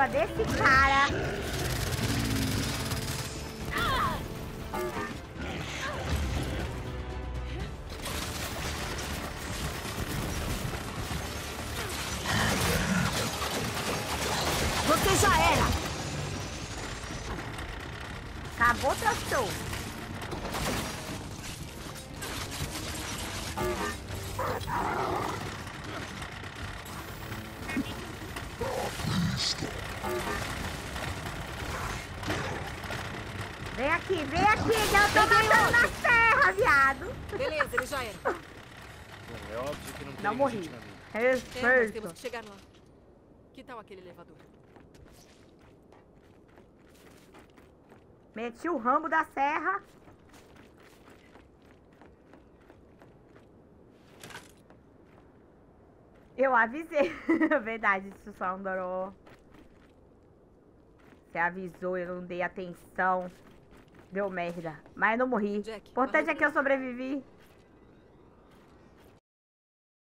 raiva desse cara. Você já era! Acabou o show. Vem aqui, vem aqui, que eu tô matando na serra, viado. Beleza, ele já era. Bom, é óbvio que não tem Não morri. gente na mina. É, nós Respeito. temos que chegar lá. Que tal aquele elevador? Meti o rambo da serra. Eu avisei. Verdade, isso só andou. Você avisou, eu não dei atenção. Deu merda. Mas eu não morri. O importante é que eu sobrevivi.